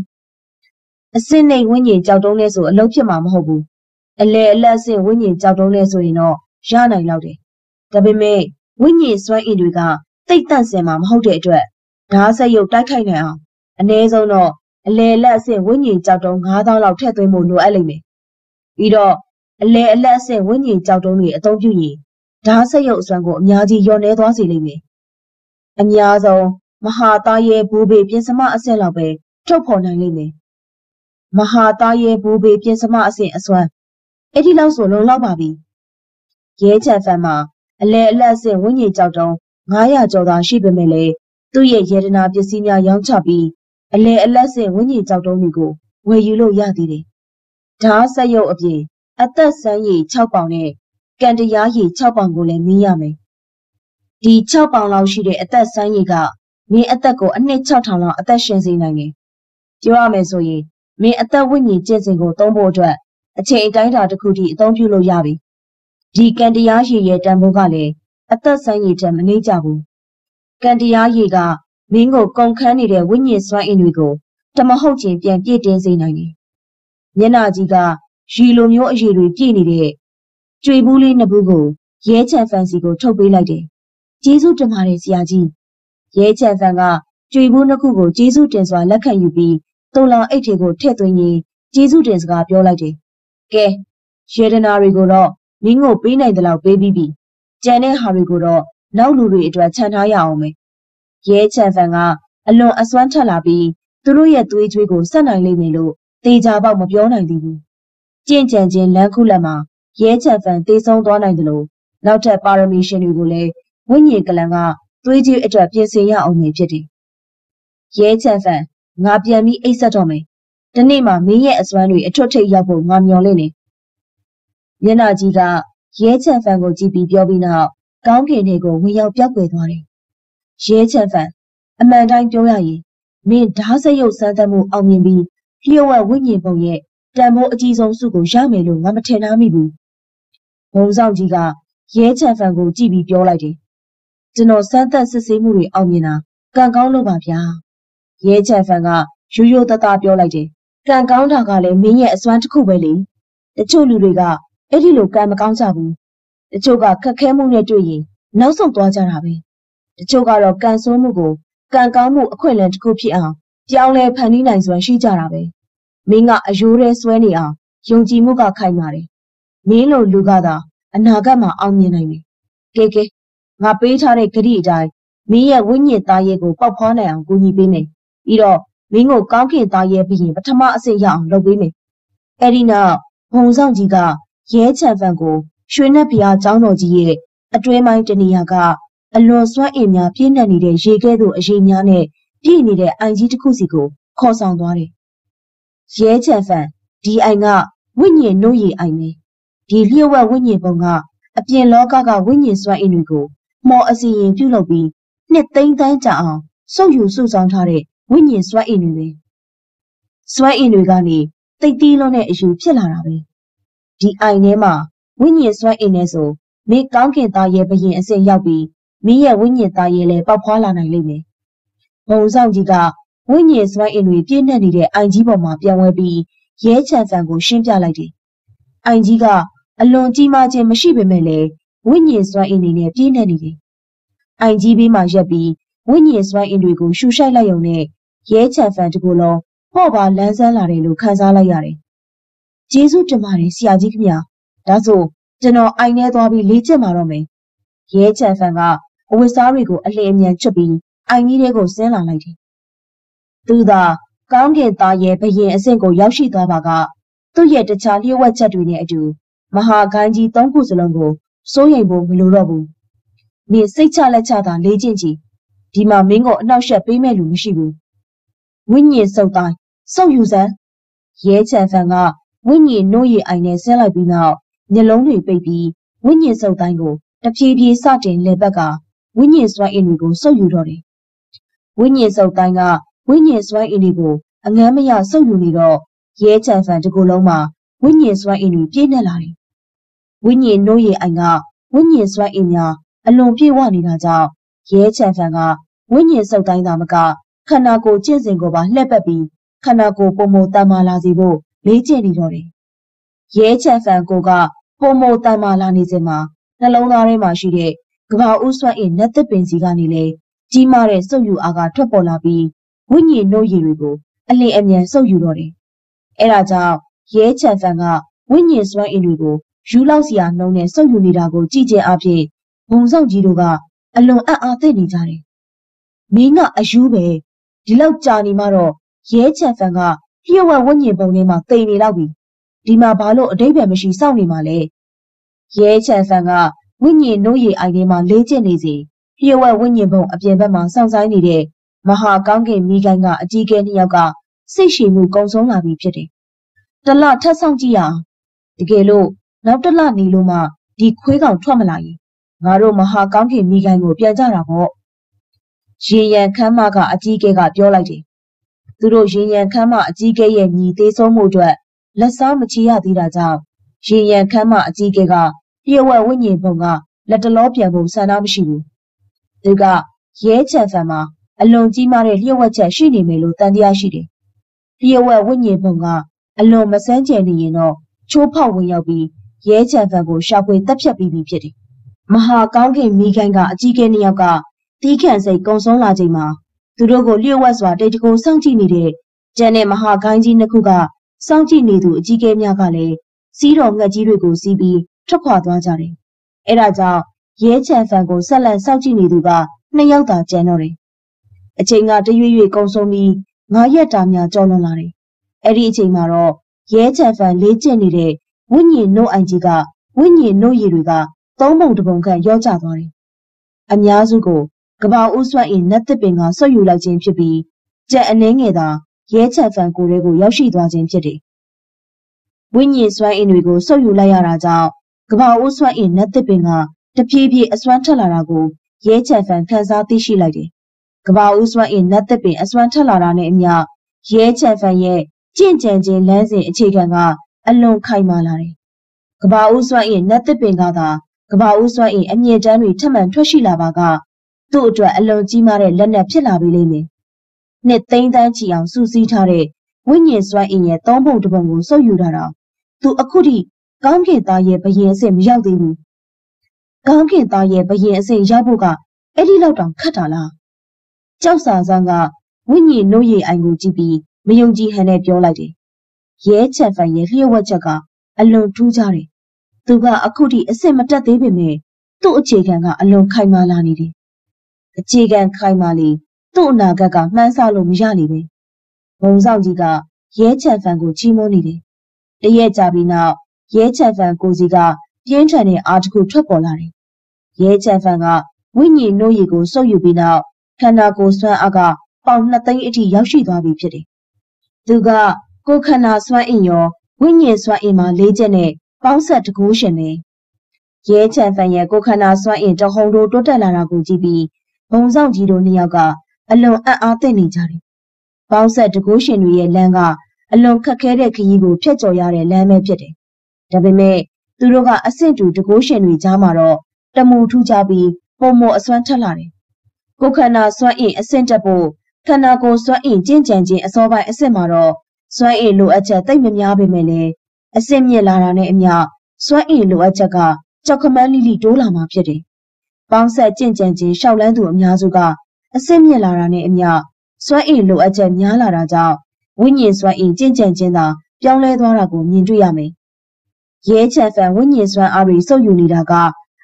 Speaker 1: A Sene winning Jaudoneso, a Lopiama Hobu. A lesson winning Jaudoneso in all, Jana Laude. Tabime, winning Swan Indriga, take Tansema, hold it. Dasa yo Dakai now. A nazo no, a lesson winning Jaudon Hada Lau Tetremo no eleme. Ido, a lesson winning Jaudoni a Tobu. Dasa yo Swango, Yaji yon edwasili. And Yazo, Mahataye Bube Piensama Aselabe, Topona Lime. Mahataye Bube Piensama Ase as well. Eddie Lauso no Lababi. Yeta Fama, a lesson winning Jaudon, Gaya Joda Shibemele, 2 years Yedina Piesinia Young Chabi, a lesson winning Jaudonigo, where you lo yadide. Dasa yo of ye, at the Saye Chapane, Gandayahi Chapangole Miyame. The Chapang Lao Shide at that Sanyiga, me at the go and net Chatala at that Shenzi. Joame Soye, me at the winny Jensingo Tombo Dra, a chain Dida the Kuti, Dombulo Yabi. The Gandiahi ye Dambogale, at the Sanyitam and Nijabu. Gandiahiga, Mingo Gong Canida, winny swine in Wigo, Tamahochi, Pian Pietenzini. Yena Jiga, Shilo Yo Jiru Pini, Tribuli Nabugo, Yet fancy go Toby Lady. Jesu Tamari Siaji. Yecha Vanga, Tribuna Kugo, Jesu Tenswa Laka Yubi, Tola Etego Tetwini, Jesu Tensga Piolade. Ke, Shedanari Goro, Mingo Pina the Lao Baby B. Jane Harigoro, now Luri to a Chanaya Ome. Yecha Vanga, alone as one talabi, Turuya Tuigo, Sana Limelo, Tejaba Mobiona Dibu. Jin Jin Lankulama, Yecha Van Teson Dona Delo, Lauta Paramishan Ugule. When ye galanga, 3 years at a Piasia on me pity. Ye Tanfan, Nabiami Asatome. The name of me as one we a tote yabo, Mamyolini. Yena Jiga, Ye Tanfan go GB Biobi now, Gongi Nego, we are Biak with money. Ye Tanfan, a man dying Joy, me Dasa Yo Santamu Omnibi, Hioa Winnie Boye, Damo Jizon Sugo Jamelu, Namatenamibu. Hozao Jiga, Ye Tanfan go GB Bioladi. General Santa Sissimuri Omina, Gangalo Babia. Ye Chafanga, Shuyo the Tabiolade, Ganganda Gale, Mini as one to Kubeli. The Chuluriga, Edilo Gamakansabu. The Choga Kakemu Nedui, Nelson Dwajarabi. The Choga of Gansomugo, Gangamu equivalent Kupia, Jiaole Panina is when she jarabe. Minga Azure Swenia, Yonji Muga Kaimari. Milo Lugada, and Nagama Omninami. Keke. Nga Petare Kadi, me a winny Diego Popona and Guni Bine. Ido, Mingo Ganki Diabi, but Tama say young, no women. Edina, Hongzang Jiga, Ye Chanfango, Shunapia Jano Jie, a dream Niaga, a loswa imya, Pinani de Jigedo, a Jinyane, Pini de Anjitikusigo, Cosang Dwari. Ye Chanfan, Di Anga, Winnie no ye I may. Di Liwa Winnie Bonga, a Pien Logaga Winnie Swa Inigo. More as in Pulobi, Net Dang Dang, so you Susan Tare, when you sweat in Sweat in Rigani, they deal on it as you Pilarabi. The I nema, when you sweat in Ezo, make Gankin Daye begin and say Yabi, me a when you Dayele, Papala and Lime. Hozang Diga, when you sweat in Repinani de Anjiboma, Piawabi, Ye Chanfango, Shimpia Lady. Anjiga, alone Tima Jim Shibemele. When ye sweat in a pinany. I GB Majabi, when ye sweat in Rigo, Shusha Layone, ye chafan to go low, Hoba Lanza Larelu Kazala Yari. Jesu Tamari Siajikmia, that's all. General I never be later Marome. ရဲချန်ဖန်ကအဝတ်စားတွေကိုအလင်းအမြန်ချွတ်ပြီးအိုင်ကြီးတွေကိုဆင်းလာလိုက်တယ်။သူသာကောင်းကင်သားရဲ့ဘရင်အဆင့်ကိုရောက်ရှိသွားပါကသူ့ရဲ့တခြားလျှို့ဝှက်ချက်တွေနဲ့အတူမဟာဂိုင်းကြီး၃ခုစလုံးကိုစိုးရိမ်ဖို့မလိုတော့ဘူး။မင်းစိတ်ချလက်ချသာလေ့ကျင့်ကြည့်။ဒီမှာမင်းကိုအနှောက်အယှက်ပေးမဲ့လူမရှိဘူး။ဝိညာဉ်စုပ်တိုင်းစုပ်ယူစမ်းရဲချန်ဖန်ကဝိညာဉ်နှိုးရည်အိုင်နဲ့ဆင်းလိုက်ပြီးနောက်မျက်လုံးတွေပိတ်ပြီးဝိညာဉ်စုပ်တိုင်းကိုတဖြည်းဖြည်းစတင်လည်ပတ်ကဝိညာဉ်စွမ်းအင်တွေကိုစုပ်ယူတော့တယ်။ဝိညာဉ်စုပ်တိုင်းကဝိညာဉ်စွမ်းအင်တွေကိုအငမ်းမရစုပ်ယူနေတော့ရဲချန်ဖန်တစ်ခုလုံးမှာဝိညာဉ်စွမ်းအင်တွေပြည့်နေလာတယ်။ဝိညာဉ်နှိုးရည်အိုင်ကဝိညာဉ်စွမ်းအင်များအလွန်ပြည့်ဝနေတာကြောင့်ရဲချန်ဖန်ကဝိညာဉ်စုပ်တိုင်းသာမကခန္ဓာကိုယ်ကျင့်စဉ်ကိုပါလှည့်ပတ်ပြီးခန္ဓာကိုယ်ပုံမတန်မာလာစေဖို့လေ့ကျင့်နေတော့တယ်။ရဲချန်ဖန်ကိုကပုံမတန်မာလာနေစဉ်မှာနှလုံးသားထဲမှာရှိတဲ့ကဘာဦးစွမ်းအင်နတ်သစ်ပင်စီကနေလေကြီးမားတဲ့စုပ်ယူအားကထွက်ပေါ်လာပြီးဝိညာဉ်နှုတ်ရည်တွေကိုအလင်းအမြန်စုပ်ယူတော့တယ်။အဲဒါကြောင့်ရဲချန်ဖန်ကဝိညာဉ်စွမ်းအင်တွေကိုယူလောက်စရာနှုံးနဲ့စုပ်ယူနေတာကိုကြည့်ခြင်းအပြင်ဘုံဆောင်ကြီးတို့ကအလွန်အံ့အားသင့်နေကြတယ်။မင်းကအယူပဲဒီလောက်ကြာနေမှတော့ရဲချန်ဖန်ကလျှို့ဝှက်ဝိညာဉ်ပုံထဲမှာတိမ်နေတော့ပြီဒီမှာဘာလို့အတိတ်ပဲမရှိစောင့်နေမှလဲရဲချန်ဖန်ကဝိညာဉ်နှိုးရည်အိုင်ထဲမှာလေ့ကျင့်နေစီလျှို့ဝှက်ဝိညာဉ်ပုံအပြင်ဘက်မှာစောင့်ဆိုင်နေတဲ့မဟာကောင်းကင်မိခိုင်းကအကြီးအကဲနှစ်ယောက်ကစိတ်ရှည်မှုကုံဆုံးလာပြီဖြစ်တယ်။တလထပ်ဆောင်ကြည့်ရအောင်တကယ်လို့နောက်တလနေလို့မှဒီခွေးကောင်ထွက်မလာရင်ငါတို့မဟာကောင်းကင်မိခိုင်းကိုပြန်ကြတာပေါ့ရေရန်ခမ်းမကအကြီးအကဲကပြောလိုက်တယ်။သူတို့ရေရန်ခမ်းမအကြီးအကဲရဲ့ညီသေးဆုံးမှုအတွက်လက်စားမချီရသေးတာကြောင့်ရေရန်ခမ်းမအကြီးအကဲကလျှို့ဝှက်ဝိညာဉ်ပုံကလက်တလောပြန်ဖို့ဆန္ဒမရှိဘူး။သူကရဲချန်ဖန်မှာအလွန်ကြီးမားတဲ့လျှို့ဝှက်ချက်ရှိနေမယ်လို့တန်တရားရှိတယ်။လျှို့ဝှက်ဝိညာဉ်ပုံကအလွန်မဆန်းကျင်နေရင်တော့ချိုးဖောက်ဝင်ရောက်ပြီးရဲချန်ဖန်ကိုရှာဖွေတပ်ဖြတ်ပြီးဖြစ်တယ်။မဟာကောင်းကင်မိခိုင်းကအကြီးအကဲနှစ်ယောက်ကတီးခန့်စိတ်ကုံဆုံးလာချိန်မှာသူတို့ကိုလျှို့ဝှက်စွာတိတ်တကိုစောင့်ကြည့်နေတဲ့ကျန်တဲ့မဟာဂိုင်းကြီးနှစ်ခုကစောင့်ကြည့်နေသူအကြီးအကဲများကလည်းစီးတော်ငှက်ကြီးတွေကိုစီးပြီးထွက်ခွာသွားကြတယ်။အဲဒါကြောင့်ရဲချန်ဖန်ကိုဆက်လက်စောင့်ကြည့်နေသူကနှစ်ယောက်သာကျန်တော့တယ်။အချိန်ကတရွေ့ရွေ့ကုံဆုံးပြီး9 ရက်တာများကျော်လွန်လာတယ်။အဲ့ဒီအချိန်မှာတော့ရဲချန်ဖန်လေ့ကျင့်နေတဲ့ဝိညာဉ်နှုတ်အိုင်ကြီးကဝိညာဉ်နှုတ်ရည်တွေကသုံးပုံတစ်ပုံခန့်ရောကျသွားတယ်။အများစုကိုကဘာဦးစွမ်းအင်နတ်သစ်ပင်ကဆွတ်ယူလိုက်ခြင်းဖြစ်ပြီးကြက်အနှင်းငယ်သာရဲချန်ဖန်ကိုယ်တွေကိုရောက်ရှိသွားခြင်းဖြစ်တယ်။ဝိညာဉ်စွမ်းအင်တွေကိုဆွတ်ယူလိုက်ရတာကြောင့်ကဘာဦးစွမ်းအင်နတ်သစ်ပင်ကတဖြည်းဖြည်းအစွမ်းထက်လာတာကိုရဲချန်ဖန်ခန်းစားသိရှိလိုက်တယ်။ကဘာဦးစွမ်းအင်နတ်သစ်ပင်အစွမ်းထက်လာတာနဲ့အမျှရဲချန်ဖန်ရဲ့ကြင့်ကြံခြင်းလမ်းစဉ်အခြေခံကအလွန်ခိုင်မာလာတယ်။ကဘာဦးစွမ်းအင်နတ်သစ်ပင်ကသာကဘာဦးစွမ်းအင်အမြင့်တန်းတွေထပ်မံထွက်ရှိလာပါကသူ့အတွက်အလွန်ကြီးမားတဲ့လက်နက်ဖြစ်လာပြီလိမ့်မယ်။နှစ်သိန်းတန်းချီအောင်စုစည်းထားတဲ့ဝိညာဉ်စွမ်းအင်ရဲ့သုံးပုံတစ်ပုံကိုစုပ်ယူထားတာသူအခုထိကောင်းကင်သားရဲ့ဘယင်အဆင့်မရောက်သေးဘူး။ကောင်းကင်သားရဲ့ဘယင်အဆင့်ရောက်ဖို့ကအဲ့ဒီလောက်တောင်ခက်တာလား။ကြောက်စာဆန်းကဝိညာဉ်နှုတ်ရည်အိုင်ကိုကြည့်ပြီးမယုံကြည်ဟန်နဲ့ပြောလိုက်တယ်။ရဲချန်ဖန်ရဲ့လျှို့ဝှက်ချက်ကအလွန်ထူးခြားတယ်။သူကအခုထိအဆင့်မတက်သေးပေမဲ့သူ့အခြေခံကအလွန်ခိုင်မာလာနေတယ်။အခြေခံခိုင်မာလေသူ့အနာဂတ်ကမှန်းဆလို့မရလိမ့်မယ်။ဘုံဆောင်ကြီးကရဲချန်ဖန်ကိုချီးမွမ်းနေတယ်။တရက်ကြာပြီးနောက်ရဲချန်ဖန်ကိုစီကပြင်းထန်တဲ့အားတစ်ခုထွက်ပေါ်လာတယ်။ရဲချန်ဖန်ကဝိညာဉ်နှိုးရည်ကိုစုပ်ယူပြီးနောက်ခန္ဓာကိုယ်စွမ်းအားကပေါင်2 သိန်းအထိရောက်ရှိသွားပြီဖြစ်တယ်။သူကကိုယ်ခန္ဓာစွမ်းအင်ရောဝိညာဉ်စွမ်းအင်မှာလေးချက်နဲ့ပေါင်းဆက်တကူးရှင်ပဲ။ရဲချန်ဖန်ရဲ့ကိုယ်ခန္ဓာစွမ်းအင်တဟုန်တိုးတိုးတက်လာတာကိုကြည့်ပြီးဘုံဆောင်ကြီးတို့နှစ်ယောက်ကအလွန်အံ့အားသင့်နေကြတယ်။ပေါင်းဆက်တကူးရှင်တွေရဲ့လမ်းကအလွန်ခက်ခဲတဲ့ခရီးကိုဖျက်ကျော်ရတဲ့လမ်းပဲဖြစ်တယ်။ဒါပေမဲ့သူတို့ကအဆင့်တူတကူးရှင်တွေကြားမှာတော့တမူထူးခြားပြီးပုံမအစွမ်းထက်လာတယ်။ကိုယ်ခန္ဓာစွမ်းအင်အဆင့်တက်ဖို့ခန္ဓာကိုယ်စွမ်းအင်ကျင့်ကြံခြင်းအစောပိုင်းအဆင့်မှာတော့စွမ်းအင်လိုအပ်ချက်သိပ်မများပေမဲ့လည်းအဆင့်မြင့်လာတာနဲ့အမျှစွမ်းအင်လိုအပ်ချက်ကကြောက်ခမန်းလိလိတိုးလာမှာဖြစ်တယ်။ပေါင်းဆက်ကျင့်ကြံခြင်းရှောက်လန်းသူအများစုကအဆင့်မြင့်လာတာနဲ့အမျှစွမ်းအင်လိုအပ်ချက်များလာတာကြောင့်ဝိညာဉ်စွမ်းအင်ကျင့်ကြံခြင်းသာပြောင်းလဲသွားတာကိုမြင်တွေ့ရမယ်။ရဲချန်ဖန်ဝိညာဉ်စွမ်းအားတွေစုပ်ယူနေတာက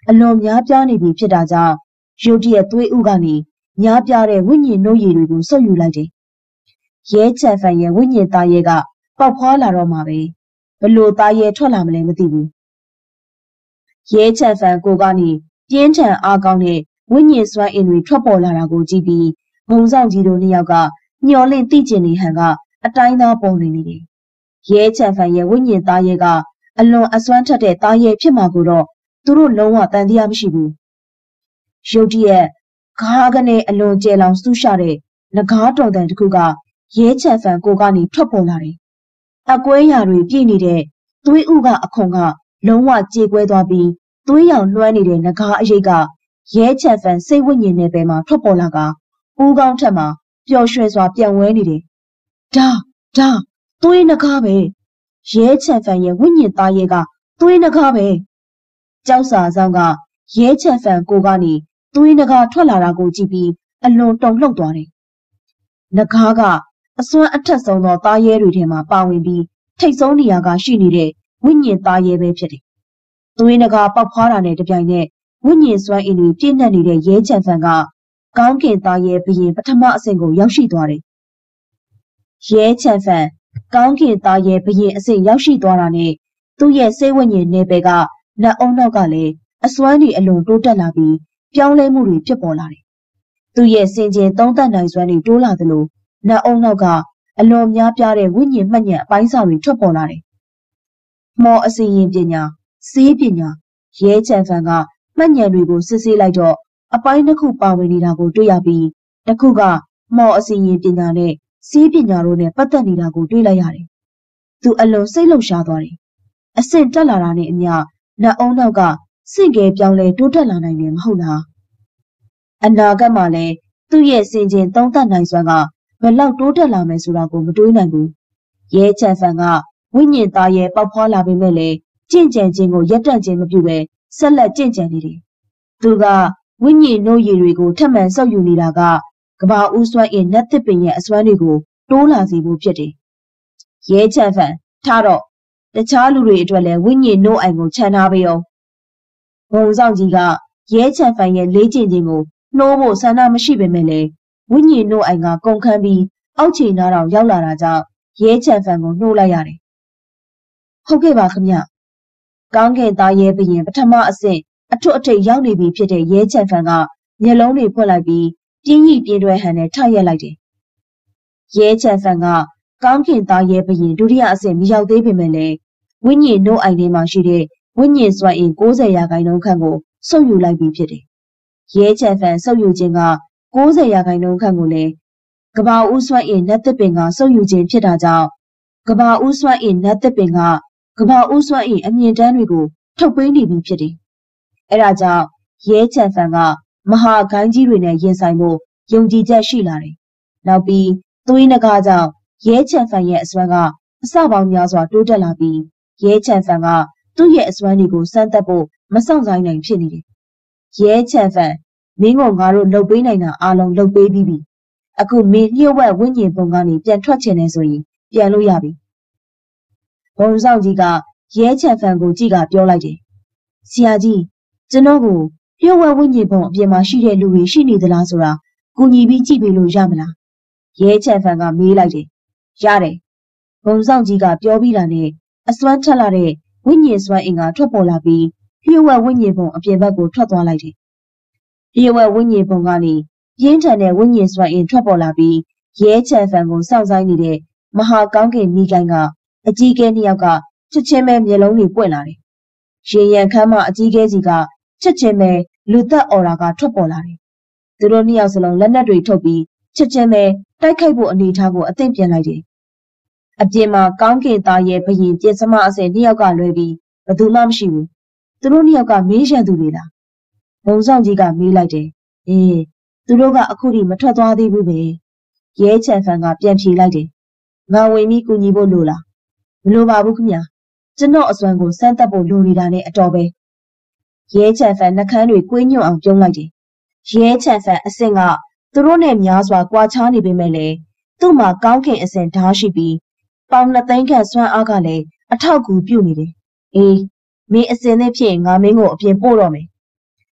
Speaker 1: အလွန်များပြားနေပြီဖြစ်တာကြောင့်ရုတ်တရက်သွေးဥကနေများပြားတဲ့ဝိညာဉ်နှုတ်ရည်တွေကိုဆုပ်ယူလိုက်တယ်။ရဲချန်ဖန်ရဲ့ဝိညာဉ်သားရဲကပေါက်ဖွာလာတော့မှပဲဘလို့သားရဲထွက်လာမလဲမသိဘူး။ရဲချန်ဖန်ကိုကနေပြင်းထန်အားကောင်းတဲ့ဝိညာဉ်စွမ်းအင်တွေထွက်ပေါ်လာတာကိုကြည့်ပြီးဘုံဆောင်ကြီးတို့နှစ်ယောက်ကမျောလင့်သိကျင်နေဟန်ကအတိုင်းသားပေါ်နေတယ်။ရဲချန်ဖန်ရဲ့ဝိညာဉ်သားရဲကအလွန်အစွမ်းထက်တဲ့သားရဲဖြစ်မှာကိုတော့သူတို့လုံးဝတန်တရားမရှိဘူး။ရုတ်တရက်ဂါးကနေအလွန်ကျဲလောင်ဆူရှာတဲ့ငကားတော်တန်တစ်ခုကရဲချန်ဖန်ကိုကနေထွက်ပေါ်လာတယ်။အကွဲရာတွေပြည့်နေတဲ့သွေးဥကအခွန်ကလုံးဝကြေကွဲသွားပြီးသွေးရောင်လွှမ်းနေတဲ့ငကားအရိပ်ကရဲချန်ဖန်စိတ်ဝိညာဉ်နယ်ပယ်မှာထွက်ပေါ်လာကဦးကောင်းထက်မှာပျော်ရွှင်စွာပြန်ဝဲနေတယ်။ဒါသွေးငကားပဲရဲချန်ဖန်ရဲ့ဝိညာဉ်သားရဲကသွေးငကားပဲကြောက်စာဆောင်ကရဲချန်ဖန်ကိုကနေသွေးငကားထွက်လာတာကိုကြည့်ပြီးအလွန်တုန်လှုပ်သွားတယ်။ငကားကအစွမ်းအထက်ဆုံးသောသားရဲတွေထဲမှာပါဝင်ပြီးထိတ်ဆုံးနေရာကရှိနေတဲ့ဝိညာဉ်သားရဲပဲဖြစ်တယ်။သွေးငကားပေါက်ဖွားတာနဲ့တပြိုင်နက်ဝိညာဉ်စွမ်းအင်တွေပြည့်နှက်နေတဲ့ရဲချန်ဖန်ကကောင်းကင်သားရဲဘုရင်ပထမအဆင့်ကိုရောက်ရှိသွားတယ်။ရဲချန်ဖန်ကောင်းကင်သားရဲဘုရင်အဆင့်ရောက်ရှိသွားတာနဲ့သူ့ရဲ့စိတ်ဝိညာဉ်နယ်ပယ်ကလက်အုံနောက်ကလည်းအစွမ်းတွေအလွန်တိုးတက်လာပြီးပြောင်းလဲမှုတွေဖြစ်ပေါ်လာတယ်။သူ့ရဲ့စင်ကြယ်သုံးသပ်နိုင်စွမ်းတွေတိုးလာသလိုလက်အုံနောက်ကအလွန်များပြားတဲ့ဝိညာဉ်မှတ်ဉာဏ်အပိုင်းစာတွေထွက်ပေါ်လာတယ်။မော်အစီရင်ပညာစေးပညာရဲချန်ဖန်ကမှတ်ဉာဏ်တွေကိုစစ်ဆေးလိုက်တော့အပိုင်းတစ်ခုပါဝင်နေတာကိုတွေ့ရပြီးတစ်ခုကမော်အစီရင်ပညာနဲ့စေးပညာတို့နဲ့ပတ်သက်နေတာကိုတွေ့လိုက်ရတယ်။သူအလွန်စိတ်လှုပ်ရှားသွားတယ်။အဆင့်တက်လာတာနဲ့အမျှလက်အုံနောက်ကစင့်ကဲပြောင်းလဲတိုးတက်လာနိုင်တယ်မဟုတ်လား။အနာဂတ်မှာလည်းသူ့ရဲ့စင်ကြင်သုံးသပ်နိုင်စွမ်းကဘယ်လောက်တိုးတက်လာမယ်ဆိုတာကိုမတွေးနိုင်ဘူး။ရဲချန်ဖန်ကဝိညာဉ်သားရဲ့ပေါက်ဖွားလာပေမဲ့လည်းကြင့်ကြံခြင်းကိုရပ်တန့်ခြင်းမပြုဘဲဆက်လက်ကြင့်ကြံနေတယ်။သူကဝိညာဉ်နှုတ်ရည်တွေကိုထပ်မံဆုပ်ယူနေတာကကဘာဦးစွမ်းအင်နတ်သစ်ပင်ရဲ့အစွမ်းတွေကိုတိုးလာစေဖို့ဖြစ်တယ်။ရဲချန်ဖန်ထားတော့တခြားလူတွေအတွက်လည်းဝိညာဉ်နှုတ်အိုင်ကိုခြံထားပေးအောင်ဘုံဆောင်ကြီးကရဲချန်ဖန်ရဲ့လေးကျင်ခြင်းကိုနှိုးဖို့ဆန္ဒမရှိပေမဲ့လည်းဝိညာဉ်နှုတ်အိုင်ကကုန်ခန်းပြီးအောက်ခြေနားတောင်ရောက်လာတာကြောင့်ရဲချန်ဖန်ကိုနှိုးလိုက်ရတယ်။ဟုတ်ကဲ့ပါခင်ဗျ။ကောင်းကင်သားရဲဘုရင်ပထမအဆင့်အထွတ်အထိပ်ရောက်နေပြီဖြစ်တဲ့ရဲချန်ဖန်ကမျက်လုံးတွေဖွင့်လိုက်ပြီးပြင်းရီပြင်းတွဲဟန်နဲ့ထရက်လိုက်တယ်။ရဲချန်ဖန်ကကောင်းကင်သားရဲဘုရင်ဒုတိယအဆင့်မရောက်သေးပေမဲ့လည်းဝိညာဉ်နှုတ်အိုင်ထဲမှာရှိတဲ့ဝိညာဉ်စွမ်းအင်90ရာခိုင်နှုန်းခန့်ကိုဆုပ်ယူလိုက်ပြီးဖြစ်တယ်။ရဲချန်ဖန်ဆုပ်ယူခြင်းက90ရာခိုင်နှုန်းခန့်ကိုလည်းကဘာဦးစွမ်းအင်နတ်သစ်ပင်ကဆုပ်ယူခြင်းဖြစ်တာကြောင့်ကဘာဦးစွမ်းအင်နတ်သစ်ပင်ကကဘာဦးစွမ်းအင်အမြင့်တန်းတွေကိုထုတ်ပေးနေပြီဖြစ်တယ်။အဲဒါကြောင့်ရဲချန်ဖန်ကမဟာဂိုင်းကြီးတွေနဲ့ရင်ဆိုင်ဖို့ယုံကြည်ချက်ရှိလာတယ်။နောက်ပြီးသွေးနဂါကြောင့်ရဲချန်ဖန်ရဲ့အစွမ်းကအစပေါင်းများစွာတိုးတက်လာပြီးရဲချန်ဖန်ကသူ့ရဲ့အစွမ်းတွေကိုစမ်းသပ်ဖို့မဆောင်ဆိုင်နိုင်ဖြစ်နေတယ်။ရဲချန်ဖန်မင်းကငါတို့လှုပ်ပေးနိုင်တာအားလုံးလှုပ်ပေးပြီးပြီ။အခုမင်းလျှို့ဝှက်ဝိညာဉ်ပုံကနေပြန်ထွက်ချင်နေဆိုရင်ပြန်လို့ရပြီ။ဘုံဆောင်ကြီးကရဲချန်ဖန်ကိုကြည့်ကပြောလိုက်တယ်။ဆရာကြီးကျွန်တော်ကိုလျှို့ဝှက်ဝိညာဉ်ပုံအပြင်မှာရှိတဲ့လူတွေရှိနေသလားဆိုတာကူညီပြီးကြည့်ပေးလို့ရမလား။ရဲချန်ဖန်ကမေးလိုက်တယ်။ရတယ်။ဘုံဆောင်ကြီးကပြောပြီးတာနဲ့အစွမ်းထက်လာတဲ့ဝိညာဉ်စွမ်းအင်ကထွက်ပေါ်လာပြီးလျှို့ဝှက်ဝိညာဉ်ပုံအပြင်ဘက်ကိုထွက်သွားလိုက်တယ်။လျှို့ဝှက်ဝိညာဉ်ပုံကနေပြင်းထန်တဲ့ဝိညာဉ်စွမ်းအင်ထွက်ပေါ်လာပြီးရဲချန်ဖန်ကိုစောင့်ဆိုင်နေတဲ့မဟာကောင်းကင်မိကိုင်းကအကြီးကဲနှစ်ယောက်ကချက်ချင်းပဲမျက်လုံးတွေပွင့်လာတယ်။ရေရန်ခမ်းမအကြီးကဲစီကချက်ချင်းပဲလူသက်အော်ရာကထွက်ပေါ်လာတယ်။သူတို့နှစ်ယောက်စလုံးလက်နက်တွေထုတ်ပြီးချက်ချင်းပဲတိုက်ခိုက်ဖို့အနေအထားကိုအသင့်ပြင်လိုက်တယ်။အပြင်မှာကောင်းကင်သားရဲ့ဘုရင်ပြင်စမအစင်နှစ်ယောက်ကလွဲပြီးဘယ်သူမှမရှိဘူး။သူတို့နှစ်ယောက်ကမေးရန်သူတွေလား။ဘုံဆောင်ကြီးကမေးလိုက်တယ်။သူတို့ကအခုထိမထွက်သွားသေးဘူးပဲ။ရဲချန်ဖန်ကပြန်ဖြေလိုက်တယ်။ငါဝင်ပြီးကူညီဖို့လိုလား။မလိုပါဘူးခင်ဗျာ။ကျွန်တော်အစွမ်းကိုစမ်းသပ်ဖို့လိုနေတာနဲ့အတော်ပဲ။ရဲချန်ဖန်နှကန်းတွေကွေးညွန့်အောင်ပြုံးလိုက်တယ်။ရဲချန်ဖန်အဆင့်ကသူတို့နဲ့များစွာကွာခြားနေပေမဲ့လည်းသူ့မှာကောင်းကင်အဆင့်ဓာတ်ရှိပြီးပေါင်2သိန်းခန့်စွမ်းအားကလည်းအထောက်အကူပြုနေတယ်။မင်းအစင်နဲ့ဖြစ်ရင်ငါမင်းကိုအပြင်ပို့တော့မယ်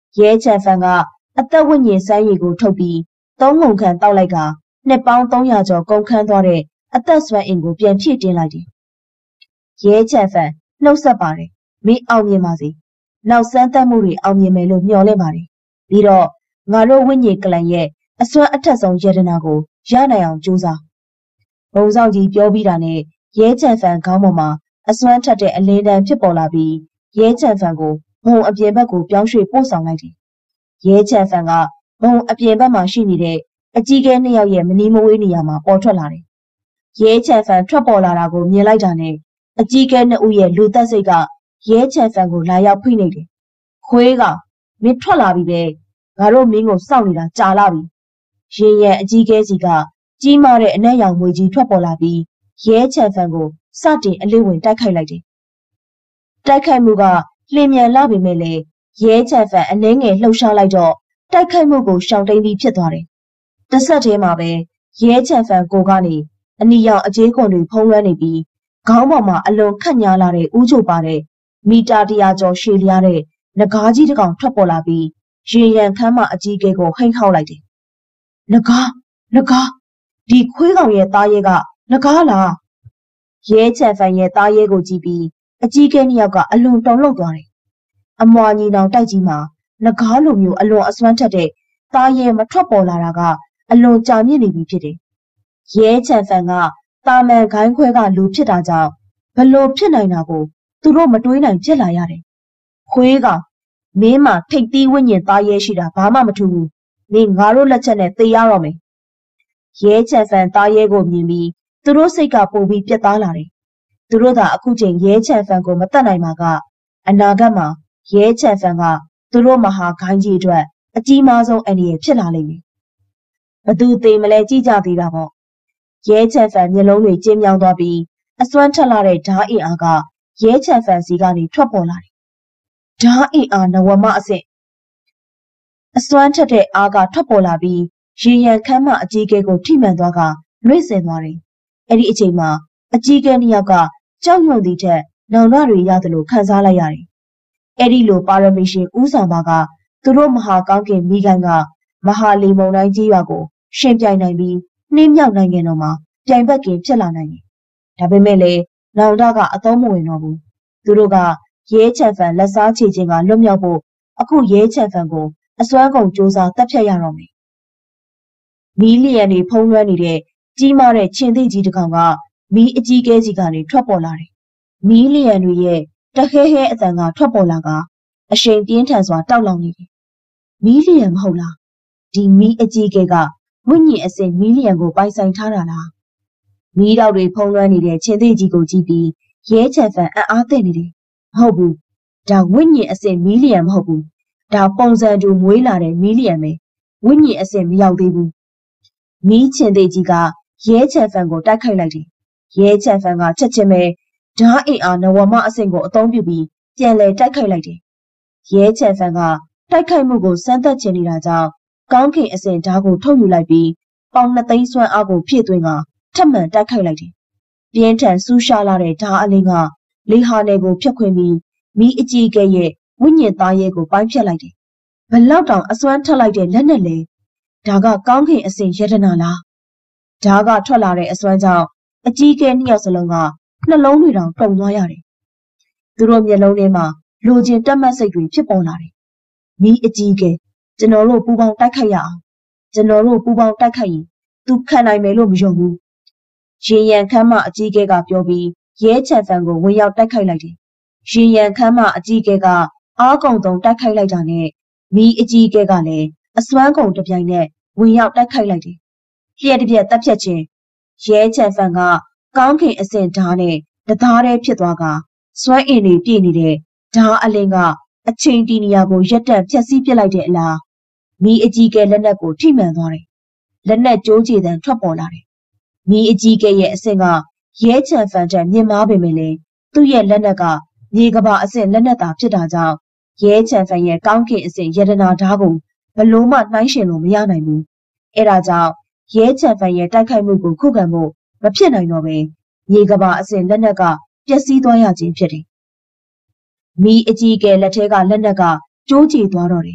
Speaker 1: ရဲချန်ဖန်ကအသက်ဝိညာဉ်စမ်းရည်ကိုထုတ်ပြီးသုံးငုံခံတောက်လိုက်ကနှစ်ပေါင်း300ကျော်ကုန်ခန်းသွားတဲ့အသက်ဆွမ်းအင်ကိုပြန်ဖြည့်တင်းလိုက်တယ်။ရဲချန်ဖန်နှုတ်ဆက်ပါတယ်။မင်းအောင်မြင်ပါစေ။နောက်စမ်းသပ်မှုတွေအောင်မြင်မယ်လို့မျှော်လင့်ပါတယ်။ပြီးတော့ငါတို့ဝိညာဉ်ကလန်ရဲ့အစွမ်းအထက်ဆုံးယတနာကိုရနိုင်အောင်ကြိုးစား။ဘုံဆောင်ကြီးပြောပြီးတာနဲ့ရဲချန်ဖန်ခေါင်းပေါ်မှာအစွမ်းထက်တဲ့အလင်းတန်းဖြစ်ပေါ်လာပြီးရဲချန်ဖန်ကိုဘုံအပြင်ဘက်ကိုပြောင်းရွှေ့ပို့ဆောင်လိုက်တယ်။ရဲချန်ဖန်ကဘုံအပြင်ဘက်မှာရှိနေတဲ့အကြီးကဲ2ယောက်ရဲ့မနီးမဝေးနေရာမှာပေါ်ထွက်လာတယ်။ရဲချန်ဖန်ထွက်ပေါ်လာတာကိုမြင်လိုက်တာနဲ့အကြီးကဲ2ဦးရဲ့လူသက်စိတ်ကရဲချန်ဖန်ကိုလာရောက်ဖိနှိပ်တယ်။ခွေးကမင်းထွက်လာပြီပဲငါတို့မင်းကိုစောင့်နေတာကြာလာပြီ။ရင်ရံအကြီးကဲစီကကြီးမားတဲ့အနက်ရောင်ငွေကြီးထွက်ပေါ်လာပြီးရဲချန်ဖန်ကိုစတင်အလေးဝင်တိုက်ခိုက်လိုက်တယ်။တိုက်ခိုက်မှုကလျင်မြန်လာပေမဲ့လည်းရဲချန်ဖန်အနှဲငယ်လှုပ်ရှားလိုက်တော့တိုက်ခိုက်မှုကိုရှောင်တိန်ပြီးဖြစ်သွားတယ်။တစ်ဆက်တည်းမှာပဲရဲချန်ဖန်ကိုကနေအနီရောင်အကျေးခွန်တွေဖုံးလွှမ်းနေပြီးခေါင်းပေါ်မှာအလွန်ခတ်ညားလာတဲ့ဥချိုပါတဲ့မီတာ100ကျော်ရှည်လျားတဲ့နဂါးကြီးတစ်ကောင်ထွက်ပေါ်လာပြီးရင်ရံခမ်းမအကြီးကဲကိုဟိမ့်ခေါက်လိုက်တယ်။နဂါးဒီခွေးကောင်ရဲ့သားရဲကနဂါးလားရဲချန်ဖန်ရဲ့သားရဲကိုကြည့်ပြီးအကြီးကဲ2ယောက်ကအလွန်တုန်လှုပ်သွားတယ်။အမွာညီနောင်တိုက်ကြီးမှာနဂါးလိုမျိုးအလွန်အစွမ်းထက်တဲ့သားရဲမထွက်ပေါ်လာတာကအလွန်ကြာမြင့်နေပြီဖြစ်တယ်။ရဲချန်ဖန်ကတာမန်ခိုင်းခွဲကလူဖြစ်တာကြောင့်ဘလို့ဖြစ်နိုင်တာကိုသူတို့မတွေးနိုင်ဖြစ်လာရတယ်။ခွေးကောင်မင်းမှာထိတ်သီးဝိညာဉ်သားရဲရှိတာဘာမှမထူးဘူး။မင်းငါတို့လက်ချက်နဲ့သေရတော့မယ်။ရဲချန်ဖန်သားရဲကိုမြင်ပြီးသူတို့စိတ်ကပိုပြီးပြတ်သားလာတယ်။သူတို့သာအခုချိန်ရဲချန်ဖန်ကိုမတတ်နိုင်မှာကအနာဂတ်မှာရဲချန်ဖန်ကသူတို့မဟာခိုင်းကြီးအတွက်အကြီးမားဆုံးအန္တရာယ်ဖြစ်လာလိမ့်မယ်။ဘသူသေးမလဲကြည့်ကြသေးတာပေါ့။ရဲချန်ဖန်မျက်လုံးတွေကျဉ်းမြောင်းသွားပြီးအစွမ်းထက်လာတဲ့ဓားအင်အားကရဲချန်ဖန်စီကနေထွက်ပေါ်လာတယ်။ဓားအင်အားနဝမအဆင့်အစွမ်းထက်တဲ့အားကထွက်ပေါ်လာပြီးရေရန်ခမ်းမအကြီးကဲကိုထိမှန်သွားကလွင့်စင်သွားတယ်။အဲ့ဒီအချိန်မှာအကြီးကဲ2ယောက်ကကြောက်ရွံ့သည့်ထက်နောင်တတွေရသလိုခံစားလိုက်ရတယ်။အဲ့ဒီလိုပါရမီရှင်ဦးဆောင်ပါကသူတို့မဟာကောင်းကင်မိခိုင်ကမဟာလီမုန်တိုင်းကြီးရွာကိုရှင်ပြိုင်နိုင်ပြီးနှင်းမြောက်နိုင်ငံတော်မှာပြိုင်ဘက်ကင်ဖြစ်လာနိုင်တယ်။ဒါပေမဲ့လည်းနောင်တကအသုံးမဝင်တော့ဘူး။သူတို့ကရဲချန်ဖန်လက်စားချေခြင်းကလွတ်မြောက်ဖို့အခုရဲချန်ဖန်ကိုအစွမ်းကုန်စ조사တပ်ဖြတ်ရတော့မယ်။မီလီယံတွေဖုံးလွှမ်းနေတဲ့ကြီးမားတဲ့ချင်းသိကြီးတစ်ကောင်ကမီးအကြီးကဲကြီးကနေထွက်ပေါ်လာတယ်။မီလီယံတွေရဲ့တခဲဟဲအတန်ကထွက်ပေါ်လာကအရှိန်ပြင်းထန်စွာတောက်လောင်နေတယ်။မီလီယံမဟုတ်လား။ဒီမီးအကြီးကဲကဝိညာဉ်အစစ်မီလီယံကိုပိုင်ဆိုင်ထားတာလား။မီးတောက်တွေဖုံးလွှမ်းနေတဲ့ချင်းသိကြီးကိုကြည့်ပြီးရဲချန်ဖန်အံ့အားသင့်နေတယ်။မဟုတ်ဘူး။ဒါဝိညာဉ်အစစ်မီလီယံမဟုတ်ဘူး။ဒါပုံစံတူမွေးလာတဲ့မီလီယံပဲ။ဝိညာဉ်အစစ်မရောက်သေးဘူး။မီးချင်းသိကြီးကရဲချန်ဖန်ကိုတိုက်ခိုက်လိုက်တယ်။ရဲချန်ဖန်ကချက်ချင်းပဲဓားအင်အားနဝမအဆင့်ကိုအသုံးပြုပြီးပြန်လည်တိုက်ခိုက်လိုက်တယ်။ရဲချန်ဖန်ကတိုက်ခိုက်မှုကိုစမ်းသပ်ချင်နေတာကြောင့်ကောင်းကင်အဆင့်ဓားကိုထုတ်ယူလိုက်ပြီးပေါင်2သိန်းစွမ်းအားကိုဖြည့်သွင်းကထပ်မံတိုက်ခိုက်လိုက်တယ်။ပြင်းထန်ဆူရှားလာတဲ့ဓားအလင်းကလေဟာနယ်ကိုဖျက်ခွင်းပြီးမီးအကြီးကဲရဲ့ဝိညာဉ်သားရဲကိုပိုင်းဖြတ်လိုက်တယ်။ဘလောက်တောင်အစွမ်းထက်လိုက်တဲ့လက်နဲ့လေဒါကကောင်းကင်အဆင့်ယတနာလား။ဓားကထွက်လာတဲ့အစွမ်းကြောင့်အကြီးကဲ2ယောက်စလုံးကနှလုံးတွေတောင်တုန်သွားရတယ်။သူတို့မျက်လုံးထဲမှာလိုချင်တက်မှတ်စိတ်တွေဖြစ်ပေါ်လာတယ်။မီးအကြီးကဲကျွန်တော်တို့ပူပေါင်းတိုက်ခိုက်ရအောင်။ကျွန်တော်တို့ပူပေါင်းတိုက်ခိုက်ရင်သူခံနိုင်မယ်လို့မယုံဘူး။ရင်ရန်ခမ်းမအကြီးကဲကပြောပြီးရဲချန်ဖန်ကိုဝင်ရောက်တိုက်ခိုက်လိုက်တယ်။ရင်ရန်ခမ်းမအကြီးကဲကအားကုန်သုံးတိုက်ခိုက်လိုက်တာနဲ့မီးအကြီးကဲကလည်းအစွမ်းကုန်တစ်ပြိုင်နက်ဝင်ရောက်တိုက်ခိုက်လိုက်တယ်။လျှက်တစ်ပြက်တပ်ဖြတ်ခြင်းရဲချန်ဖန်ကကောင်းကင်အဆင့်ဓားနဲ့တသားတည်းဖြစ်သွားကစွမ်းအင်တွေပြည့်နေတဲ့ဓားအလင်းကအချိန်တီနေရာကိုရက်တက်ဖြတ်စည်းပစ်လိုက်တဲ့အလားမီးအကြီးကဲလက်နက်ကိုထိမှန်သွားတယ်။လက်နက်ကြိုးချေတံထွက်ပေါ်လာတယ်။မီးအကြီးကဲရဲ့အဆင့်ကရဲချန်ဖန်ထက်မြင့်မားပေမဲ့လည်းသူ့ရဲ့လက်နက်ကမြေကဘာအဆင့်လက်နက်သာဖြစ်တာကြောင့်ရဲချန်ဖန်ရဲ့ကောင်းကင်အဆင့်ယတနာဓားကိုဘလို့မှနှိုင်းယှဉ်လို့မရနိုင်ဘူး။အဲဒါကြောင့်ရဲချန်ဖန်ရဲ့တိုက်ခိုက်မှုကိုခုခံဖို့မဖြစ်နိုင်တော့ပဲမြေကဘာအဆင့်လက်နက်ကပျက်စီးသွားရခြင်းဖြစ်တယ်။မီးအကြီးကဲလက်ထဲကလက်နက်ကကျိုးချေသွားတော့တယ်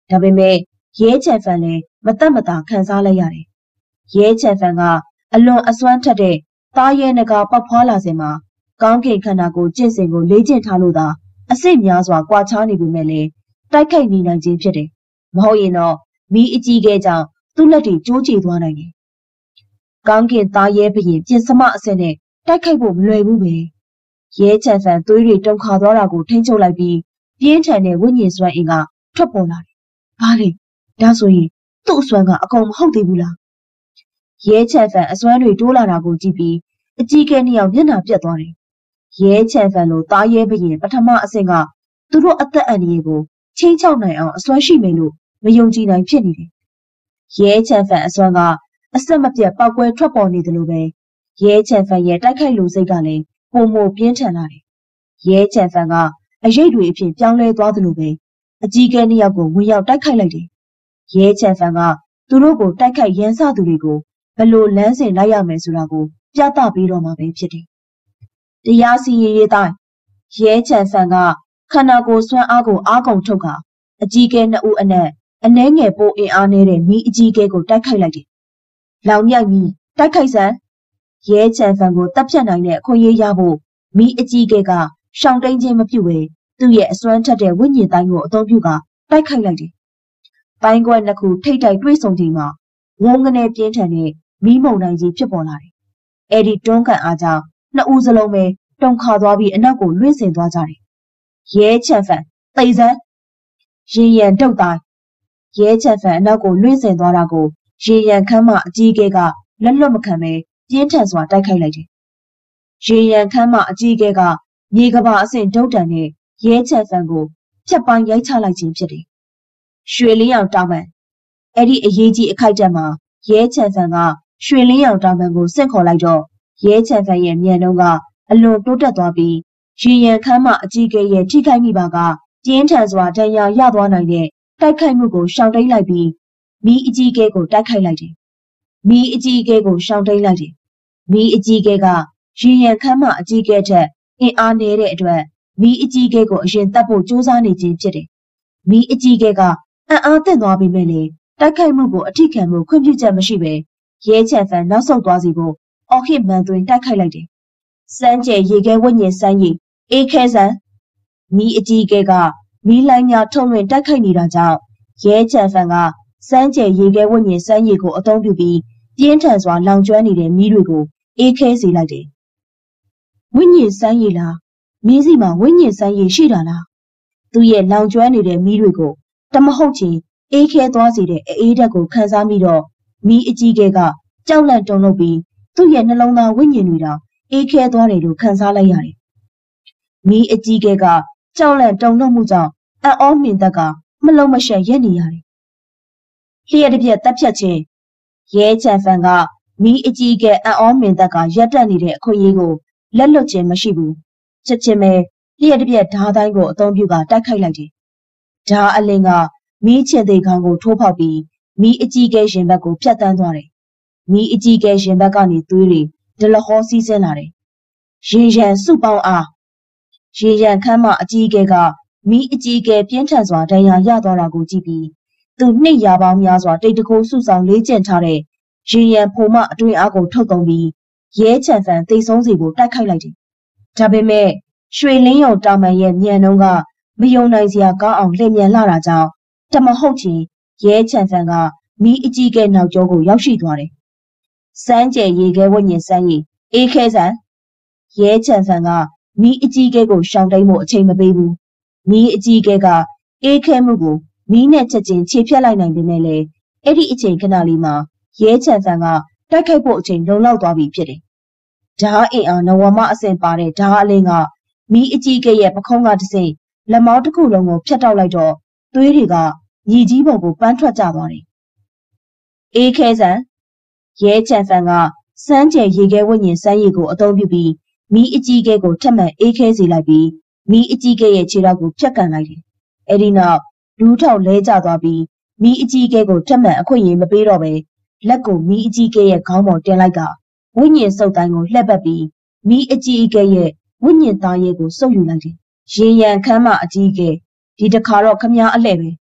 Speaker 1: ဒါပေမဲ့ရဲချန်ဖန်လည်းမတက်မတာခံစားလိုက်ရတယ်။ရဲချန်ဖန်ကအလွန်အစွမ်းထက်တဲ့သားရဲနဂါပေါက်ဖွာလာစဉ်မှာကောင်းကင်ခန္ဓာကိုကျင့်စဉ်ကိုလေ့ကျင့်ထားလို့သာအစစ်များစွာကွာခြားနေပေမဲ့လည်းတိုက်ခိုက်နေနိုင်ခြင်းဖြစ်တယ်။မဟုတ်ရင်တော့မီးအကြီးကဲကြောင့်သူ့လက်တွေကျိုးချေသွားနိုင်တယ်။ကောင်းကင်သားရဲဘရင်ပြင်စမအစစ်နဲ့တိုက်ခိုက်ဖို့မလွယ်ဘူးပဲ။ရဲချန်ဖန်သွေးတွေတုန်ခါသွားတာကိုထိန်းချုပ်လိုက်ပြီးပြင်းထန်တဲ့ဝိညာဉ်စွမ်းအင်ကထွက်ပေါ်လာတယ်။ဘာလဲဒါဆိုရင်သူ့အစွမ်းကအကုန်မဟုတ်သေးဘူးလား။ရဲချန်ဖန်အစွမ်းတွေတိုးလာတာကိုကြည့်ပြီးအကြီးကဲနှစ်ယောက်မျက်နှာပြတ်သွားတယ်။ရဲချန်ဖန်လိုသားရဲဘရင်ပထမအဆင့်ကသူတို့အသက်အန္တရာယ်ကိုချင်းချောက်နိုင်အောင်အစွမ်းရှိမယ်လို့မယုံကြည်နိုင်ဖြစ်နေတယ်။ရဲချန်ဖန်အစွမ်းကအဆက်မပြတ်ပောက်ကွဲထွက်ပေါ်နေတယ်လို့ပဲရဲချန်ဖန်ရဲ့တိုက်ခိုက်လူစိတ်ကလည်းပုံမပြင်းထန်လာတယ်။ရဲချန်ဖန်ကအရေးတွေအဖြစ်ပြောင်းလဲသွားတယ်လို့ပဲအကြီးကဲနှစ်ယောက်ကိုဝင်ရောက်တိုက်ခိုက်လိုက်တယ်။ရဲချန်ဖန်ကသူတို့ကိုတိုက်ခိုက်ရန်စသူတွေကိုဘလို့လမ်းစဉ်လိုက်ရမယ်ဆိုတာကိုပြသပေးတော့မှာပဲဖြစ်တယ်။တရားစီရင်ရေးတိုင်းရဲချန်ဖန်ကခန္ဓာကိုယ်စွမ်းအားကိုအားကုန်ထုတ်ကအကြီးကဲနှစ်ဦးအနက်အနှဲငယ်ပိုအင်အားနေတဲ့မီးအကြီးကဲကိုတိုက်ခိုက်လိုက်တယ်။လောင်မြိုက်မီတိုက်ခိုက်စမ်းရဲချန်ဖန်ကိုတပ်ဖြတ်နိုင်တဲ့အခွင့်အရေးရဖို့မီးအကြီးကဲကရှောင်တိန်ခြင်းမပြုဘဲသူ့ရဲ့အစွမ်းထက်တဲ့ဝိညာဉ်တိုင်းကိုအသုံးပြုကတိုက်ခိုက်လိုက်တယ်။ပိုင်းကွက်နှစ်ခုထိတ်တိုက်တွေ့ဆုံချိန်မှာဝုန်းကနေပြင်းထန်တဲ့မီးမုန်တိုင်းကြီးဖြစ်ပေါ်လာတယ်။အဲဒီတွန်းကန်အားကြောင့်နှစ်ဦးစလုံးပဲတုန်ခါသွားပြီးအနောက်ကိုလွင့်ဆင်သွားကြတယ်။ရဲချန်ဖန်သိစမ်းရင်ရန်တုတ်တိုင်းရဲချန်ဖန်အနောက်ကိုလွင့်ဆင်သွားတာကိုရင်ရန်ခမ်းမအကြီးကဲကလက်လွတ်မခံပဲပြင်းထန်စွာတိုက်ခိုက်လိုက်တယ်။ရင်ရန်ခမ်းမအကြီးကဲကမြေကဘာအဆင့်ဒုတ်တန်နဲ့ရဲချန်ဖန်ကိုဖြတ်ပိုင်းရိုက်ချလိုက်ခြင်းဖြစ်တယ်။ရွှေလင်းအောင်တောင်ပန်အဲ့ဒီအရေးကြီးအခိုက်အတန့်မှာရဲချန်ဖန်ကရွှေလင်းအောင်တောင်ပန်ကိုဆင့်ခေါ်လိုက်တော့ရဲချန်ဖန်ရဲ့မျက်နှာကအလွန်တိုးတက်သွားပြီးရင်ရန်ခမ်းမအကြီးကဲရဲ့ထိခိုက်မိပါကပြင်းထန်စွာဒဏ်ရာရသွားနိုင်တဲ့တိုက်ခိုက်မှုကိုရှောင်တိန်လိုက်ပြီးမီးအကြီးကဲကိုတိုက်ခိုက်လိုက်တယ်။မီးအကြီးကဲကိုရှောင်တိန်လိုက်တယ်။မီးအကြီးကဲကရင်ရန်ခမ်းမအကြီးကဲထက်အင်အားနည်းတဲ့အတွက်မီးအကြီးကဲကိုအရင်တတ်ဖို့ကြိုးစားနေခြင်းဖြစ်တယ်။မီးအကြီးကဲကအံ့အားသင့်သွားပေမဲ့လည်းတိုက်ခိုက်မှုကိုအထိခံမှုခွင့်ပြုချက်မရှိဘဲရဲချန်ဖန်နောက်ဆုတ်သွားစီဖို့အော်ဟစ်မန်သွင်းတိုက်ခိုက်လိုက်တယ်။စမ်းကျဲရေခဲဝိညာဉ်စမ်းရည်အေးခဲစမ်းမီးအကြီးကဲကမီးလိုင်းများထုံလွှင့်တိုက်ခိုက်နေတာကြောင့်ရဲချန်ဖန်ကစမ်းကျဲရေခဲဝိညာဉ်စမ်းရည်ကိုအသုံးပြုပြီးပြင်းထန်စွာလောင်ကျွမ်းနေတဲ့မီးတွေကိုအေးခဲစေလိုက်တယ်။ဝိညာဉ်စမ်းရည်လားမီးစီမှာဝိညာဉ်စမ်းရည်ရှိတာလားသူရဲ့လောင်ကျွမ်းနေတဲ့မီးတွေကိုတမဟုတ်ချင်အေးခဲသွားစေတဲ့အေးဓာတ်ကိုခံစားမိတော့မီးအကြီးကဲကကြောက်လန့်တုန်လှုပ်ပြီးသူ့ရဲ့နှလုံးသားဝိညာဉ်တွေတောင်အေးခဲသွားတယ်လို့ခံစားလိုက်ရတယ်။မီးအကြီးကဲကကြောက်လန့်တုန်လှုပ်မှုကြောင့်အံ့ဩမြင်တတ်ကမလုံးမရှက်ရက်နေရတယ်။လျှက်တစ်ပြက်တက်ဖြတ်ခြင်းရဲချန်ဖန်ကမီးအကြီးကဲအံ့ဩမြင်တတ်ကရက်တက်နေတဲ့အခွင့်အရေးကိုလက်လွတ်ခြင်းမရှိဘူး။ချက်ချင်းပဲလျှက်တစ်ပြက်ဓားတိုင်းကိုအသုံးပြုကတိုက်ခိုက်လိုက်တယ်။ဓားအလင်းကမီးချင်သေးခေါင်းကိုထိုးဖောက်ပြီးမီးအကြီးကဲရင်ဘက်ကိုဖြတ်တန်းသွားတယ်။မီးအကြီးကဲရင်ဘက်ကနေသွေးတွေဒလဟောစီးဆင်းလာတယ်။ရင်ရန်စုပေါင်းအားရေရန်ခမ်းမအကြီးကဲကမီးအကြီးကဲပြင်းထန်စွာဒဏ်ရာရသွားတာကိုကြည့်ပြီးသူနှစ်ရာပေါင်းများစွာတိတ်တကိုးစုဆောင်လေးကျင့်ထားတဲ့ရေရန်ဖိုမအတွင်အားကိုထုတ်သုံးပြီးရဲချန်ဖန်သိဆုံးစီကိုတိုက်ခိုက်လိုက်တယ်။ဒါပေမဲ့ရွှေလင်းယုံတောင်ပန်ရဲ့မြန်နှုံးကမယုံနိုင်စရာကောင်းအောင်လျင်မြန်လာတာကြောင့်တမဟုတ်ချင်ရဲချန်ဖန်ကမီးအကြီးကဲနောက်ကျောကိုရောက်ရှိသွားတယ်။စမ်းကျဲရေခဲဝိညာဉ်စမ်းရည်အေးခဲစမ်းရဲချန်ဖန်ကမီးအကြီးကဲကိုရှောင်တိန်ဖို့အချိန်မပေးဘူး။မီးအကြီးကဲကအေးခဲမှုကိုမီးနဲ့ချက်ချင်းခြေဖြတ်လိုက်နိုင်ပေမဲ့လည်းအဲ့ဒီအချိန်ခဏလေးမှာရဲချန်ဖန်ကတိုက်ခိုက်ဖို့အချိန်လုံလောက်သွားပြီဖြစ်တယ်။ဓားအင်အားနဝမအဆင့်ပါတဲ့ဓားအလင်းကမီးအကြီးကဲရဲ့ပခုံးကတစ်စိမ့်လက်မောင်းတစ်ခုလုံးကိုဖြတ်တောက်လိုက်တော့သွေးတွေကညီကြီးပုံကိုပန်းထွက်ကျသွားတယ်။အေးခဲစံရဲချန်ဖန်ကစမ်းကျဲရေခဲဝိညာဉ်စမ်းရည်ကိုအသုံးပြုပြီးမီးအကြီးကဲကိုထပ်မံအေးခဲစေလိုက်ပြီးမီးအကြီးကဲရဲ့ခြေထောက်ကိုဖြတ်ကန်လိုက်တယ်။အဲဒီနောက်လူးထောက်လဲကျသွားပြီးမီးအကြီးကဲကိုထပ်မံအခွင့်အရေးမပေးတော့ပဲလက်ကိုမီးအကြီးကဲရဲ့ခေါင်းပေါ်တင်လိုက်ကဝိညာဉ်စုပ်တိုင်းကိုလှည့်ပတ်ပြီးမီးအကြီးကဲရဲ့ဝိညာဉ်သားရဲကိုစုပ်ယူလိုက်တယ်။ရင်ရန်ခမ်းမအကြီးကဲဒီတခါတော့ခမားအလှဲ့ပဲ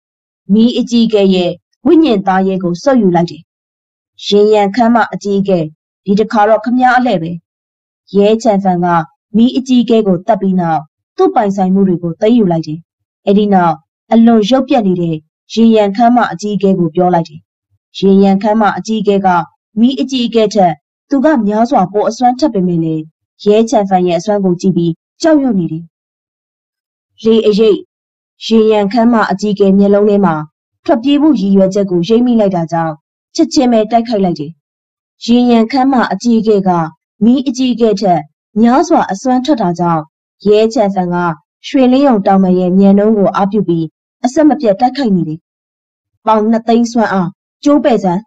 Speaker 1: မိအကြီးကဲရဲ့ဝိညာဉ်သားရဲကိုဆုပ်ယူလိုက်တယ်။ရှင်ရန်ခမ်းမအကြီးကဲဒီတစ်ခါတော့ခမည်းအလှဲ့ပဲ။ရဲချန်ဖန်ကမိအကြီးကဲကိုတတ်ပြီးနောက်သူ့ပိုင်ဆိုင်မှုတွေကိုသိမ်းယူလိုက်တယ်။အဲဒီနောက်အလွန်ရုပ်ပြက်နေတဲ့ရှင်ရန်ခမ်းမအကြီးကဲကိုပြောလိုက်တယ်။ရှင်ရန်ခမ်းမအကြီးကဲကမိအကြီးကဲထက်သူကများစွာပိုအစွမ်းထက်ပေမဲ့လေရဲချန်ဖန်ရဲ့အစွမ်းကိုကြည့်ပြီးကြောက်ရွံ့နေတယ်။လေအရိပ်ရှင်ရန်ခမ်းမအကြီးကဲမျက်လုံးထဲမှာထွက်ပြေးဖို့ရည်ရွယ်ချက်ကိုရိပ်မိလိုက်တာကြောင့်ချက်ချင်းပဲတိုက်ခိုက်လိုက်တယ်။ရှင်ရန်ခမ်းမအကြီးကဲကမိအကြီးကဲထက်များစွာအစွမ်းထွက်တာကြောင့်ရဲချန်ဖန်ကရွှေလင်းရုံတောင်မရဲ့မြန်နှုံးကိုအားပြုပြီးအဆက်မပြတ်တိုက်ခိုက်နေတယ်။ပေါင်2သိန်းစွမ်းအားကျိုးပဲ့စမ်း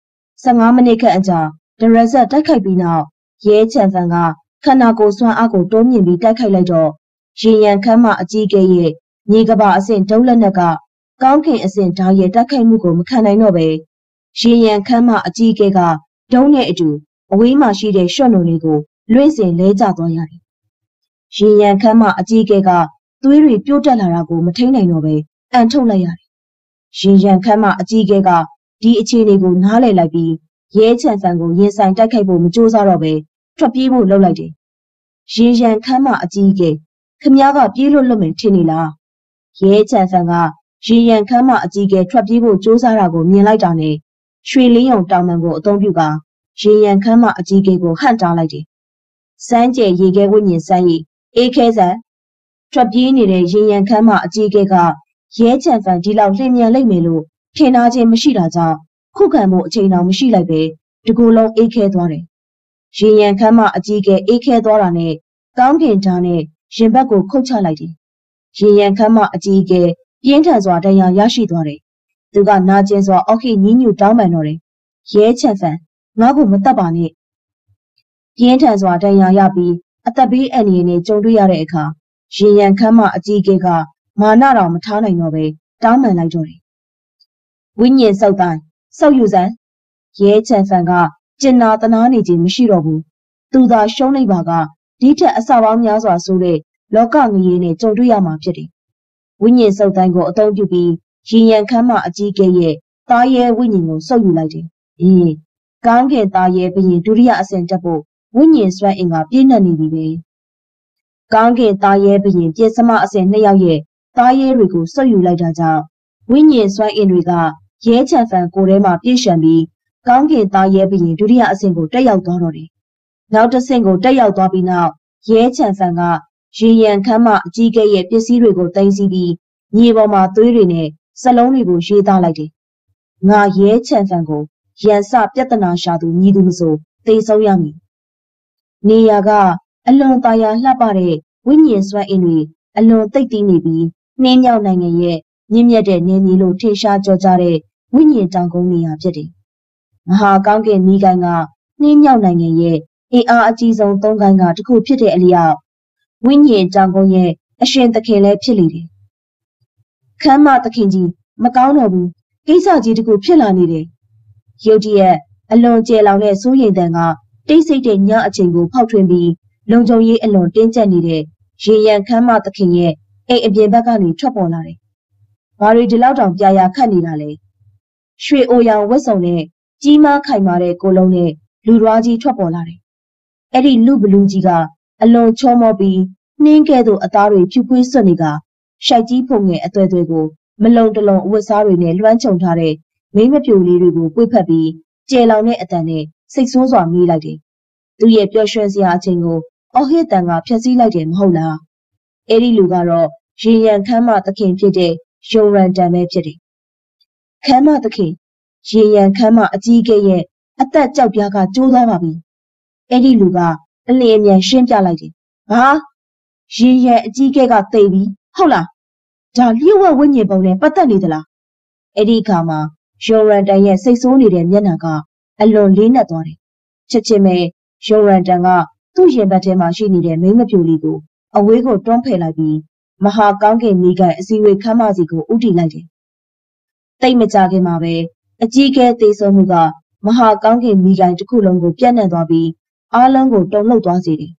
Speaker 1: 15မိနစ်ခန့်အကြာဒရက်ဆက်တိုက်ခိုက်ပြီးနောက်ရဲချန်ဖန်ကခန္ဓာကိုယ်စွမ်းအားကိုတိုးမြင့်ပြီးတိုက်ခိုက်လိုက်တော့ရှင်ရန်ခမ်းမအကြီးကဲရဲ့မြေကဘာအဆင့်ဒုံးလက်နက်ကကောင်းကင်အဆင့်ဓာတ်ရဲ့တိုက်ခိုက်မှုကိုမခံနိုင်တော့ပဲရှင်ရန်ခမ်းမအကြီးကဲကဒုံးနဲ့အတူအဝေးမှာရှိတဲ့ရွှံ့လုံးလေးကိုလွင့်စင်လဲကျသွားရတယ်။ရှင်ရန်ခမ်းမအကြီးကဲကသွေးတွေပြို့တက်လာတာကိုမထိန်နိုင်တော့ပဲအန်ထုတ်လိုက်ရတယ်။ရှင်ရန်ခမ်းမအကြီးကဲကဒီအခြေအနေကိုနားလည်လိုက်ပြီးရဲချန်ဖန်ကိုရင်ဆိုင်တိုက်ခိုက်ဖို့မကြိုးစားတော့ပဲထွက်ပြေးဖို့လုပ်လိုက်တယ်။ရှင်ရန်ခမ်းမအကြီးကဲခမည်းကပြေးလွတ်မယ်ထင်နေလား။ရဲချန်ဖန်ကရှင်ရန်ခမ်းမအကြီးကဲထွက်ပြေးဖို့ကြိုးစားတာကိုမြင်လိုက်တာနဲ့ရွှေလင်းရုံတောင်ပံကိုအသုံးပြုကရှင်ရန်ခမ်းမအကြီးကဲကိုဟန့်တားလိုက်တယ်။စမ်းကျဲရေခဲဝိညာဉ်စမ်းရည်အေးခဲဆန်ထွက်ပြေးနေတဲ့ရှင်ရန်ခမ်းမအကြီးကဲကရဲချန်ဖန်ဒီလောက်လျင်မြန်လိုက်မယ်လို့ထင်ထားခြင်းမရှိတာကြောင့်ခုခံမှုအချိန်တော်မရှိလိုက်ပဲဒီကိုယ်လုံးအေးခဲသွားတယ်။ရှင်ရန်ခမ်းမအကြီးကဲအေးခဲသွားတာနဲ့ကောင်းကင်ဓာတ်နဲ့ရင်ဘတ်ကိုခုတ်ချလိုက်တယ်။ရှင်ရန်ခမ်းမအကြီးကဲပြင်းထန်စွာဒဏ်ရာရရှိသွားတယ်။သူကနာကျင်စွာအော်ခိညင်းညူတောင်းပန်တော့တယ်။ရဲချန်ဖန်ငါ့ကိုမတတ်ပါနဲ့။ပြင်းထန်စွာဒဏ်ရာရပြီးအသက်ဘေးအန္တရာယ်နဲ့ကြုံတွေ့ရတဲ့အခါရှင်ရန်ခမ်းမအကြီးကဲကမာနတော်မထားနိုင်တော့ပဲတောင်းပန်လိုက်တော့တယ်။ဝိညာဉ်စောက်တိုင်းစောက်ယူစမ်းရဲချန်ဖန်ကကျင်နာတနာနေခြင်းမရှိတော့ဘူး။သူသာရှုံးလိုက်ပါကဒီထက်အစပေါင်းများစွာဆိုတဲ့လောကငရေနဲ့ကြုံတွေ့ရမှာဖြစ်တယ်။ဝိညာဉ်စောက်တိုင်းကိုအသုံးပြုပြီးရင်ရန်ခမ်းမအကြီးကဲရဲ့သားရဲဝိညာဉ်ကိုစုပ်ယူလိုက်တယ်။ကောင်းကင်သားရဲဘရင်ဒုတိယအဆင့်တက်ဖို့ဝိညာဉ်စွမ်းအင်ကပြည့်နှက်နေပြီပဲ။ကောင်းကင်သားရဲဘရင်ပြည့်စမအဆင့်2ယောက်ရဲ့သားရဲတွေကိုစုပ်ယူလိုက်တာကြောင့်ဝိညာဉ်စွမ်းအင်တွေကရဲချန်ဖန်ကိုယ်ထဲမှာပြည့်စုံပြီးကောင်းကင်သားရဲဘရင်ဒုတိယအဆင့်ကိုတက်ရောက်သွားတော့တယ်။နောက်တစ်ဆင့်ကိုတက်ရောက်သွားပြီးနောက်ရဲချန်ဖန်ကရင်ရန်ခမ်းမအကြီးကဲရဲ့ပစ္စည်းတွေကိုသိမ်းဆည်းပြီးမြေပေါ်မှာသွေးတွေနဲ့စလုံးတွေကိုရေးသားလိုက်တယ်။ငါရဲချန်ဖန်ကိုရန်စပြဿနာရှာသူမည်သူမဆိုသေဆုံးရမည်။နေရာကအလွန်သာယာလှပတဲ့ဝိညာဉ်စွမ်းအင်တွေအလွန်သိပ်သီးနေပြီးနှင်းမြောက်နိုင်ငံရဲ့မြင့်မြတ်တဲ့နေမြေလို့ထင်ရှားကြောကြတဲ့ဝိညာဉ်တောင်ကုန်းနေရာဖြစ်တယ်။မဟာကောင်းကင်မိကိုင်းကနှင်းမြောက်နိုင်ငံရဲ့အင်အားအကြီးဆုံး3ကိုင်းကတစ်ခုဖြစ်တဲ့အလျောက်ဝိညာဉ်တောင်ကုန်းရဲ့အရှင်သခင်လည်းဖြစ်လေတယ်။ခမ်းမသခင်ကြီးမကောင်းတော့ဘူးကိစ္စကြီးတစ်ခုဖြစ်လာနေတယ်။ရုတ်တရက်အလွန်ကျယ်လောင်တဲ့စိုးရိမ်တန်ကတိတ်ဆိတ်တဲ့ညအချိန်ကိုဖောက်ထွင်းပြီးလုံခြုံရေးအလွန်တင်းကျပ်နေတဲ့ရေရန်ခမ်းမသခင်ရဲ့အိမ်အပြင်ဘက်ကနေထွက်ပေါ်လာတယ်။ဘာတွေဒီလောက်တောင်ပြာခတ်နေတာလဲ။ရွှေအိုရောင်ဝတ်စုံနဲ့ကြီးမားခိုင်မာတဲ့ကိုလုံးနဲ့လူရွားကြီးထွက်ပေါ်လာတယ်။အဲ့ဒီလူဘလူးကြီးကအလွန်ချောမောပြီးနှင်းကဲ့သို့အသားတွေဖြူဖွေးစွတ်နေကရှိုက်ကြီးဖုန်ငယ်အသွဲသွဲကိုမလုံတလုံအဝတ်စားတွေနဲ့လွှမ်းခြုံထားတဲ့မိမပြိုလေးတွေကိုပွေ့ဖက်ပြီးကျဲလောင်တဲ့အတန်နဲ့စိတ်ဆိုးစွာမေးလိုက်တယ်။သူရဲ့ပျော်ရွှင်စရာအချိန်ကိုအော်ဟစ်တန်ကဖျက်ဆီးလိုက်တယ်မဟုတ်လား။အဲ့ဒီလူကတော့ရေရန်ခမ်းမသခင်ဖြစ်တဲ့ယုံရန်တန်ပဲဖြစ်တယ်။ခမ်းမသခင်ရေရန်ခမ်းမအကြီးကဲရဲ့အသက်ကြောက်ပြားကကျိုးသွားပါပြီ။အဲ့ဒီလူကအလျင်အမြန်ရှင်းပြလိုက်တယ်။ဟာရေရန်အကြီးကဲကသိပြီဟုတ်လား။ဒါလျှို့ဝှက်ဝိညာဉ်ပုံနဲ့ပတ်သက်နေသလား။အဲ့ဒီအခါမှာယုံရန်တန်ရဲ့စိတ်ဆိုးနေတဲ့မျက်နှာကအလွန်လေးနက်သွားတယ်။ချက်ချင်းပဲယုံရန်တန်ကသူ့ရင်ဘတ်ထဲမှာရှိနေတဲ့မိမပြိုလေးကိုအဝေးကိုတွန်းဖယ်လိုက်ပြီးမဟာကောင်းကင်မိကန်အစည်းအဝေးခမ်းမစီကိုဥတီလိုက်တယ်။တိတ်မကြခင်မှာပဲအကြီးကဲသေးဆုံးမှုကမဟာကောင်းကင်မိကန်တစ်ခုလုံးကိုပြန့်နှံ့သွားပြီးအားလုံးကိုတုန်လှုပ်သွားစေတယ်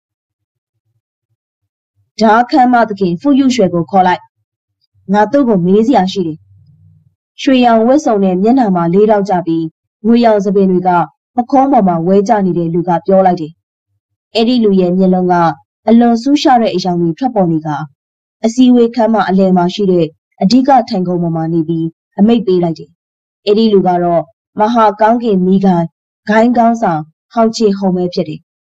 Speaker 1: ။ဓာခမ်းမသခင်ဖူးယူရွှေကိုခေါ်လိုက်။ငါသူ့ကိုမေးစရာရှိတယ်ရွှေရောင်ဝတ်စုံနဲ့မျက်နှာမှာလေးတော့ကြပြီးငွေရောင်စပင်တွေကပခုံးပေါ်မှာဝဲကျနေတဲ့လူကပြောလိုက်တယ်။အဲ့ဒီလူရဲ့မျက်လုံးကအလွန်ဆူးရှတဲ့အယောင်တွေထွက်ပေါ်နေကအစည်းအဝေးခန်းမအလယ်မှာရှိတဲ့အဓိကထိုင်ခုံပေါ်မှာနေပြီးအမိတ်ပေးလိုက်တယ်။အဲ့ဒီလူကတော့မဟာကောင်းကင်မိခိုင်းဂိုင်းကောင်းဆောင်ဟောင်ချေဟုံပဲဖြစ်တယ်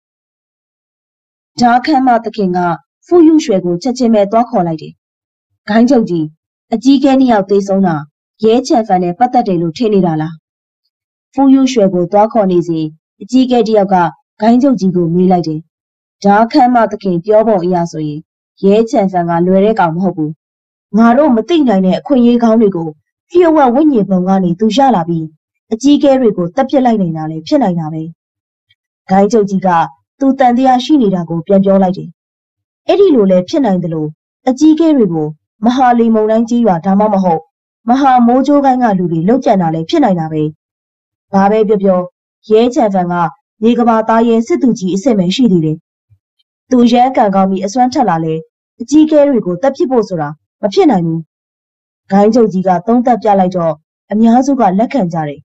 Speaker 1: ။ဓာခမ်းမသခင်ကဖူးယူရွှေကိုချက်ချင်းပဲသွားခေါ်လိုက်တယ်။ဂိုင်းချုပ်ကြီးအကြီးကဲနှစ်ယောက်သေဆုံးတာရဲချန်ဖန်နဲ့ပတ်သက်တယ်လို့ထင်နေတာလား။ဖူးယူရွှေကိုသွားခေါ်နေစဉ်အကြီးကဲတစ်ယောက်ကဂိုင်းချုပ်ကြီးကိုမေးလိုက်တယ်။ဓာခမ်းမသခင်ပြောပုံအရဆိုရင်ရဲချန်ဖန်ကလွယ်တဲ့ကောင်မဟုတ်ဘူး။ငါတို့မသိနိုင်တဲ့အခွင့်အရေးကောင်းတွေကိုလျှို့ဝှက်ဝိညာဉ်ပုံကနေသူရလာပြီးအကြီးကဲတွေကိုတပ်ပစ်လိုက်နေတာလည်းဖြစ်နိုင်တာပဲ။ဂိုင်းချုပ်ကြီးကသူတန်တရားရှိနေတာကိုပြန်ပြောလိုက်တယ်။အဲ့ဒီလိုလည်းဖြစ်နိုင်တယ်လို့အကြီးကဲတွေကိုမဟာလီမုံတိုင်းကြီးရွာဒါမှမဟုတ်မဟာမိုးကြိုးကိုင်းကလူတွေလောက်ကြံတာလည်းဖြစ်နိုင်တာပဲ။ဘာပဲပြောပြောရဲချန်ဖန်ကမြေကဘာသားရဲစစ်သူကြီးအစ်စ်ပဲရှိသေးတယ်။သူရဲကန်ကောင်းပြီးအစွမ်းထက်လာလေအကြီးကဲတွေကိုတပ်ပစ်ဖို့ဆိုတာမဖြစ်နိုင်ဘူး။ဂိုင်းချုပ်ကြီးကသုံးသပ်ပြလိုက်တော့အများစုကလက်ခံကြတယ်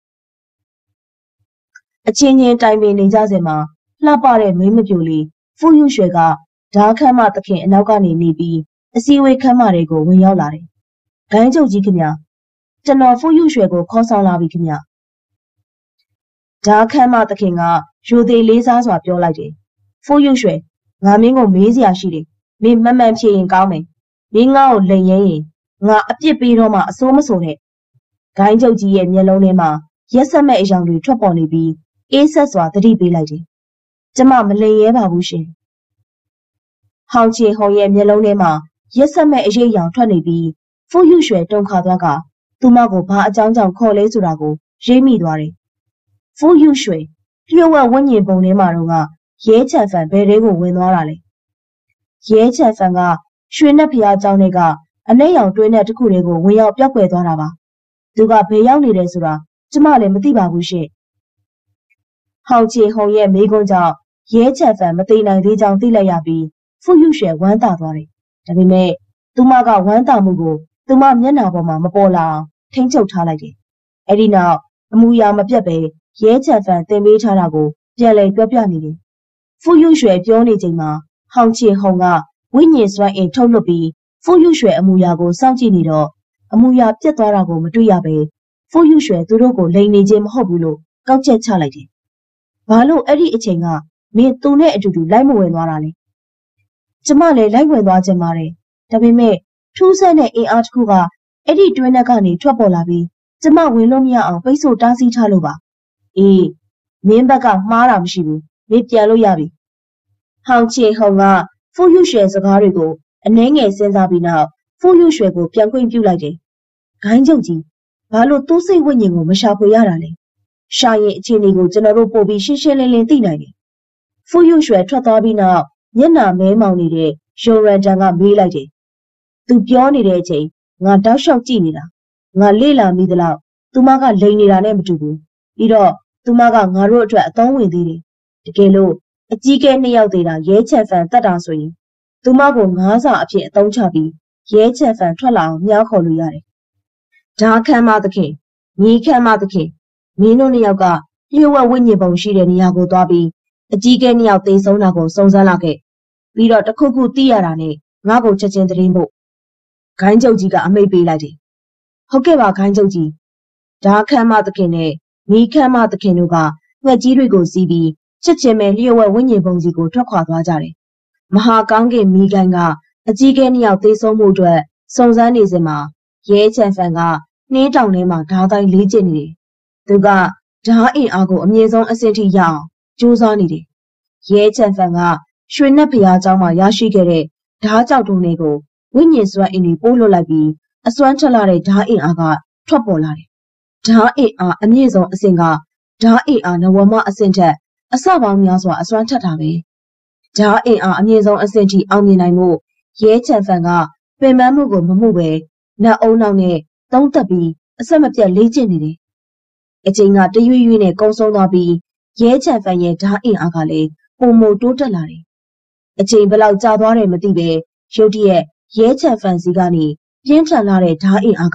Speaker 1: ။အချင်းချင်းတိုင်ပင်နေကြစဉ်မှာလှပတဲ့မင်းမပြိုလေးဖူးယူရွှေကဓာခမ်းမသခင်အနောက်ကနေနေပြီးအစည်းအဝေးခန်းမတွေကိုဝင်ရောက်လာတယ်။ဂိုင်းချုပ်ကြီးခင်ဗျာကျွန်တော်ဖူးယူရွှေကိုခေါ်ဆောင်လာပြီခင်ဗျာ။ဓာခမ်းမသခင်ကရိုသေလေးစားစွာပြောလိုက်တယ်။ဖူးယူရွှေငါမင်းကိုမေးစရာရှိတယ်။မင်းမှန်ဖြေရင်ကောင်းမယ်။မင်းငါ့ကိုလိန်ရင်ငါအပြစ်ပေးတော့မှအစိုးမဆိုနဲ့။ဂိုင်းချုပ်ကြီးရဲ့မျက်လုံးထဲမှာရက်ဆက်မဲ့အယောင်တွေထွက်ပေါ်နေပြီးအေးဆက်စွာသတိပေးလိုက်တယ်။ကျမမလိန်ရဲပါဘူးရှင်။ဟောင်ချေဟုံရဲ့မျက်လုံးထဲမှာရက်ဆက်မဲ့အရေးရောင်ထွက်နေပြီးဖူးယူရွှေတုန်ခါသွားကသူမကိုဘာအကြောင်းကြောင့်ခေါ်လဲဆိုတာကိုရိပ်မိသွားတယ်။ဖူးယူရွှေလျှို့ဝှက်ဝိညာဉ်ပုံထဲမှာတော့ရဲချန်ဖန်ဘယ်တွေကိုဝင်သွားတာလဲ။ရဲချန်ဖန်ကရွှေနဲ့ဖျားเจ้าတွေကအနှဲ့ရောင်တွင်းတဲ့တစ်ခုတွေကိုဝင်ရောက်ပြောက်ွယ်သွားတာပါ။သူကဘယ်ရောက်နေတယ်ဆိုတာကျမလည်းမသိပါဘူးရှင်။ဟောင်ချေဟုံရဲ့မိကွန်းကြောင့်ရဲချန်ဖန်မသိနိုင်သေးကြောင်းသိလိုက်ရပြီးဖူးယူရွှေဝမ်းသာသွားတယ်။ဒါပေမဲ့သူမကဝမ်းသာမှုကိုသူမမျက်နှာပေါ်မှာမပေါ်လာအောင်ထိန်းချုပ်ထားလိုက်တယ်။အဲဒီနောက်အမူအရာမပြတ်ပဲရဲချန်ဖန်တင်ပေးထားတာကိုပြန်လည်ပြောပြနေတယ်။ဖူးယူရွှေပြောနေချိန်မှာဟောင်ချေဟုံကဝိညာဉ်စွမ်းအင်ထုတ်လွှတ်ပြီးဖူးယူရွှေအမူအရာကိုစောင့်ကြည့်နေတော့အမူအရာပြတ်သွားတာကိုမတွေ့ရပဲဖူးယူရွှေသူတို့ကိုလိန်နေခြင်းမဟုတ်ဘူးလို့ကောက်ချက်ချလိုက်တယ်။ဘာလို့အဲ့ဒီအချိန်ကမင်းသူနဲ့အတူတူလိုက်မဝင်သွားတာလဲ။ကျမလည်းလိုက်ဝင်သွားခြင်းပါတယ်။ဒါပေမဲ့ထူးဆန်းတဲ့အင်အားတစ်ခုကအဲ့ဒီတွင်းထဲကနေထွက်ပေါ်လာပြီးကျမဝင်လို့မရအောင်ပိတ်ဆို့တားဆီးထားလို့ပါ။အေးမင်းဘက်ကမှားတာမရှိဘူး။မင်းပြန်လို့ရပြီ။ဟောင်ချေဟုံကဖူးယူရွှေစကားတွေကိုအနှဲငယ်စဉ်းစားပြီးနောက်ဖူးယူရွှေကိုပြန်ခွင့်ပြုလိုက်တယ်။ဂိုင်းချုပ်ကြီးဘာလို့သူ့စိတ်ဝိညာဉ်ကိုမရှာဖွေရတာလဲ။ရှာရင်အခြေအနေကိုကျွန်တော်တို့ပို့ပြီးရှင်းရှင်းလင်းလင်းသိနိုင်တယ်။ဖူးယူရွှေထွက်သွားပြီးနောက်မျက်နှာမဲမောင်နေတဲ့ယိုရန်တန်ကမေးလိုက်တယ်။သူပြောနေတဲ့အချိန်ငါတောက်လျှောက်ကြည့်နေတာ။ငါလေ့လာမိသလောက်သူမကလိန်နေတာနဲ့မတူဘူး။ပြီးတော့သူမကငါတို့အတွက်အသုံးဝင်သေးတယ်။တကယ်လို့အကြီးကဲနှစ်ယောက်သေးတာရဲချန်ဖန်တတ်တာဆိုရင်သူမကိုငါးစာအဖြစ်အသုံးချပြီးရဲချန်ဖန်ထွက်လာအောင်မြှောက်ခေါ်လို့ရတယ်။ဓာခမ်းမသခင်ညီခမ်းမသခင်မင်းတို့နှစ်ယောက်ကလျှို့ဝှက်ဝိညာဉ်ပုံရှိတဲ့နေရာကိုသွားပြီးအကြီးကဲနှစ်ယောက်သေဆုံးတာကိုစုံစမ်းလာခဲ့ပြီးတော့တခုခုသိရတာနဲ့ငါ့ကိုချက်ချင်းသတင်းပို့ဂိုင်းချုပ်ကြီးကအမိတ်ပေးလိုက်တယ်။ဟုတ်ကဲ့ပါဂိုင်းချုပ်ကြီးဓာခမ်းမသခင်နဲ့ညီခမ်းမသခင်တို့ကငှက်ကြီးတွေကိုစီးပြီးချက်ချင်းပဲလျှို့ဝှက်ဝိညာဉ်ပုံစီကိုထွက်ခွာသွားကြတယ်။မဟာကောင်းကင်မိခိုင်းကအကြီးကဲနှစ်ယောက်သေဆုံးမှုအတွက်စုံစမ်းနေစဉ်မှာရဲချန်ဖန်ကနှင်းတောင်ထဲမှာဓားတိုင်းလေးကျနေတယ်။သူကဓားအင်အားကိုအမြင့်ဆုံးအဆင့်ထိရအောင်ကြိုးစားနေတယ်။ရဲချန်ဖန်ကရွှေနက်ဖျားเจ้าမှာရရှိခဲ့တဲ့ဓားကြောက်တုံးတွေကိုဝိညာဉ်စွမ်းအင်တွေပို့လွှတ်လိုက်ပြီးအစွမ်းထက်လာတဲ့ဓားအင်အားကထွက်ပေါ်လာတယ်။ဓားအင်အားအမြင့်ဆုံးအဆင့်ကဓားအင်အားနဝမအဆင့်ထက်အစပေါင်းများစွာအစွမ်းထက်တာပဲ။ဓားအင်အားအမြင့်ဆုံးအဆင့်ထိအောင်မြင်နိုင်မှုရဲချန်ဖန်ကပင်ပန်းမှုကိုမမှုပဲနတ်အုံနောက်နဲ့သုံးသက်ပြီးအဆက်မပြတ်လေ့ကျင့်နေတယ်။အချိန်ကတရွေ့ရွေ့နဲ့ကုန်းဆုံးသွားပြီးရဲချန်ဖန်ရဲ့ဓားအင်အားကလည်းပုံမတိုးတက်လာတယ်။အချိန်ဘယ်လောက်ကြာသွားတယ်မသိပဲရုတ်တရက်ရဲချန်ဖန်စီကနေပြင်းထန်လာတဲ့ဓားအင်အားက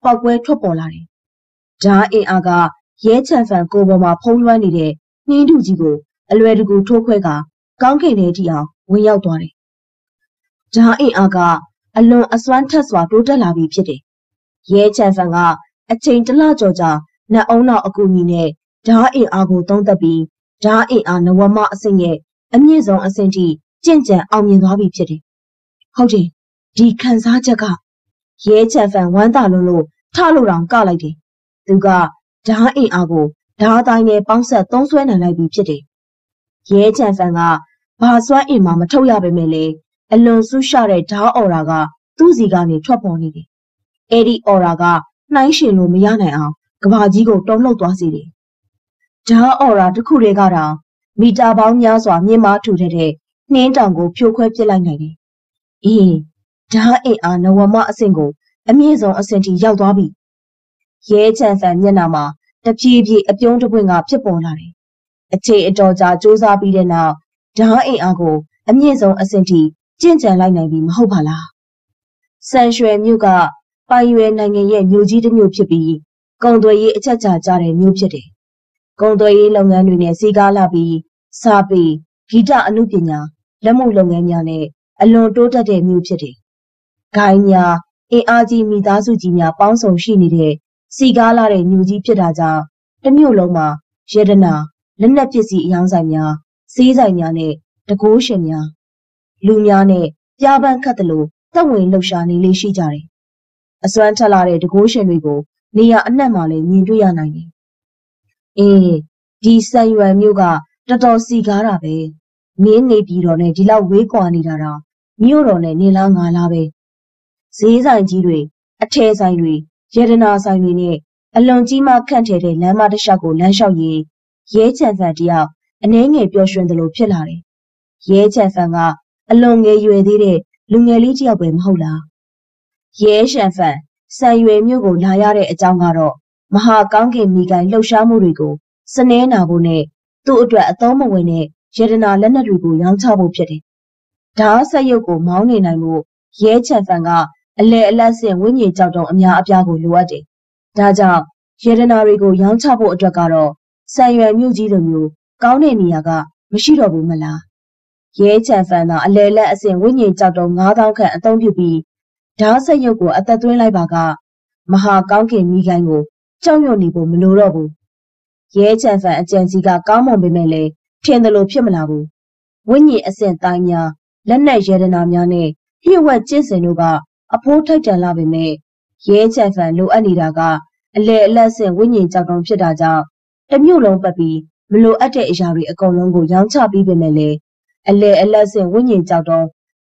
Speaker 1: ပေါက်ကွဲထွက်ပေါ်လာတယ်။ဓာတ်အင်အားကရဲချန်ဖန်ကိုပေါ်မှာဖုံးလွှမ်းနေတဲ့နှင်းထုကြီးကိုအလွယ်တကူထိုးခွဲကကောင်းကင်ထဲထိအောင်ဝင်ရောက်သွားတယ်။ဓာတ်အင်အားကအလွန်အစွမ်းထက်စွာတိုးတက်လာပြီဖြစ်တယ်။ရဲချန်ဖန်ကအချိန်တစ်လကျော်ကြာနတ်အုံနောက်အကူအညီနဲ့ဓာတ်အင်အားကိုသုံးသပ်ပြီးဓာတ်အင်အားနဝမအဆင့်ရဲ့အမြင့်ဆုံးအဆင့်ထိကျင့်ကြံအောင်မြင်သွားပြီဖြစ်တယ်။ဟုတ်တယ်ဒီခံစားချက်ကရဲချန်ဖန်ဝမ်းသာလို့ထလို့တောင်ကလိုက်တယ်။သူကဓာတ်အင်အားကိုဓာတ်တိုင်းနဲ့ပေါင်းဆက်သုံးဆွဲနိုင်လိုက်ပြီဖြစ်တယ်။ရဲချန်ဖန်ကဘာစွမ်းအင်မှမထုတ်ရပေမဲ့လေအလွန်ဆူရှတဲ့ဓာတ်အော်ရာကသူ့စီကနေထွက်ပေါ်နေတယ်။အဲ့ဒီအော်ရာကနှိုင်းရှင်လို့မရနိုင်အောင်ကဘာကြီးကိုတုံ့လှုပ်သွားစေတယ်။ဓာတ်အော်ရာတစ်ခုတည်းကတော့မီတာပေါင်းများစွာမြင့်မားထူထပ်တဲ့နှင်းတောင်ကိုဖြိုခွဲပစ်လိုက်နိုင်တယ်။အေးဓာတ်အင်အားနဝမအဆင့်ကိုအမြင့်ဆုံးအဆင့်ထိရောက်သွားပြီ။ရဲချန်ဖန်မျက်နှာမှာတဖြည်းဖြည်းအပြုံးတပွင့်ကဖြစ်ပေါ်လာတယ်။အချိန်အတော်ကြာစူးစမ်းပြီးတဲ့နောက်ဓာတ်အင်အားကိုအမြင့်ဆုံးအဆင့်ထိကျင့်ကြံလိုက်နိုင်ပြီမဟုတ်ပါလား။ဆန်ရွှယ်မြို့ကပိုင်ရွယ်နိုင်ငံရဲ့မြို့ကြီးတစ်မြို့ဖြစ်ပြီးကုန်သွယ်ရေးအချက်အခြာကျတဲ့မြို့ဖြစ်တယ်။ကုန်သွယ်ရေးလုပ်ငန်းတွေနဲ့စီးကားလာပြီးစာပေဂီတအမှုပညာလက်မှုလုပ်ငန်းများနဲ့အလွန်တိုးတက်တဲ့မြို့ဖြစ်တယ်။ဂိုင်းများအင်အားကြီးမိသားစုကြီးများပေါင်းစုံရှိနေတဲ့စီကားလာတဲ့မြို့ကြီးဖြစ်တာကြောင့်တစ်မြို့လုံးမှာရတနာလက်နက်ပစ္စည်းအယောင်ဆိုင်များစီးဆိုင်များနဲ့တကိုးရှင်များလူများနဲ့ပြပန်းခတ်တယ်လို့သက်ဝင်လှုပ်ရှားနေလေးရှိကြတယ်။အစွမ်းထက်လာတဲ့တကိုးရှင်တွေကိုနေရာအနှံ့မှာလည်းမြင်တွေ့ရနိုင်တယ်။အေးဒီဆန်ရွယ်မြို့ကတော်တော်စီကားတာပဲ။မင်းနေပြည်တော်နဲ့ဒီလောက်ဝေးကွာနေတာတော့မြို့တော်နဲ့နေလားငါလားပဲ။ဈေးဆိုင်ကြီးတွေအထည်ဆိုင်တွေရတနာဆိုင်တွေနဲ့အလွန်ကြီးမားခန့်ထည်တဲ့လမ်းမတစ်လျှောက်ကိုလမ်းလျှောက်ရင်းရဲချန်ဖန်တယောက်အနှဲငယ်ပျော်ရွှင်သလိုဖြစ်လာတယ်။ရဲချန်ဖန်ကအလွန်ငယ်ရွယ်သေးတဲ့လူငယ်လေးတယောက်ပဲမဟုတ်လား။ရဲချန်ဖန်ဆန်ရွယ်မြို့ကိုလာရတဲ့အကြောင်းကတော့မဟာကောင်းကင်မိကိုင်းလှုပ်ရှားမှုတွေကိုစနည်းနာဖို့နဲ့သူ့အတွက်အသုံးမဝင်တဲ့ရတနာလက်နက်တွေကိုရောင်းချဖို့ဖြစ်တယ်။ဓာတ်ဆက်ရုပ်ကိုမောင်းနေနိုင်ဖို့ရဲချန်ဖန်ကအလဲအလတ်ဆင့်ဝိညာဉ်ကြောက်တုံအများအပြားကိုလိုအပ်တယ်။ဒါကြောင့်ရတနာတွေကိုရောင်းချဖို့အတွက်ကတော့ဆန်ရွယ်မြို့ကြီးလိုမျိုးကောင်းတဲ့နေရာကမရှိတော့ဘူးမလား။ရဲချန်ဖန်ကအလဲလက်အဆင့်ဝိညာဉ်ကြောက်တုံ9000ခန့်အသုံးပြုပြီးဓာတ်ဆက်ရုပ်ကိုအသက်သွင်းလိုက်ပါကမဟာကောင်းကင်မိခိုင်းကိုကြောက်ရွံ့နေဖို့မလိုတော့ဘူး။ရဲချန်ဖန်အကြံစီကကောင်းမွန်ပေမဲ့လည်းထင်တယ်လို့ဖြစ်မလာဘူး။ဝိညာဉ်အဆင့်တိုင်းများလက်နက်ရတနာများနဲ့လျှို့ဝှက်ကျင့်စဉ်တို့ကအဖိုးထိုက်တန်လာပေမဲ့ရဲချန်ဖန်လိုအပ်နေတာကအလဲအလတ်ဆင့်ဝိညာဉ်ကြောက်တုံဖြစ်တာကြောင့်တမျိုးလုံးပတ်ပြီးမလိုအပ်တဲ့အရာတွေအကုန်လုံးကိုရောင်းချပြီးပေမဲ့လည်းအလဲအလတ်ဆင့်ဝိညာဉ်ကြောက်တုံ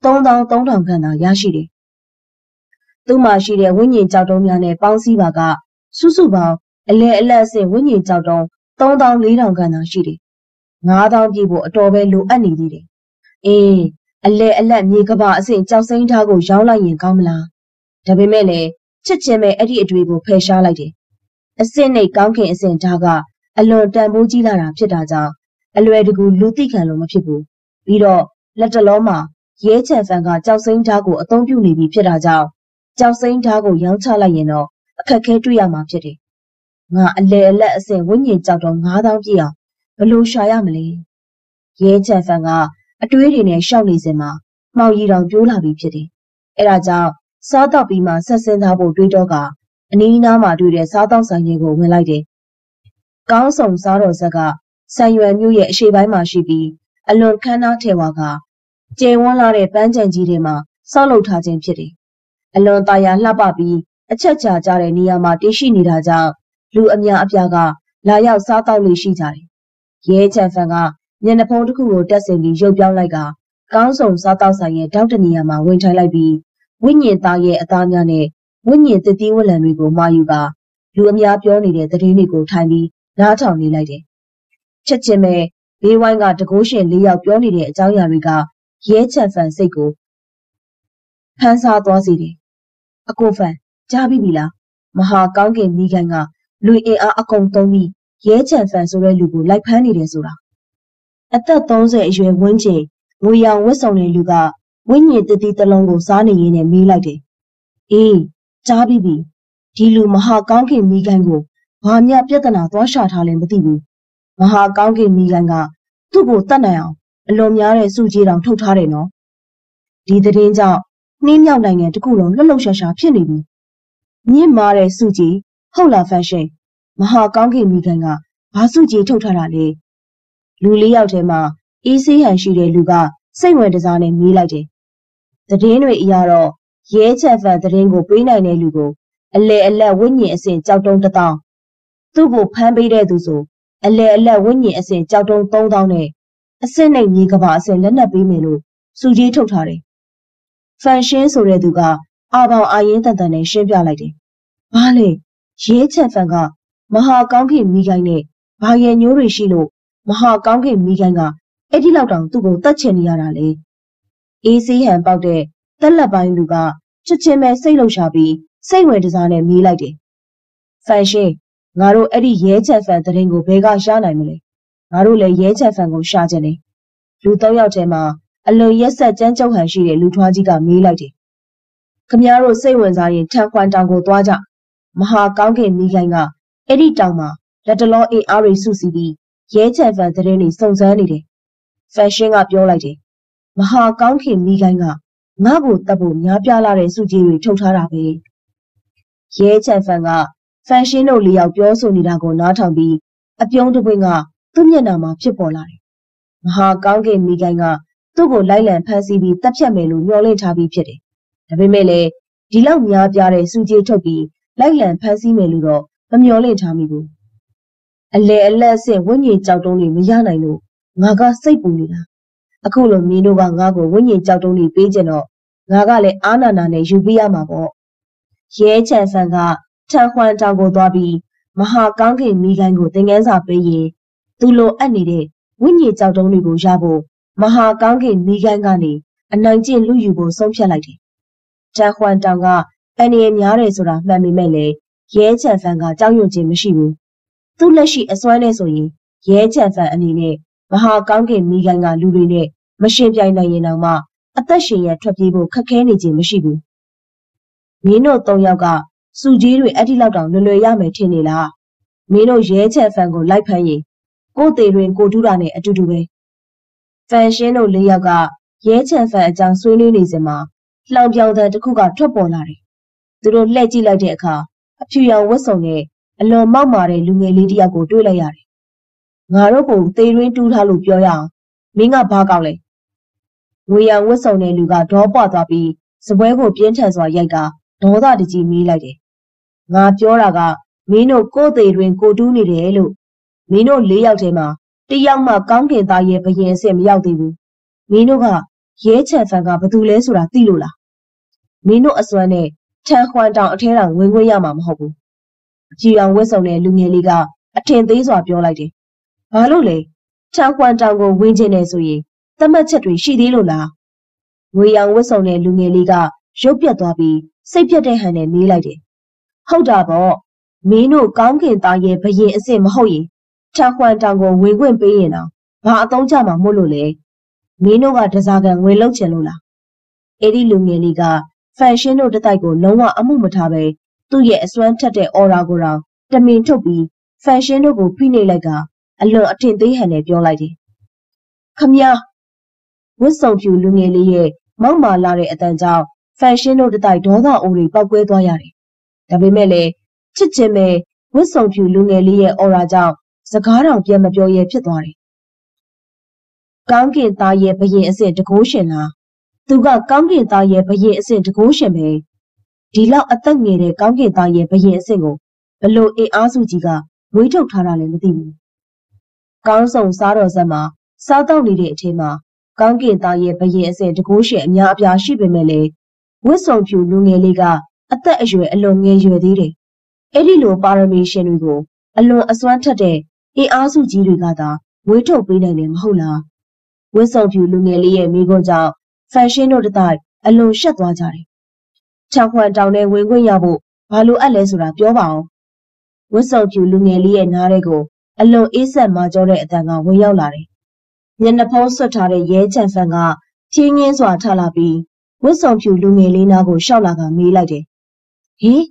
Speaker 1: 3300ခန့်သာရရှိတယ်။သူ့မှာရှိတဲ့ဝိညာဉ်ကြောက်တုံများနဲ့ပေါင်းစည်းပါကစုစုပေါင်းအလဲအလတ်ဆင့်ဝိညာဉ်ကြောက်တုံ3400ခန့်သာရှိတယ်။9000ပြည့်ဖို့အတော်ပဲလိုအပ်နေသေးတယ်။အေးအလဲအလတ်မြေကဘာအဆင့်ကြောက်စိမ့်ထားကိုရောင်းလိုက်ရင်ကောင်းမလား။ဒါပေမဲ့လည်းချက်ချင်းပဲအဲ့ဒီအတွေ့ကိုဖယ်ရှားလိုက်တယ်။အဆင့်နဲ့ကောင်းကင်အဆင့်ဓာတ်ကအလွန်တန်ဖိုးကြီးလာတာဖြစ်တာကြောင့်အလွယ်တကူလူသိခံလို့မဖြစ်ဘူး။ပြီးတော့လက်တလုံးမှာရဲချန်ဖန်ကကြောက်စိမ့်ဓာတ်ကိုအသုံးပြုနေပြီဖြစ်တာကြောင့်ကြောက်စိမ့်ဓာတ်ကိုရောင်းချလိုက်ရင်တော့အခက်ခဲတွေ့ရမှာဖြစ်တယ်။ငါအလဲအလတ်အဆင့်ဝိညာဉ်ကြောက်တော့9000ပြည့်အောင်ဘလို့ရှာရမလဲ။ရဲချန်ဖန်ကအတွေးတွေနဲ့ရှောက်နေစင်မှာမှောင်ရီတောင်ပြိုးလာပြီဖြစ်တယ်။အဲဒါကြောင့်စားတော့ပြီးမှဆက်စင်းသားဖို့တွေးတော့ကအနီးအနားမှာတွေ့တဲ့စားတော့ဆိုင်ကြီးကိုဝင်လိုက်တယ်။ကောင်းဆောင်စားတော်ဆက်ကဆန်ရွယ်မြို့ရဲ့အရှေ့ပိုင်းမှာရှိပြီးအလွန်ခမ်းနားထဲဝါကကျယ်ဝန်းလာတဲ့ပန်းခြံကြီးတွေမှာဆောက်လုပ်ထားခြင်းဖြစ်တယ်။အလွန်တာယာလှပပြီးအချက်ချာကျတဲ့နေရာမှာတည်ရှိနေတာကြောင့်လူအများအပြားကလာရောက်စားတော့လို့ရှိကြတယ်။ရဲချန်ဖန်ကမျက်နှာဖုံးတစ်ခုကိုတက်ဆင်ပြီးရုပ်ပြောင်းလိုက်ကကောင်းဆောင်စားတော့ဆိုင်ရဲ့တောက်တနေရာမှာဝင်ထိုင်လိုက်ပြီးဝိညာဉ်သားရဲ့အသားများနဲ့ဝိညာဉ်သတိဝလံတွေကိုမှာယူကလူအများပြောနေတဲ့သတင်းတွေကိုထိုင်ပြီးနားထောင်နေလိုက်တယ်။ချက်ချင်းပဲဘေးဝိုင်းကတကိုးရှင်၄ယောက်ပြောနေတဲ့အကြောင်းအရာတွေကရဲချန်ဖန်စိတ်ကိုဖန်ဆာသွားစေတယ်။အကိုဖန်ကြားပြီးပြီလား။မဟာကောင်းကင်မိခိုင်းကလူအင်အားအကုန်သုံးပြီးရဲချန်ဖန်ဆိုတဲ့လူကိုလိုက်ဖမ်းနေတယ်ဆိုတာ။အသက်30အရွယ်ဝန်းကျင်ငွေရောင်ဝတ်ဆောင်တဲ့လူကဝိညာဉ်တတိတလုံးကိုစားနေရင်းနဲ့မေးလိုက်တယ်။အေးကြားပြီးပြီ။ဒီဒီလူမဟာကောင်းကင်မိခိုင်းကိုဘာမြပြဿနာသွားရှာထားလဲမသိဘူးမဟာကောင်းကင်မိခိုင်းကသူ့ကိုတတ်နိုင်အောင်အလွန်များတဲ့စုကြီးတောင်ထုတ်ထားတယ်နော်ဒီသတင်းကြောင့်နှင်းမြောက်နိုင်ငံတခုလုံးလှုပ်လှုပ်ရှားရှားဖြစ်နေပြီမြင့်မားတဲ့စုကြီးဟုတ်လားဖန်ရှင်မဟာကောင်းကင်မိခိုင်းကဘာစုကြီးထုတ်ထားတာလဲလူ၄ယောက်ထဲမှာအေးဆေးဟန်ရှိတဲ့လူကစိတ်ဝင်တစားနဲ့မေးလိုက်တယ်သတင်းတွေအရတော့ရဲချက်ဖန်သတင်းကိုပေးနိုင်တဲ့လူကိုအလဲအလက်ဝိညာဉ်အစဉ်ကြောက်တုံး1000သူ့ကိုဖမ်းပေးတဲ့သူဆိုအလဲအလက်ဝိညာဉ်အစဉ်ကြောက်တုံး3000နဲ့အစစ်နှိမ်မြေကဘာအစဉ်လက်နက်ပေးမယ်လို့စုကြီးထုတ်ထားတယ်ဖန်ရှင်းဆိုတဲ့သူကအာပေါင်အာရင်တန်တန်နဲ့ရှင်းပြလိုက်တယ်ဘာလဲရဲချက်ဖန်ကမဟာကောင်းကင်မိခိုင်းနဲ့ဘာရည်ညိုးတွေရှိလို့မဟာကောင်းကင်မိခိုင်းကအဲ့ဒီလောက်တောင်သူ့ကိုတတ်ချင်နေရတာလေအေးဆေးဟန်ပေါက်တဲ့တက်လက်ပိုင်းလူကချက်ချင်းပဲစိတ်လှုပ်ရှားပြီးစိတ်ဝင်တစားနဲ့မေးလိုက်တယ်ဖန်ရှင်းငါတို့အဲ့ဒီရဲချက်ဖန်သတင်းကိုဘယ်ကရှားနိုင်မလဲငါတို့လည်းရဲချက်ဖန်ကိုရှာကြတယ်လူ၃ယောက်ထဲမှာအလွန်ရက်ဆက်ကြမ်းကြုတ်ဟန်ရှိတဲ့လူထွားကြီးကမေးလိုက်တယ်ခမည်းတော်စိတ်ဝင်စားရင်ထန်ခွန်တောင်ကိုသွားကြမဟာကောင်းကင်မိခိုင်းကအဲ့ဒီတောင်မှာလက်တလောအင်အားတွေစုစည်းပြီးရဲချက်ဖန်သတင်းတွေစုံစမ်းနေတယ်ဖန်ရှင်းကပြောလိုက်တယ်မဟာကောင်းကင်မိခိုင်းကငါ့ကိုတပ်ဖို့များပြားလာတဲ့စုကြီးတွေထုတ်ထားတာပဲရဲချက်ဖန်ကဖန်ရှင်းတို့၄ယောက်ပြောဆိုနေတာကိုနားထောင်ပြီးအပြုံးတစ်ပွင့်ကသူ့မျက်နှာမှာဖြစ်ပေါ်လာတယ်မဟာကောင်းကင်မိခိုင်းကသူ့ကိုလိုက်လံဖမ်းဆီးပြီးတပ်ဖြတ်မယ်လို့မျှော်လင့်ထားပြီးဖြစ်တယ်ဒါပေမဲ့လည်းဒီလောက်များပြားတဲ့စုကြီးထုတ်ပြီးလိုက်လံဖမ်းဆီးမယ်လို့တော့မမျှော်လင့်ထားမိဘူးအလဲအလက်အဆင့်ဝိညာဉ်ကြောက်တုံးတွေမရနိုင်လို့ငါကစိတ်ပူနေတာအခုလိုမင်းတို့ကငါ့ကိုဝိညာဉ်ကြောက်တုံးတွေပေးကြတော့ငါကလည်းအာနာနာနဲ့ယူပေးရမှာပေါ့ရဲချန်ဆန်ကထန်ခွန်တောင်ကိုသွားပြီးမဟာကောင်းကင်မိခိုင်းကိုသင်ခန်းစာပေးရင်သူလိုအပ်နေတဲ့ဝိညာဉ်ကြောက်တုံးတွေကိုရဖို့မဟာကောင်းကင်မိခိုင်းကနေအနိုင်ကျင့်လူယူဖို့ဆုံးဖြတ်လိုက်တယ်ထန်ခွန်တောင်ကအန်ရည်များတယ်ဆိုတာမှန်ပေမဲ့လည်းရဲချန်ဆန်ကကြောက်ရွံ့ခြင်းမရှိဘူးသူ့လက်ရှိအစွမ်းနဲ့ဆိုရင်ရဲချန်ဆန်အနေနဲ့မဟာကောင်းကင်မိခိုင်းကလူတွေနဲ့မရှင်ပြိုင်နိုင်ရင်တော့မှအသက်ရှင်ရထွက်ပြေးဖို့ခက်ခဲနေခြင်းမရှိဘူးမင်းတို့၃ယောက်ကစုကြီးတွေအဲ့ဒီလောက်တောင်လွယ်လွယ်ရမယ်ထင်နေလားမင်းတို့ရဲချက်ဖန်ကိုလိုက်ဖမ်းရင်ကိုယ်သေးတွင်ကိုတူးတာနဲ့အတူတူပဲဖန်ရှင်းတို့၄ယောက်ကရဲချက်ဖန်အကြောင်းဆွေးနွေးနေစမှာလှောင်ပြောင်တဲ့တစ်ခုကထွက်ပေါ်လာတယ်သူတို့လှည့်ကြည့်လိုက်တဲ့အခါအဖြူရောင်ဝတ်စုံနဲ့အလွန်မောက်မာတဲ့လူငယ်လေးတစ်ယောက်ကိုတွေ့လိုက်ရတယ်ငါတို့ကိုသေတွင်းတူးထားလို့ပြောရအောင်မင်းကဘာကောက်လဲငွေရန်ဝတ်စုံတဲ့လူကဒေါပွားသွားပြီးစပွဲကိုပြင်းထန်စွာရိုက်ကဒေါသတကြီးမေးလိုက်တယ်ငါပြောတာကမင်းတို့ကိုယ်သေးတွင်ကိုတူးနေတယ်လို့မင်းတို့၄ယောက်ထဲမှာတစ်ယောက်မှကောင်းကင်သားရဲ့ဘရင်အစ်စ်မရောက်သေးဘူးမင်းတို့ကရဲချန်ဖန်ကဘာတူလဲဆိုတာသိလို့လားမင်းတို့အစွမ်းနဲ့ထန်ခွန်တောင်အထဲတောင်ဝင်ခွင့်ရမှာမဟုတ်ဘူးအကြည်အောင်ဝတ်စုံတဲ့လူငယ်လေးကအထင်သေးစွာပြောလိုက်တယ်ဘာလို့လဲထန်ခွန်တောင်ကိုဝင်ကျင်နေဆိုရင်သတ်မှတ်ချက်တွေရှိသေးလို့လားငွေရောင်ဝတ်စုံတဲ့လူငယ်လေးကရုပ်ပြတ်သွားပြီးစိတ်ပြတ်တဲ့ဟန်နဲ့မေးလိုက်တယ်ဟုတ်တာပေါ့မင်းတို့ကောင်းကင်သားရဲ့ဘရင်အစ်စ်မဟုတ်ရင်ထန်ခွန်တောင်ကိုဝင်ခွင့်ပေးရင်တော့ဘာအသုံးချမှာမို့လို့လဲမင်းတို့ကတစားကန်ငွေလောက်ချင်လို့လားအဲ့ဒီလူငယ်လေးကဖန်ရှင်းတို့တတိုက်ကိုလုံးဝအမှုမထားပဲသူ့ရဲ့အစွမ်းထက်တဲ့အော်ရာကိုတောင်တမင်ထုတ်ပြီးဖန်ရှင်းတို့ကိုဖိနှိပ်လိုက်ကအလွန်အထင်သေးဟန်နဲ့ပြောလိုက်တယ်ခမည်းဝတ်စုံဖြူလူငယ်လေးရဲ့မောက်မာလာတဲ့အတန်ကြောင့်ဖန်ရှင်းတို့တတိုက်ဒေါသအိုးတွေပောက်ကွဲသွားရတယ်ဒါပေမဲ့လည်းချစ်ချင်းပဲဝတ်စုံဖြူလူငယ်လေးရဲ့အော်ရာကြောင့်စကားတော်ပြန်မပြောရဲဖြစ်သွားတယ်ကောင်းကင်သားရဲ့ဘရင်အစ်စ်တကိုးရှင်လားသူကကောင်းကင်သားရဲ့ဘရင်အစ်စ်တကိုးရှင်ပဲဒီလောက်အသက်ငယ်တဲ့ကောင်းကင်သားရဲ့ဘရင်အစ်စ်ကိုဘလို့အင်အားစုကြီးကမွေးထုတ်ထားတာလည်းမသိဘူးကောင်းဆောင်စားတော်ဆက်မှာစားတော့နေတဲ့အချိန်မှာကောင်းကင်သားရဲ့ဘရင်အစ်စ်တကိုးရှင်အများအပြားရှိပေမဲ့လည်းဝတ်စုံဖြူလူငယ်လေးကအသက်အရွယ်အလွန်ငယ်ရွယ်သေးတယ်အဲ့ဒီလိုပါရမီရှင်တွေကိုအလွန်အစွမ်းထက်တဲ့အင်အားစုကြီးတွေကသာမွေးထုတ်ပေးနိုင်တယ်မဟုတ်လားဝတ်စုံဖြူလူငယ်လေးရဲ့မိခွန်းကြောင့်ဖန်ရှင်းတို့တတိုက်အလွန်ရှက်သွားကြတယ်ချောင်ခွန်တောင်ထဲဝင်ခွင့်ရဖို့ဘာလိုအပ်လဲဆိုတာပြောပါအောင်ဝတ်စုံဖြူလူငယ်လေးရဲ့နားထဲကိုအလွန်အေးဆက်မာကြောတဲ့အတန်ကဝင်ရောက်လာတယ်မျက်နှာဖုံးဆွတ်ထားတဲ့ရဲချန်ဖန်ကဖြင်းငင်းစွာထလာပြီးဝတ်စုံဖြူလူငယ်လေးနားကိုရှောက်လာကမေးလိုက်တယ်ဟင်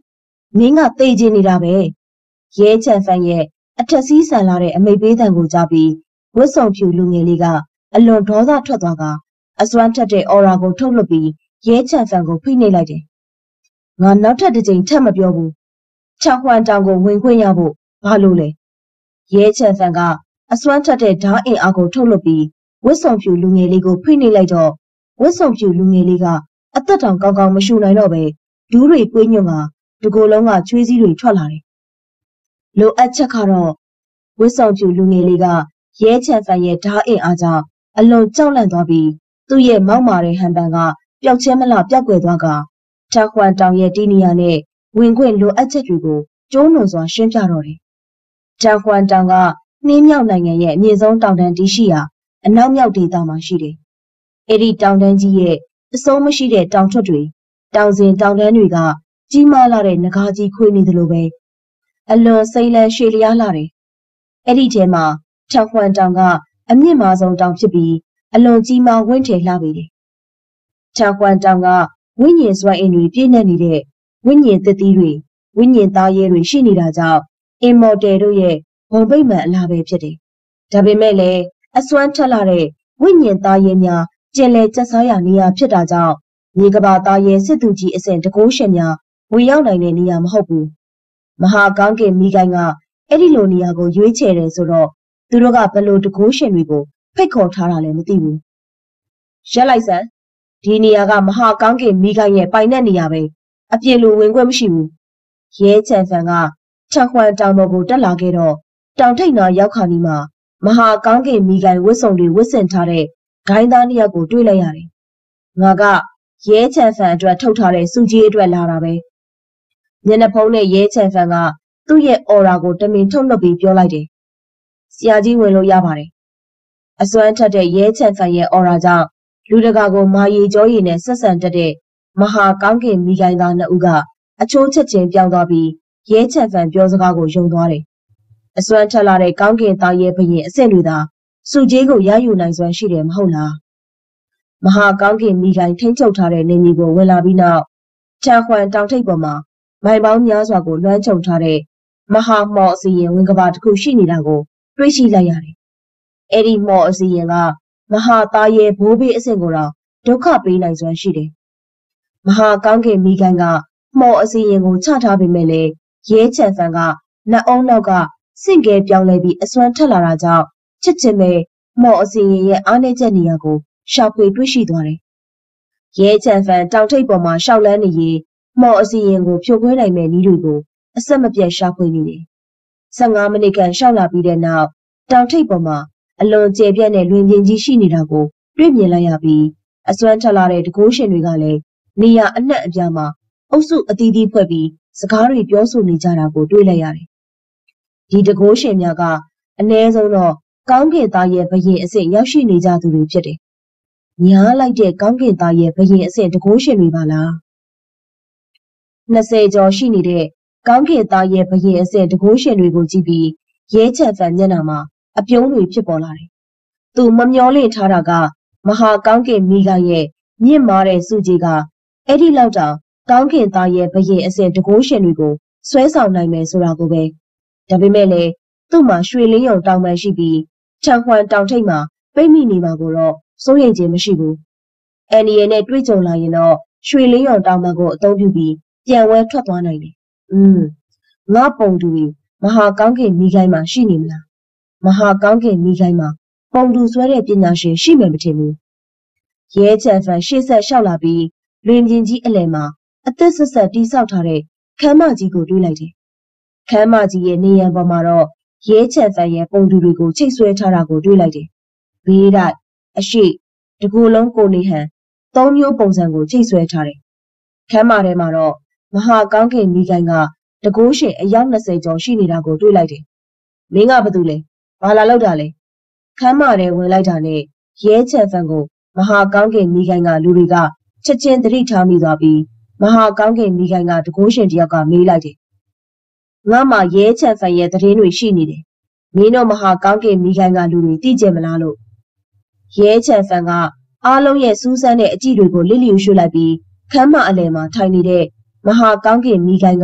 Speaker 1: မင်းကသိချင်နေတာပဲရဲချန်ဖန်ရဲ့အထက်စီးဆန်လာတဲ့အမိပေးတန်ကိုကြားပြီးဝတ်ဆောင်ဖြူလူငယ်လေးကအလွန်ဒေါသထွက်သွားကအစွမ်းထက်တဲ့အော်ရာကိုထုတ်လွှတ်ပြီးရဲချန်ဖန်ကိုဖိနှိပ်လိုက်တယ်ငါနောက်ထပ်တစ်ကြိမ်ထပ်မပြောဘူးချောင်ဟွမ်တောင်ကိုဝင်ခွင့်ရဖို့ဘာလို့လဲရဲချန်ဖန်ကအစွမ်းထက်တဲ့ဓာတ်အင်အားကိုထုတ်လွှတ်ပြီးဝတ်ဆောင်ဖြူလူငယ်လေးကိုဖိနှိပ်လိုက်တော့ဝတ်ဆောင်ဖြူလူငယ်လေးကအသက်တောင်ကောင်းကောင်းမရှူနိုင်တော့ပဲဒူးတွေကွေးညွန့်ကတကိုယ်လုံးကချွေးစည်းတွေထွက်လာတယ်လိုအပ်ချက်ကတော့ဝတ်ဆောင်ဖြူလူငယ်လေးကရဲချန်ဖန်ရဲ့ဓာတ်အင်အားကြောင့်အလွန်ကြောက်လန့်သွားပြီးသူ့ရဲ့မောက်မာတဲ့ဟန်ပန်ကပျောက်ချင်းမလားပျောက်ကွယ်သွားကထန်ခွမ်တောင်ရဲ့တီနီယာနဲ့ဝင်ခွင့်လိုအပ်ချက်တွေကိုကျိုးနုံစွာရှင်းပြတော့တယ်ထန်ခွမ်တောင်ကနှင်းမြောက်နိုင်ငံရဲ့အမြင့်ဆုံးတောင်တန်းတည်ရှိရာအနောက်မြောက်ဒေသမှာရှိတယ်အဲ့ဒီတောင်တန်းကြီးရဲ့အဆုံးမရှိတဲ့တောင်ထွက်တွေတောင်စဉ်တောင်တန်းတွေကကြီးမားလာတဲ့ငကားကြီးခွေနေသလိုပဲအလွန်စိမ့်လန်းရှည်လျားလာတယ်အဲ့ဒီထဲမှာထန်ခွမ်တောင်ကအမြင့်မားဆုံးတောင်ဖြစ်ပြီးအလွန်ကြီးမားဝင့်ထည်လှပေတယ်ထန်ခွမ်တောင်ကဝိညာဉ်စွမ်းအင်တွေပြည့်နှက်နေတဲ့ဝိညာဉ်သစ်သီးတွေဝိညာဉ်သားရဲတွေရှိနေတာကြောင့်အင်မော်တယ်တို့ရဲ့ဘုံဗိမ္မာန်အလားပဲဖြစ်တယ်ဒါပေမဲ့လည်းအစွမ်းထက်လာတဲ့ဝိညာဉ်သားရဲများကျင်လည်ကျက်စားရာနေရာဖြစ်တာကြောင့်မြေကဘာသားရဲစစ်သူကြီးအစဉ်တကိုးရှင်များဝင်ရောက်နိုင်တဲ့နေရာမဟုတ်ဘူးမဟာကောင်းကင်မိခိုင်ကအဲ့ဒီလိုနေရာကိုရွေးချယ်တယ်ဆိုတော့သူတို့ကဘယ်လိုတကိုးရှင်တွေကိုဖိတ်ခေါ်ထားတာလဲမသိဘူးရက်လိုက်စမ်းဒီနေရာကမဟာကောင်းကင်မိခိုင်ရဲ့ပိုင်တဲ့နေရာပဲအပြင်လူဝင်ခွင့်မရှိဘူးရဲချန်ဖန်ကထန်ခွမ်တောင်ပေါ်ကိုတက်လာခဲ့တော့တောင်ထိပ်နာရောက်ခါနီးမှာမဟာကောင်းကင်မိခိုင်ဝတ်စုံတွေဝတ်ဆင်ထားတဲ့ဂိုင်းသားနှစ်ယောက်ကိုတွေ့လိုက်ရတယ်ငါကရဲချန်ဖန်အတွက်ထုတ်ထားတဲ့စုကြီးအတွက်လာတာပဲမျက်နှာဖုံးနဲ့ရဲချန်ဖန်ကသူ့ရဲ့အော်ရာကိုတမင်ထုတ်လွှတ်ပြီးပြောလိုက်တယ်ဆရာကြီးဝင်လို့ရပါတယ်အစွမ်းထက်တဲ့ရဲချန်ဖန်ရဲ့အော်ရာကြောင့်လူတကာကိုမာရီကျော်ရည်နဲ့ဆက်ဆံတတ်တဲ့မဟာကောင်းကင်မိခိုင်သားနှစ်ဦးကအချိုးချက်ချင်းပြောင်းသွားပြီးရဲချန်ဖန်ပြောစကားကိုယုံသွားတယ်အစွမ်းထက်လာတဲ့ကောင်းကင်သားရဲ့ဘရင်အဆင့်တွေသာစုကြီးကိုရယူနိုင်စွမ်းရှိတယ်မဟုတ်လားမဟာကောင်းကင်မိခိုင်ထိန်းချုပ်ထားတဲ့နေမြေကိုဝင်လာပြီးနောက်ထန်ခွမ်တောင်ထိပ်ပေါ်မှာမိုင်ပေါင်းများစွာကိုလွှမ်းခြုံထားတဲ့မဟာမော်အစီရင်ဝင်ကဘာတစ်ခုရှိနေတာကိုတွေ့ရှိလိုက်ရတယ်။အဲ့ဒီမော်အစီရင်ကမဟာသားရဲ့ဘိုးဘေးအဆင့်ကိုတော့ဒုက္ခပေးနိုင်စွမ်းရှိတယ်။မဟာကောင်းကင်မိခိုင်ကမော်အစီရင်ကိုချထားပေမဲ့လည်းရဲချန်ဖန်ကနတ်အုံးနောက်ကစင့်ကဲပြောင်းလဲပြီးအစွမ်းထက်လာတာကြောင့်ချစ်ချင်ပဲမော်အစီရင်ရဲ့အားနည်းချက်နေရာကိုရှာဖွေတွေ့ရှိသွားတယ်။ရဲချန်ဖန်တောင်ထိပ်ပေါ်မှာရှောက်လန်းနေရင်မော်အစီရင်ကိုဖြိုခွဲနိုင်မဲ့နည်းတွေကိုအဆက်မပြတ်ရှာဖွေနေတယ်။15မိနစ်ခန့်ရှောက်လာပြီးတဲ့နောက်တောင်ထိပ်ပေါ်မှာအလွန်ကျယ်ပြန့်တဲ့လွင်ပြင်ကြီးရှိနေတာကိုတွေ့မြင်လိုက်ရပြီးအစွမ်းထက်လာတဲ့တကိုးရှင်တွေကလည်းနေရာအနှံ့အပြားမှာအုပ်စုအသီးသီးဖွဲ့ပြီးစကားတွေပြောဆိုနေကြတာကိုတွေ့လိုက်ရတယ်။ဒီတကိုးရှင်များကအနည်းဆုံးတော့ကောင်းကင်သားရဲ့ဘရင်အဆင့်ရောက်ရှိနေကြသူတွေဖြစ်တယ်။ညားလိုက်တဲ့ကောင်းကင်သားရဲ့ဘရင်အဆင့်တကိုးရှင်တွေပါလား။20ကျော်ရှိနေတဲ့ကောင်းကင်သားရဲ့ဘရင်အဆင့်တကိုးရှင်တွေကိုကြည့်ပြီးရဲချန်ဖန်မျက်နှာမှာအပြုံးတွေဖြစ်ပေါ်လာတယ်။သူမမျောလင့်ထားတာကမဟာကောင်းကင်မိခိုင်ရဲ့မြင့်မားတဲ့စုကြီးကအဲ့ဒီလောက်တောင်ကောင်းကင်သားရဲ့ဘရင်အဆင့်တကိုးရှင်တွေကိုဆွဲဆောင်နိုင်မယ်ဆိုတာကိုပဲဒါပေမဲ့လည်းသူ့မှာရွှေလင်းရုံတောင်ပန်ရှိပြီးထန်ခွမ်တောင်ထိပ်မှာပိတ်မိနေမှာကိုတော့စိုးရိမ်ခြင်းမရှိဘူး။အန်ဒီရဲ့နဲ့တွေ့ကြုံလာရင်တော့ရွှေလင်းရုံတောင်ပန်ကိုအသုံးပြုပြီးပြန်ဝဲထွက်သွားနိုင်တယ်။ငါပုံတူမဟာကောင်းကင်မိခိုင်မှာရှိနေမလား။မဟာကောင်းကင်မိခိုင်မှာပုံတူဆွဲတဲ့ပညာရှင်ရှိမယ်မထင်ဘူး။ရဲချန်ဖန်ရှေ့ဆက်လျှောက်လာပြီးလွင်ပြင်ကြီးအလယ်မှာအသက်ဆက်ဆက်တီးဆောက်ထားတဲ့ခမ်းမကြီးကိုတွေ့လိုက်တယ်။ခမ်းမကြီးရဲ့နေရန်ပေါ်မှာတော့ရဲချန်ဖန်ရဲ့ပုံတူတွေကိုချိတ်ဆွဲထားတာကိုတွေ့လိုက်တယ်။ဘေးတိုက်အရှိတကူလုံးကိုနေဟန်သုံးမျိုးပုံစံကိုချိတ်ဆွဲထားတယ်။ခမ်းမထဲမှာတော့မဟာကောင်းကင်မိခိုင်ကတကိုးရှင်အယောက်20ကျော်ရှိနေတာကိုတွေ့လိုက်တယ်။မင်းကဘာတူလဲ။ဘာလာလောက်တာလဲ။ခမ်းမထဲဝင်လိုက်တာနဲ့ရဲချန်ဖန်ကိုမဟာကောင်းကင်မိခိုင်ကလူတွေကချက်ချင်းသတိထားမိသွားပြီးမဟာကောင်းကင်မိခိုင်ကတကိုးရှင်တယောက်ကမေးလိုက်တယ်။ငါမှရဲချန်ဖန်ရဲ့သတင်းတွေရှိနေတယ်။မင်းတို့မဟာကောင်းကင်မိခိုင်ကလူတွေသိကြမလားလို့ရဲချန်ဖန်ကအားလုံးရဲ့စူးစမ်းတဲ့အကြည့်တွေကိုလစ်လျူရှုလိုက်ပြီးခမ်းမအလယ်မှာထိုင်နေတဲ့မဟာကောင်းကင်မိခိုင်က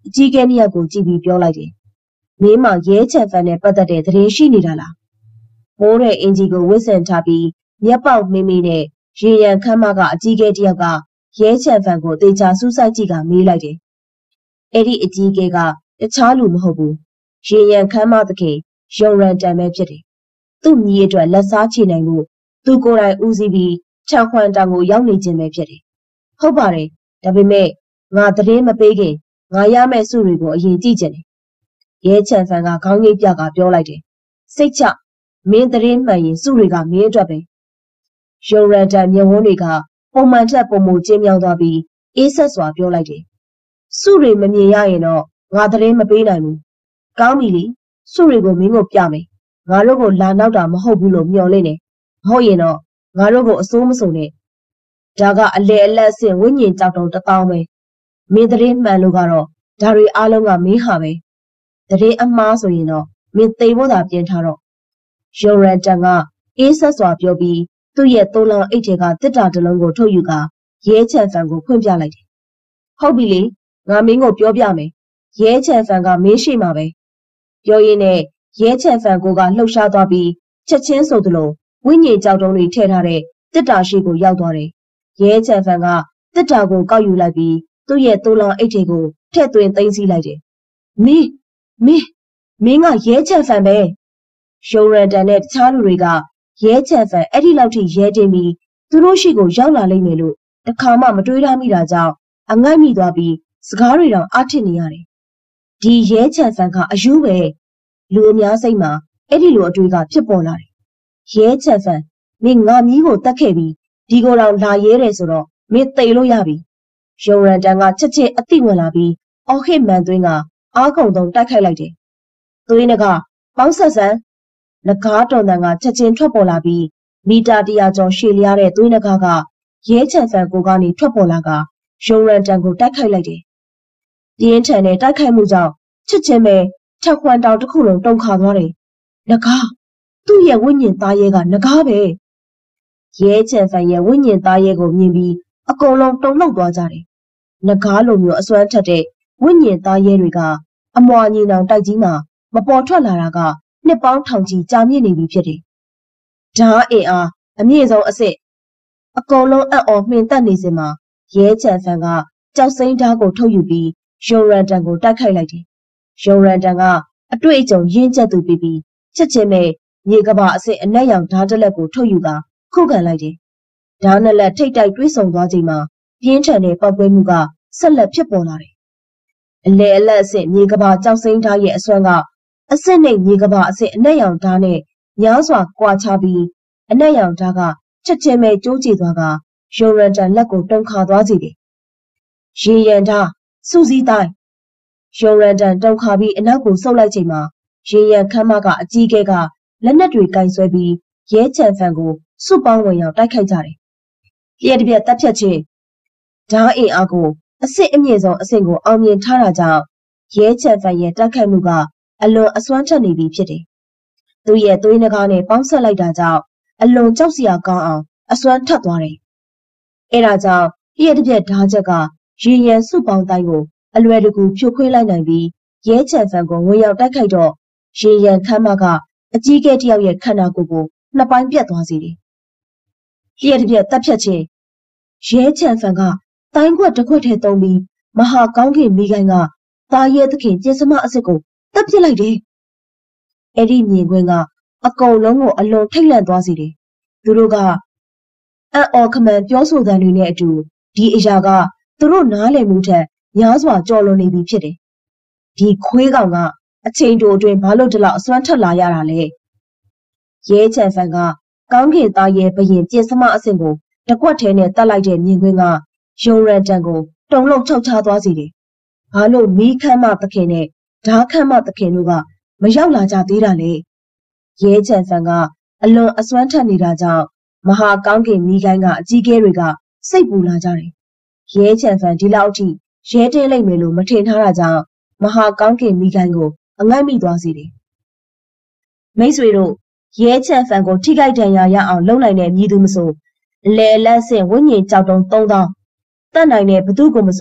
Speaker 1: ကြီးကဲနှစ်ယောက်ကိုကြည့်ပြီးပြောလိုက်တယ်။မင်းမရဲချန်ဖန်နဲ့ပတ်သက်တဲ့သတင်းရှိနေတာလား။မိုးတဲ့အင်ဂျီကိုဝစ်ဆင်ထားပြီးမျက်ပေါက်မိမိနဲ့ရေရန်ခမ်းမကအကြီးကဲတစ်ယောက်ကရဲချန်ဖန်ကိုတေချာစူးစိုက်ကြည့်ကမေးလိုက်တယ်။အဲ့ဒီအကြီးကဲကတခြားလူမဟုတ်ဘူး။ရေရန်ခမ်းမသခင်ယုံရန်တန်ပဲဖြစ်တယ်။သူ့ညီအတွက်လက်စားချေနိုင်မှုသူကိုယ်တိုင်ဦးစီးပြီးချန်ခွန်တောင်ကိုရောက်နေခြင်းပဲဖြစ်တယ်။ဟုတ်ပါတယ်။ဒါပေမဲ့ငါသတင်းမပေးခင်ငါရမယ့်စုတွေကိုအရင်ကြည့်ချင်တယ်။ရဲချန်ဖန်ကခေါင်းငိတ်ပြကပြောလိုက်တယ်။စိတ်ချမင်းသတင်းမှန်ရင်စုတွေကမင်းအတွက်ပဲ။ယုံရန်တန်မျက်ဝန်းတွေကပုံမှန်ထက်ပုံမကျင်းမြောင်းသွားပြီးအေးဆက်စွာပြောလိုက်တယ်။စုတွေမမြင်ရရင်တော့ငါသတင်းမပေးနိုင်ဘူး။ကောင်းပြီလေ။စုတွေကိုမင်းကိုပြမယ်။ငါတို့ကိုလာနောက်တာမဟုတ်ဘူးလို့မျှော်လင့်နေ။မဟုတ်ရင်တော့ငါတို့ကိုအစိုးမစုံနဲ့။ဒါကအလေအလတ်အဆင့်ဝိညာဉ်ကြောက်တုံ1000ပဲ။မင်းသတင်းမှန်လို့ကတော့ဒါတွေအားလုံးကမင်းဟာပဲ။သတင်းအမှားဆိုရင်တော့မင်းသိဖို့သာပြင်ထားတော့။ယုံရန်တန်ကအေးဆက်စွာပြောပြီးသူ့ရဲ့သုံးလောင်းအိတ်ထဲကတစ်တာတစ်လုံးကိုထုတ်ယူကရဲချန်ဖန်ကိုဖွင့်ပြလိုက်တယ်။ဟုတ်ပြီလေငါမင်းကိုပြောပြမယ်။ရဲချန်ဖန်ကမင်းရှိမှာပဲ။ပြောရင်းနဲ့ရဲချန်ဖန်ကိုကလှုပ်ရှားသွားပြီးချက်ချင်းဆိုသလိုဝိညာဉ်ကြောက်တုံးတွေထည့်ထားတဲ့တစ်တာရှိကိုရောက်သွားတယ်။ရဲချန်ဖန်ကတစ်တာကိုကောက်ယူလိုက်ပြီးသူ့ရဲ့သုံးလောင်းအိတ်ထဲကိုထည့်သွင်းသိမ်းဆည်းလိုက်တယ်။မင်းကရဲချန်ဖန်ပဲ။ယုံရန်တန်နဲ့တခြားလူတွေကရဲချန်ဖန်အဲ့ဒီလောက်ထိရဲတင်ပြီးသူတို့ရှိကိုရောက်လာလိမ့်မယ်လို့တခါမှမတွေးထားမိတာကြောင့်အငတ်မိသွားပြီးစကားတွေတောင်အားထစ်နေရတယ်။ဒီရဲချန်ဖန်ကအယူပဲလူအများစိတ်မှာအဲ့ဒီလိုအတွေ့ကဖြစ်ပေါ်လာတယ်။ရဲချန်ဖန်မင်းငါမီးကိုတတ်ခဲ့ပြီးဒီကိုယ်တော်လာရဲတယ်ဆိုတော့မင်းသိလို့ရပြီ။ယုံရန်တန်ကချက်ချင်းအသိဝင်လာပြီးအော်ဟစ်မန်သွင်းကအားကုန်သုံးတိုက်ခိုက်လိုက်တယ်။သွေးနကပေါင်းဆက်ဆန်းနဂါးတော်တန်ကချက်ချင်းထွက်ပေါ်လာပြီးမီတာ100ကျော်ရှည်လျားတဲ့သွေးနဂါးကရဲချန်ဖန်ကိုကနေထွက်ပေါ်လာကယုံရန်တန်ကိုတိုက်ခိုက်လိုက်တယ်။ပြင်းထန်တဲ့တိုက်ခိုက်မှုကြောင့်ချစ်ချင်းပဲထက်ခွန်တောင်တစ်ခုလုံးတုန်ခါသွားတယ်။နဂါးသူ့ရဲ့ဝိညာဉ်သားရဲကနဂါးပဲ။ရဲချန်ဖန်ရဲ့ဝိညာဉ်သားရဲကိုမြင်ပြီးအကုန်လုံးတုန်လှုပ်သွားကြတယ်။နဂါးလိုမျိုးအစွမ်းထက်တဲ့ဝိညာဉ်သားရဲတွေကအမွှာညီနောင်တိုက်ကြီးမှာမပေါ်ထွက်လာတာကနှစ်ပေါင်းထောင်ချီကြာမြင့်နေပြီဖြစ်တယ်။ဓာတ်အင်အားအမြင့်ဆုံးအစစ်အကုန်လုံးအံ့ဩမှင်သက်နေစင်မှာရဲချန်ဖန်ကကြောက်စိမ်းဓာတ်ကိုထုတ်ယူပြီးယုံရန်တန်ကိုတိုက်ခိုက်လိုက်တယ်။ယုံရန်တန်ကအတွေ့အကြုံရင့်ကျက်သူပြီးချက်ချင်းပဲမြေကဘာအစစ်အနက်ရောင်ဓာတ်တစ်လက်ကိုထုတ်ယူကခုခံလိုက်တယ်။ဓာတ်နှစ်လက်ထိတ်တိုက်တွဲဆုံသွားချိန်မှာပြင်းထန်တဲ့ပောက်ကွဲမှုကဆက်လက်ဖြစ်ပေါ်လာတယ်။အလေအလတ်အစစ်မြေကဘာကြောက်စိမ်းဓာတ်ရဲ့အစွမ်းကအစစ်နဲ့မြေကဘာအစစ်အနက်ရောင်ဓာတ်နဲ့ညားစွာကွာခြားပြီးအနက်ရောင်ဓာတ်ကချက်ချင်းပဲကျိုးကျသွားကယုံရန်တန်လက်ကိုတုန်ခါသွားစေတယ်။ရေရန်ဓာတ်စူးစီးတိုင်းယုံရန်တန်တုန်ခါပြီးအနောက်ကိုဆုတ်လိုက်ချိန်မှာရေရန်ခမ်းမကအကြီးကဲကလက်နက်တွေကင်ဆွဲပြီးရဲချန်ဖန်ကိုစုပေါင်းဝင်ရောက်တိုက်ခိုက်ကြတယ်။လျှက်တစ်ပြက်တပ်ဖြတ်ခြင်းဓာတ်အင်အားကိုအစစ်အမြင့်ဆုံးအဆင့်ကိုအောင်မြင်ထားတာကြောင့်ရဲချန်ဖန်ရဲ့တိုက်ခိုက်မှုကအလွန်အစွမ်းထက်နေပြီဖြစ်တယ်။သူရဲ့သွေးနဂါးနဲ့ပေါင်းဆက်လိုက်တာကြောင့်အလွန်ကြောက်စရာကောင်းအောင်အစွမ်းထက်သွားတယ်။အဲဒါကြောင့်လျှက်တစ်ပြက်ဓာတ်ချက်ကရေရန်စုပေါင်းတိုင်းကိုအလွယ်တကူဖြိုခွင်းလိုက်နိုင်ပြီးရဲချန်ဖန်ကိုဝင်ရောက်တိုက်ခိုက်တော့ရေရန်ခမ်းမကအကြီးကဲတစ်ယောက်ရဲ့ခန္ဓာကိုယ်ကိုနှစ်ပိုင်းပြတ်သွားစေတယ်။လျှက်တစ်ပြက်တပ်ဖြတ်ခြင်းရဲချန်ဖန်ကတိုင်းခွက်တစ်ခွက်ထဲသုံးပြီးမဟာကောင်းကင်မိခိုင်ကသားရဲသခင်ကျင်းစမအစ်စ်ကိုတပ်ပစ်လိုက်တယ်။အဲ့ဒီမြင်ကွင်းကအကုန်လုံးကိုအလွန်ထိတ်လန့်သွားစေတယ်။သူတို့ကအံ့ဩခမန်ပြောဆိုသံတွေနဲ့အတူဒီအရာကသူတို့နားလည်မှုထက်များစွာကျော်လွန်နေပြီဖြစ်တယ်။ဒီခွေးကောင်ကအချိန်တိုအတွင်းဘာလို့ဒီလောက်အစွမ်းထက်လာရတာလဲ။ရဲချန်ဖန်ကကောင်းကင်သားရဲဘရင်ကျင်းစမအစ်စ်ကိုတကွက်ထဲနဲ့တတ်လိုက်တဲ့မြင်ကွင်းကယုံရန်တန်ကိုတုံလုံးချောက်ချသွားစေတယ်။ဘာလို့မီးခမ်းမသခင်နဲ့ဓာတ်ခမ်းမသခင်တို့ကမရောက်လာကြသေးတာလဲ။ရဲချန်ဖန်ကအလွန်အစွမ်းထက်နေတာကြောင့်မဟာကောင်းကင်မီးကိုင်းကအကြီးကဲတွေကစိတ်ပူလာကြတယ်။ရဲချန်ဖန်ဒီလောက်ထိရဲတင်းလိုက်မယ်လို့မထင်ထားတာကြောင့်မဟာကောင်းကင်မီးကိုင်းကိုအငိုက်မိသွားစေတယ်။မိတ်ဆွေတို့ရဲချန်ဖန်ကိုထိခိုက်ဒဏ်ရာရအောင်လုပ်နိုင်တဲ့မည်သူမဆိုလဲလက်ဆင့်ဝိညာဉ်ကြောက်တုံး3000တတ်နိုင်တဲ့ဘသူကိုမဆို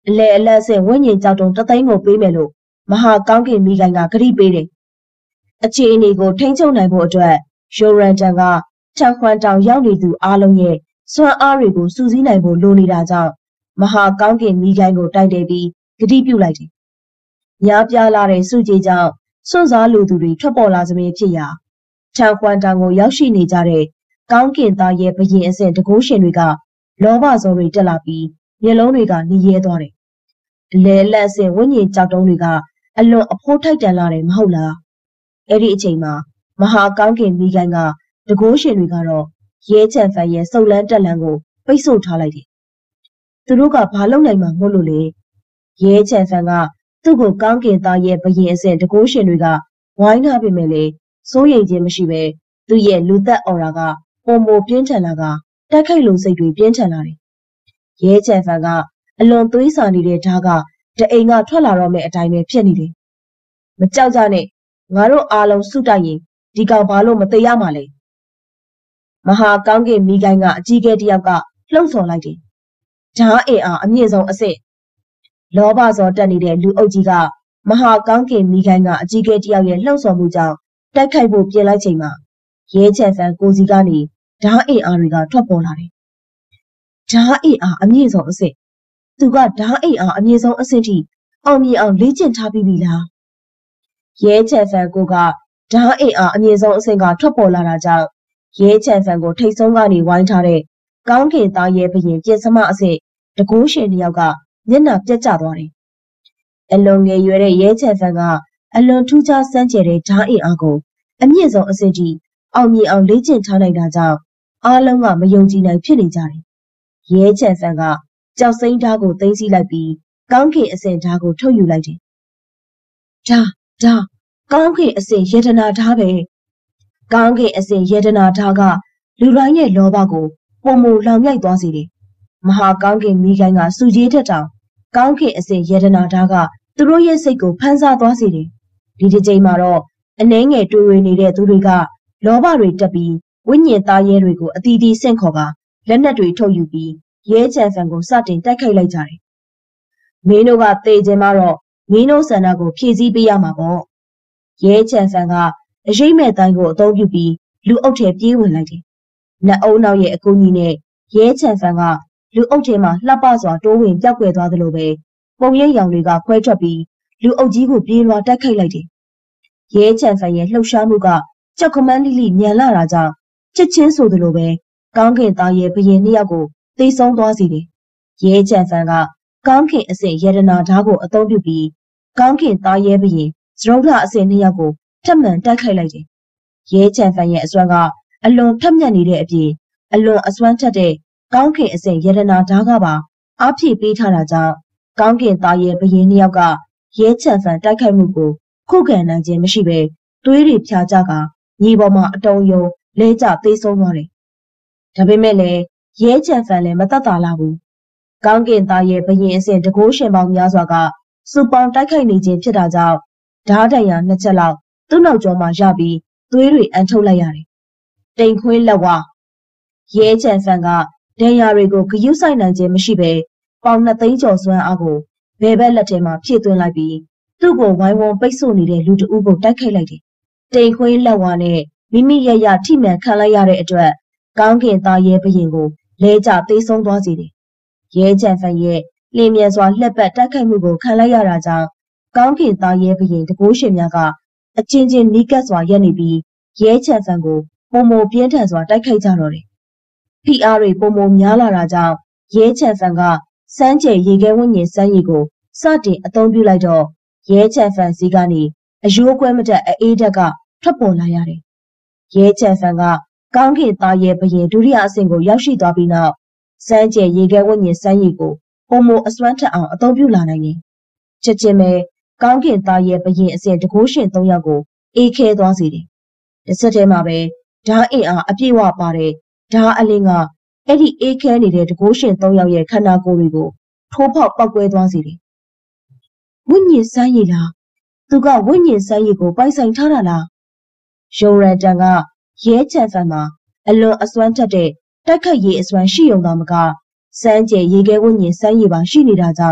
Speaker 1: လဲအလက်ဆင့်ဝိညာဉ်ကြောက်တုံတသိန်းကိုပေးမယ်လို့မဟာကောင်းကင်မိခိုင်ကဂရိပေးတယ်အခြေအနေကိုထိန်းချုပ်နိုင်ဖို့အတွက်ရိုရန်တန်ကချန်ခွန်တောင်ရောက်နေသူအားလုံးရဲ့စွမ်းအားတွေကိုစူးစီးနိုင်ဖို့လိုနေတာကြောင့်မဟာကောင်းကင်မိခိုင်ကိုတိုက်တယ်ပြီးဂတိပြုလိုက်တယ်။ညားပြားလာတဲ့စုကြည်ကြောင့်စွန့်စားလူသူတွေထွက်ပေါ်လာစမြဲဖြစ်ရာချန်ခွန်တောင်ကိုရောက်ရှိနေကြတဲ့ကောင်းကင်သားရဲ့ဘရင်အဆင့်တကုရှင်တွေကလောဘဇောတွေတက်လာပြီးမျက်လုံးတွေကနီးရဲသွားတယ်။အလဲလက်အဆင့်ဝိညာဉ်ကြောက်တုံးတွေကအလွန်အဖိုးထိုက်တန်လာတယ်မဟုတ်လား။အဲ့ဒီအချိန်မှာမဟာကောင်းကင်မိခိုင်ကတကုရှင်တွေကတော့ရဲချန်ဖန်ရဲ့စုပ်လန်းတက်လန်းကိုပိတ်ဆို့ထားလိုက်တယ်။သူတို့ကဘာလုပ်နိုင်မှာမဟုတ်လို့လေ။ရဲချန်ဖန်ကသူ့ကိုကောင်းကင်သားရဲ့ဘရင်အဆင့်တကုရှင်တွေကဝိုင်းထားပေမဲ့လေစိုးရိမ်ခြင်းမရှိပဲသူ့ရဲ့လူသက်အော်ရာကပုံမပြင်းထန်လာကတိုက်ခိုက်လို့စိတ်တွေပြင်းထန်လာတယ်။ရဲချန်ဖန်ကအလွန်သွေးဆာနေတဲ့ဓာတ်ကတအိမ်ကထွက်လာတော့မဲ့အတိုင်းပဲဖြစ်နေတယ်။မကြောက်ကြနဲ့ငါတို့အားလုံးစုတိုက်ရင်ဒီကောင်ဘာလို့မသေးရမှာလဲ။မဟာကောင်းကင်မိခိုင်ကအကြီးကဲတယောက်ကလှုပ်ဆော်လိုက်တယ်။ဓာတ်အင်အားအမြင့်ဆုံးအဆင့်လောဘဇောတက်နေတဲ့လူအုပ်ကြီးကမဟာကောင်းကင်မိခိုင်ကအကြီးကဲတယောက်ရဲ့လှုပ်ဆော်မှုကြောင့်တိုက်ခိုက်ဖို့ပြင်လိုက်ချိန်မှာရဲချန်ဖန်ကိုစီကနေဓာတ်အင်အားတွေကထွက်ပေါ်လာတယ်။ဓာတ်အင်အားအမြင့်ဆုံးအဆင့်သူကဓာတ်အင်အားအမြင့်ဆုံးအဆင့်ထိအောင်မြင်အောင်လေ့ကျင့်ထားပြီးပြီလား။ရဲချန်ဖန်ကိုကဓာတ်အင်အားအမြင့်ဆုံးအဆင့်ကထွက်ပေါ်လာတာကြောင့်ရဲချန်ဖန်ကိုထိတ်ဆုံးကနေဝိုင်းထားတဲ့ကောင်းကင်သားရဲ့ဘရင်ပြင်စမအဆင့်တကုရှင်တယောက်ကမျက်နှာပြတ်ကျသွားတယ်။အလွန်ငယ်ရွယ်တဲ့ရဲချန်ဖန်ကအလွန်ထူးခြားစမ်းကြယ်တဲ့ဓာတ်အင်အားကိုအမြင့်ဆုံးအဆင့်ထိအောင်မြင်အောင်လေ့ကျင့်ထားနိုင်တာကြောင့်အားလုံးကမယုံကြည်နိုင်ဖြစ်နေကြတယ်။ရဲချန်ဖန်ကကြောက်စိမ့်ဓာတ်ကိုသိမ်းဆည်းလိုက်ပြီးကောင်းကင်အဆင့်ဓာတ်ကိုထုတ်ယူလိုက်တယ်။ဒါကောင်းကင်အဆင့်ယေဒနာဓာတ်ပဲ။ကောင်းကင်အဆင့်ယေဒနာဓာတ်ကလူတိုင်းရဲ့လောဘကိုပုံမလောင်မြိုက်သွားစေတယ်။မဟာကောင်းကင်မိခိုင်ကစူကြီးထက်တောင်ကောင်းကင်အဆင့်ယေဒနာဓာတ်ကသူတို့ရဲ့စိတ်ကိုဖန်ဆားသွားစေတယ်။ဒီတစ်ချိန်မှာတော့အနှဲငယ်တွေ့ဝေနေတဲ့သူတွေကလောဘတွေတက်ပြီးဝိညာဉ်သားရဲတွေကိုအတီးတီးဆင့်ခေါ်ကလက်နက်တွေထုတ်ယူပြီးရဲချန်ဖန်ကိုစတင်တိုက်ခိုက်လိုက်ကြတယ်။မင်းတို့ကသေခြင်းမှာတော့မင်းတို့ဆန္ဒကိုဖြည့်ဆည်းပေးရမှာပေါ့။ရဲချန်ဖန်ကအရေးမဲ့တိုင်းကိုအသုံးပြုပြီးလူအုပ်ထဲပြေးဝင်လိုက်တယ်။နတ်အုံနောက်ရဲ့အကူအညီနဲ့ရဲချန်ဖန်ကလူအုပ်ထဲမှာလှပစွာတိုးဝင်ပြောက်ကွယ်သွားသလိုပဲပုံရိပ်ရောင်တွေကခွဲထွက်ပြီးလူအုပ်ကြီးကိုပြေးလွှာတိုက်ခိုက်လိုက်တယ်။ရဲချန်ဖန်ရဲ့လှုပ်ရှားမှုကကြောက်ကမန်းလိလိမြန်လာတာကြောင့်ချက်ချင်းဆိုသလိုပဲကောင်းကင်သားရဲ့ဘရင်နှစ်ယောက်ကိုသေဆုံးသွားစေတယ်။ရဲချန်ဖန်ကကောင်းကင်အဆင့်ယေဒနာဓာတ်ကိုအသုံးပြုပြီးကောင်းကင်သားရဲ့ဘရင်စရုပ်လှအဆင့်နှစ်ယောက်ကိုထပ်မံတိုက်ခိုက်လိုက်တယ်။ရဲချန်ဖန်ရဲ့အစွမ်းကအလွန်ထက်မြက်နေတဲ့အပြင်အလွန်အစွမ်းထက်တဲ့ကောင်းကင်အဆင့်ယေဒနာဓာတ်ကပါအားဖြည့်ပေးထားတာကြောင့်ကောင်းကင်သားရဲ့ဘရင်နှစ်ယောက်ကရဲချန်ဖန်တိုက်ခိုက်မှုကိုခုခံနိုင်ခြင်းမရှိဘဲသွေးတွေဖြာကျကညီပေါ်မှာအတုံးယုံလဲကျသေးဆုံးသွားတယ်။ဒါပေမဲ့လည်းရဲချန်ဖန်လည်းမသက်သာလာဘူး။ကောင်းကင်သားရဲ့ဘရင်အဆင့်တကိုးရှင်ပေါင်းများစွာကစူပေါင်းတိုက်ခိုက်နေခြင်းဖြစ်တာကြောင့်ဓာတ်တန်ရာနှစ်ချက်လောက်သူ့နောက်ကျောမှာရပြီးသွေးတွေအန်ထုတ်လိုက်ရတယ်။တိမ်ခွင်းလက်ဝါရဲချန်ဖန်ကဒဏ်ရာတွေကိုဂရုစိုက်နိုင်ခြင်းမရှိဘဲပေါင်2သိန်းကျော်စွမ်းအားကိုဘယ်ဘက်လက်ထဲမှာဖြည့်သွင်းလိုက်ပြီးသူ့ကိုဝိုင်းဝန်းပိတ်ဆို့နေတဲ့လူတအုပ်ကိုတိုက်ခိုက်လိုက်တယ်။တိမ်ခွင်းလက်ဝါနဲ့မိမိရရထိမှန်ခံလိုက်ရတဲ့အတွက်ကောင်းကင်သားရဲဘရင်ကိုလဲကျသေးဆုံးသွားစေတယ်။ရဲချန်ဖန်ရဲ့လင်းမြန်စွာလှက်ပတ်တိုက်ခိုက်မှုကိုခံလိုက်ရတာကြောင့်ကောင်းကင်သားရဲဘရင်တကိုးရှင်များကအချင်းချင်းနီးကပ်စွာရပ်နေပြီးရဲချန်ဖန်ကိုပုံမပြင်းထန်စွာတိုက်ခိုက်ကြတော့တယ်။ဖိအားတွေပုံမများလာတာကြောင့်ရဲချန်ဖန်ကစမ်းကြယ်ရေခဲဝန်းကျင်စမ်းရည်ကိုစတင်အသုံးပြုလိုက်တော့ရဲချန်ဖန်စီကနေအယိုးကွဲမတတ်အေးဓာတ်ကထွက်ပေါ်လာရတယ်။ရဲချန်ဖန်ကကောင်းကင်သားရဲ့ဘရင်ဒုတိယအဆင့်ကိုရောက်ရှိသွားပြီးနောက်စမ်းကြယ်ရေခဲဝန်းကျင်စမ်းရည်ကိုပုံမအစွမ်းထက်အောင်အသုံးပြုလာနိုင်တယ်။ချက်ချင်းပဲကောင်းကင်သားရဲ့ဘရင်အဆင့်တကိုးရှင်3ယောက်ကိုအေးခဲသွားစေတယ်။တစ်ဆက်တည်းမှာပဲဓာတ်အင်အားအပြည့်ဝပါတဲ့ဓာတ်အလင်းကအဲ့ဒီအေးခဲနေတဲ့တကိုးရှင်3ယောက်ရဲ့ခန္ဓာကိုယ်တွေကိုထိုးပေါက်ပောက်ကွဲသွားစေတယ်။ဝိညာဉ်စမ်းရည်လားသူကဝိညာဉ်စမ်းရည်ကိုပိုင်ဆိုင်ထားတာလားယုံရန်တန်ကရဲချန်ဖန်မှာအလွန်အစွမ်းထက်တဲ့တိုက်ခတ်ရေးအစွမ်းရှိုံသာမကစမ်းကြယ်ရေခဲဝိညာဉ်စမ်းရည်ပါရှိနေတာကြောင့်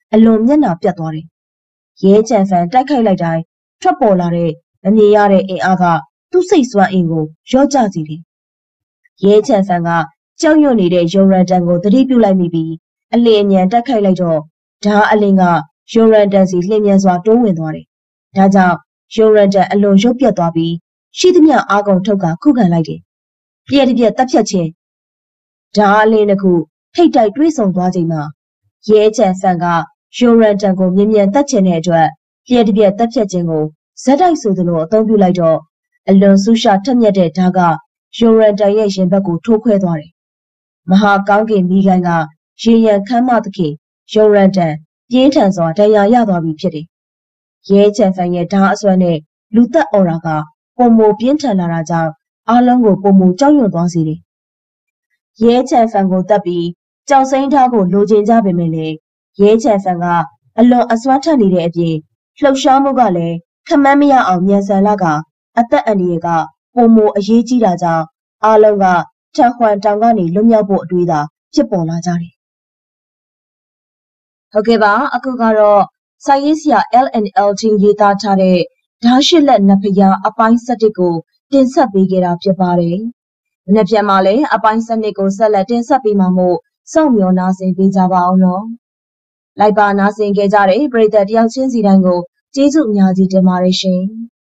Speaker 1: အလွန်မျက်နှာပြတ်သွားတယ်။ရဲကြံဖန်တိုက်ခိုက်လိုက်တိုင်းထွက်ပေါ်လာတဲ့မမြင်ရတဲ့အင်အားကသူ့စိတ်စွမ်းအင်ကိုလျော့ကျစေတယ်။ရဲကြံဖန်ကကြောက်ရွံ့နေတဲ့ယုံရန်တန်ကိုသတိပြုလိုက်မိပြီးအလင်းအမြန်တိုက်ခိုက်လိုက်တော့ဓာအလင်းကယုံရန်တန်စီလျင်မြန်စွာတိုးဝင်သွားတယ်။ဒါကြောင့်ယုံရန်တန်အလွန်ရုပ်ပြတ်သွားပြီးရှိသမျှအားကုန်ထုတ်ကခုခံလိုက်တယ်။ပြည့်တပြက်တပ်ဖြတ်ခြင်းဓာအလင်းတစ်ခုထိတ်တိုက်တွေးဆုံသွားချိန်မှာရဲကြံဖန်ကယုံရန်တန်ကိုမြင်မြန်တတ်ချင်တဲ့အတွက်ပြည့်တပြက်တပ်ဖြတ်ခြင်းကိုဇက်တိုက်ဆိုသလိုအသုံးပြုလိုက်တော့အလွန်ဆူရှာထက်မြက်တဲ့ဓာကယုံရန်တန်ရဲ့ရင်ဘတ်ကိုထိုးခွဲသွားတယ်။မဟာကောင်းကင်မိခိုင်းကရေရန်ခမ်းမသဖြင့်ယုံရန်တန်ပြင်းထန်စွာဒဏ်ရာရသွားပြီဖြစ်တယ်။ရဲချန်ဖန်ရဲ့ဓာအစွမ်းနဲ့လူသက်အော်ရာကပုံမပြင်းထန်လာတာကြောင့်အားလုံးကိုပုံမကြောက်ရွံ့သွားစေတယ်။ရဲချန်ဖန်ကိုတပ်ပြီးကြောက်စိမ့်ထားကိုလိုချင်ကြပေမဲ့လည်းရဲချန်ဖန်ကအလွန်အစွမ်းထက်နေတဲ့အပြင်လှုပ်ရှားမှုကလည်းခမန်းမရအောင်မြန်ဆန်လာကအသက်အန္တရာယ်ကပုံမအရေးကြီးတာကြောင့်အားလုံးကထန်ခွန်တောင်ကနေလွတ်မြောက်ဖို့အတွေးသာဖြစ်ပေါ်လာကြတယ်။ဟုတ်ကဲ့ပါအခုကတော့စာရေးဆရာ LNL ချင်းရေးသားထားတဲ့ဓာရှိလက်နဖျားအပိုင်း7ကိုတင်ဆက်ပေးခဲ့တာဖြစ်ပါတယ်။မနေ့ပြန်မှာလည်းအပိုင်း7ကိုဆက်လက်တင်ဆက်ပေးမှာမို့စောင့်မျှော်နားဆင်ပေးကြပါအောင်နော်။လိုက်ပါနားဆင်ခဲ့ကြတဲ့ပရိသတ်တယောက်ချင်းစီတိုင်းကိုကျေးဇူးအများကြီးတင်ပါတယ်ရှင်။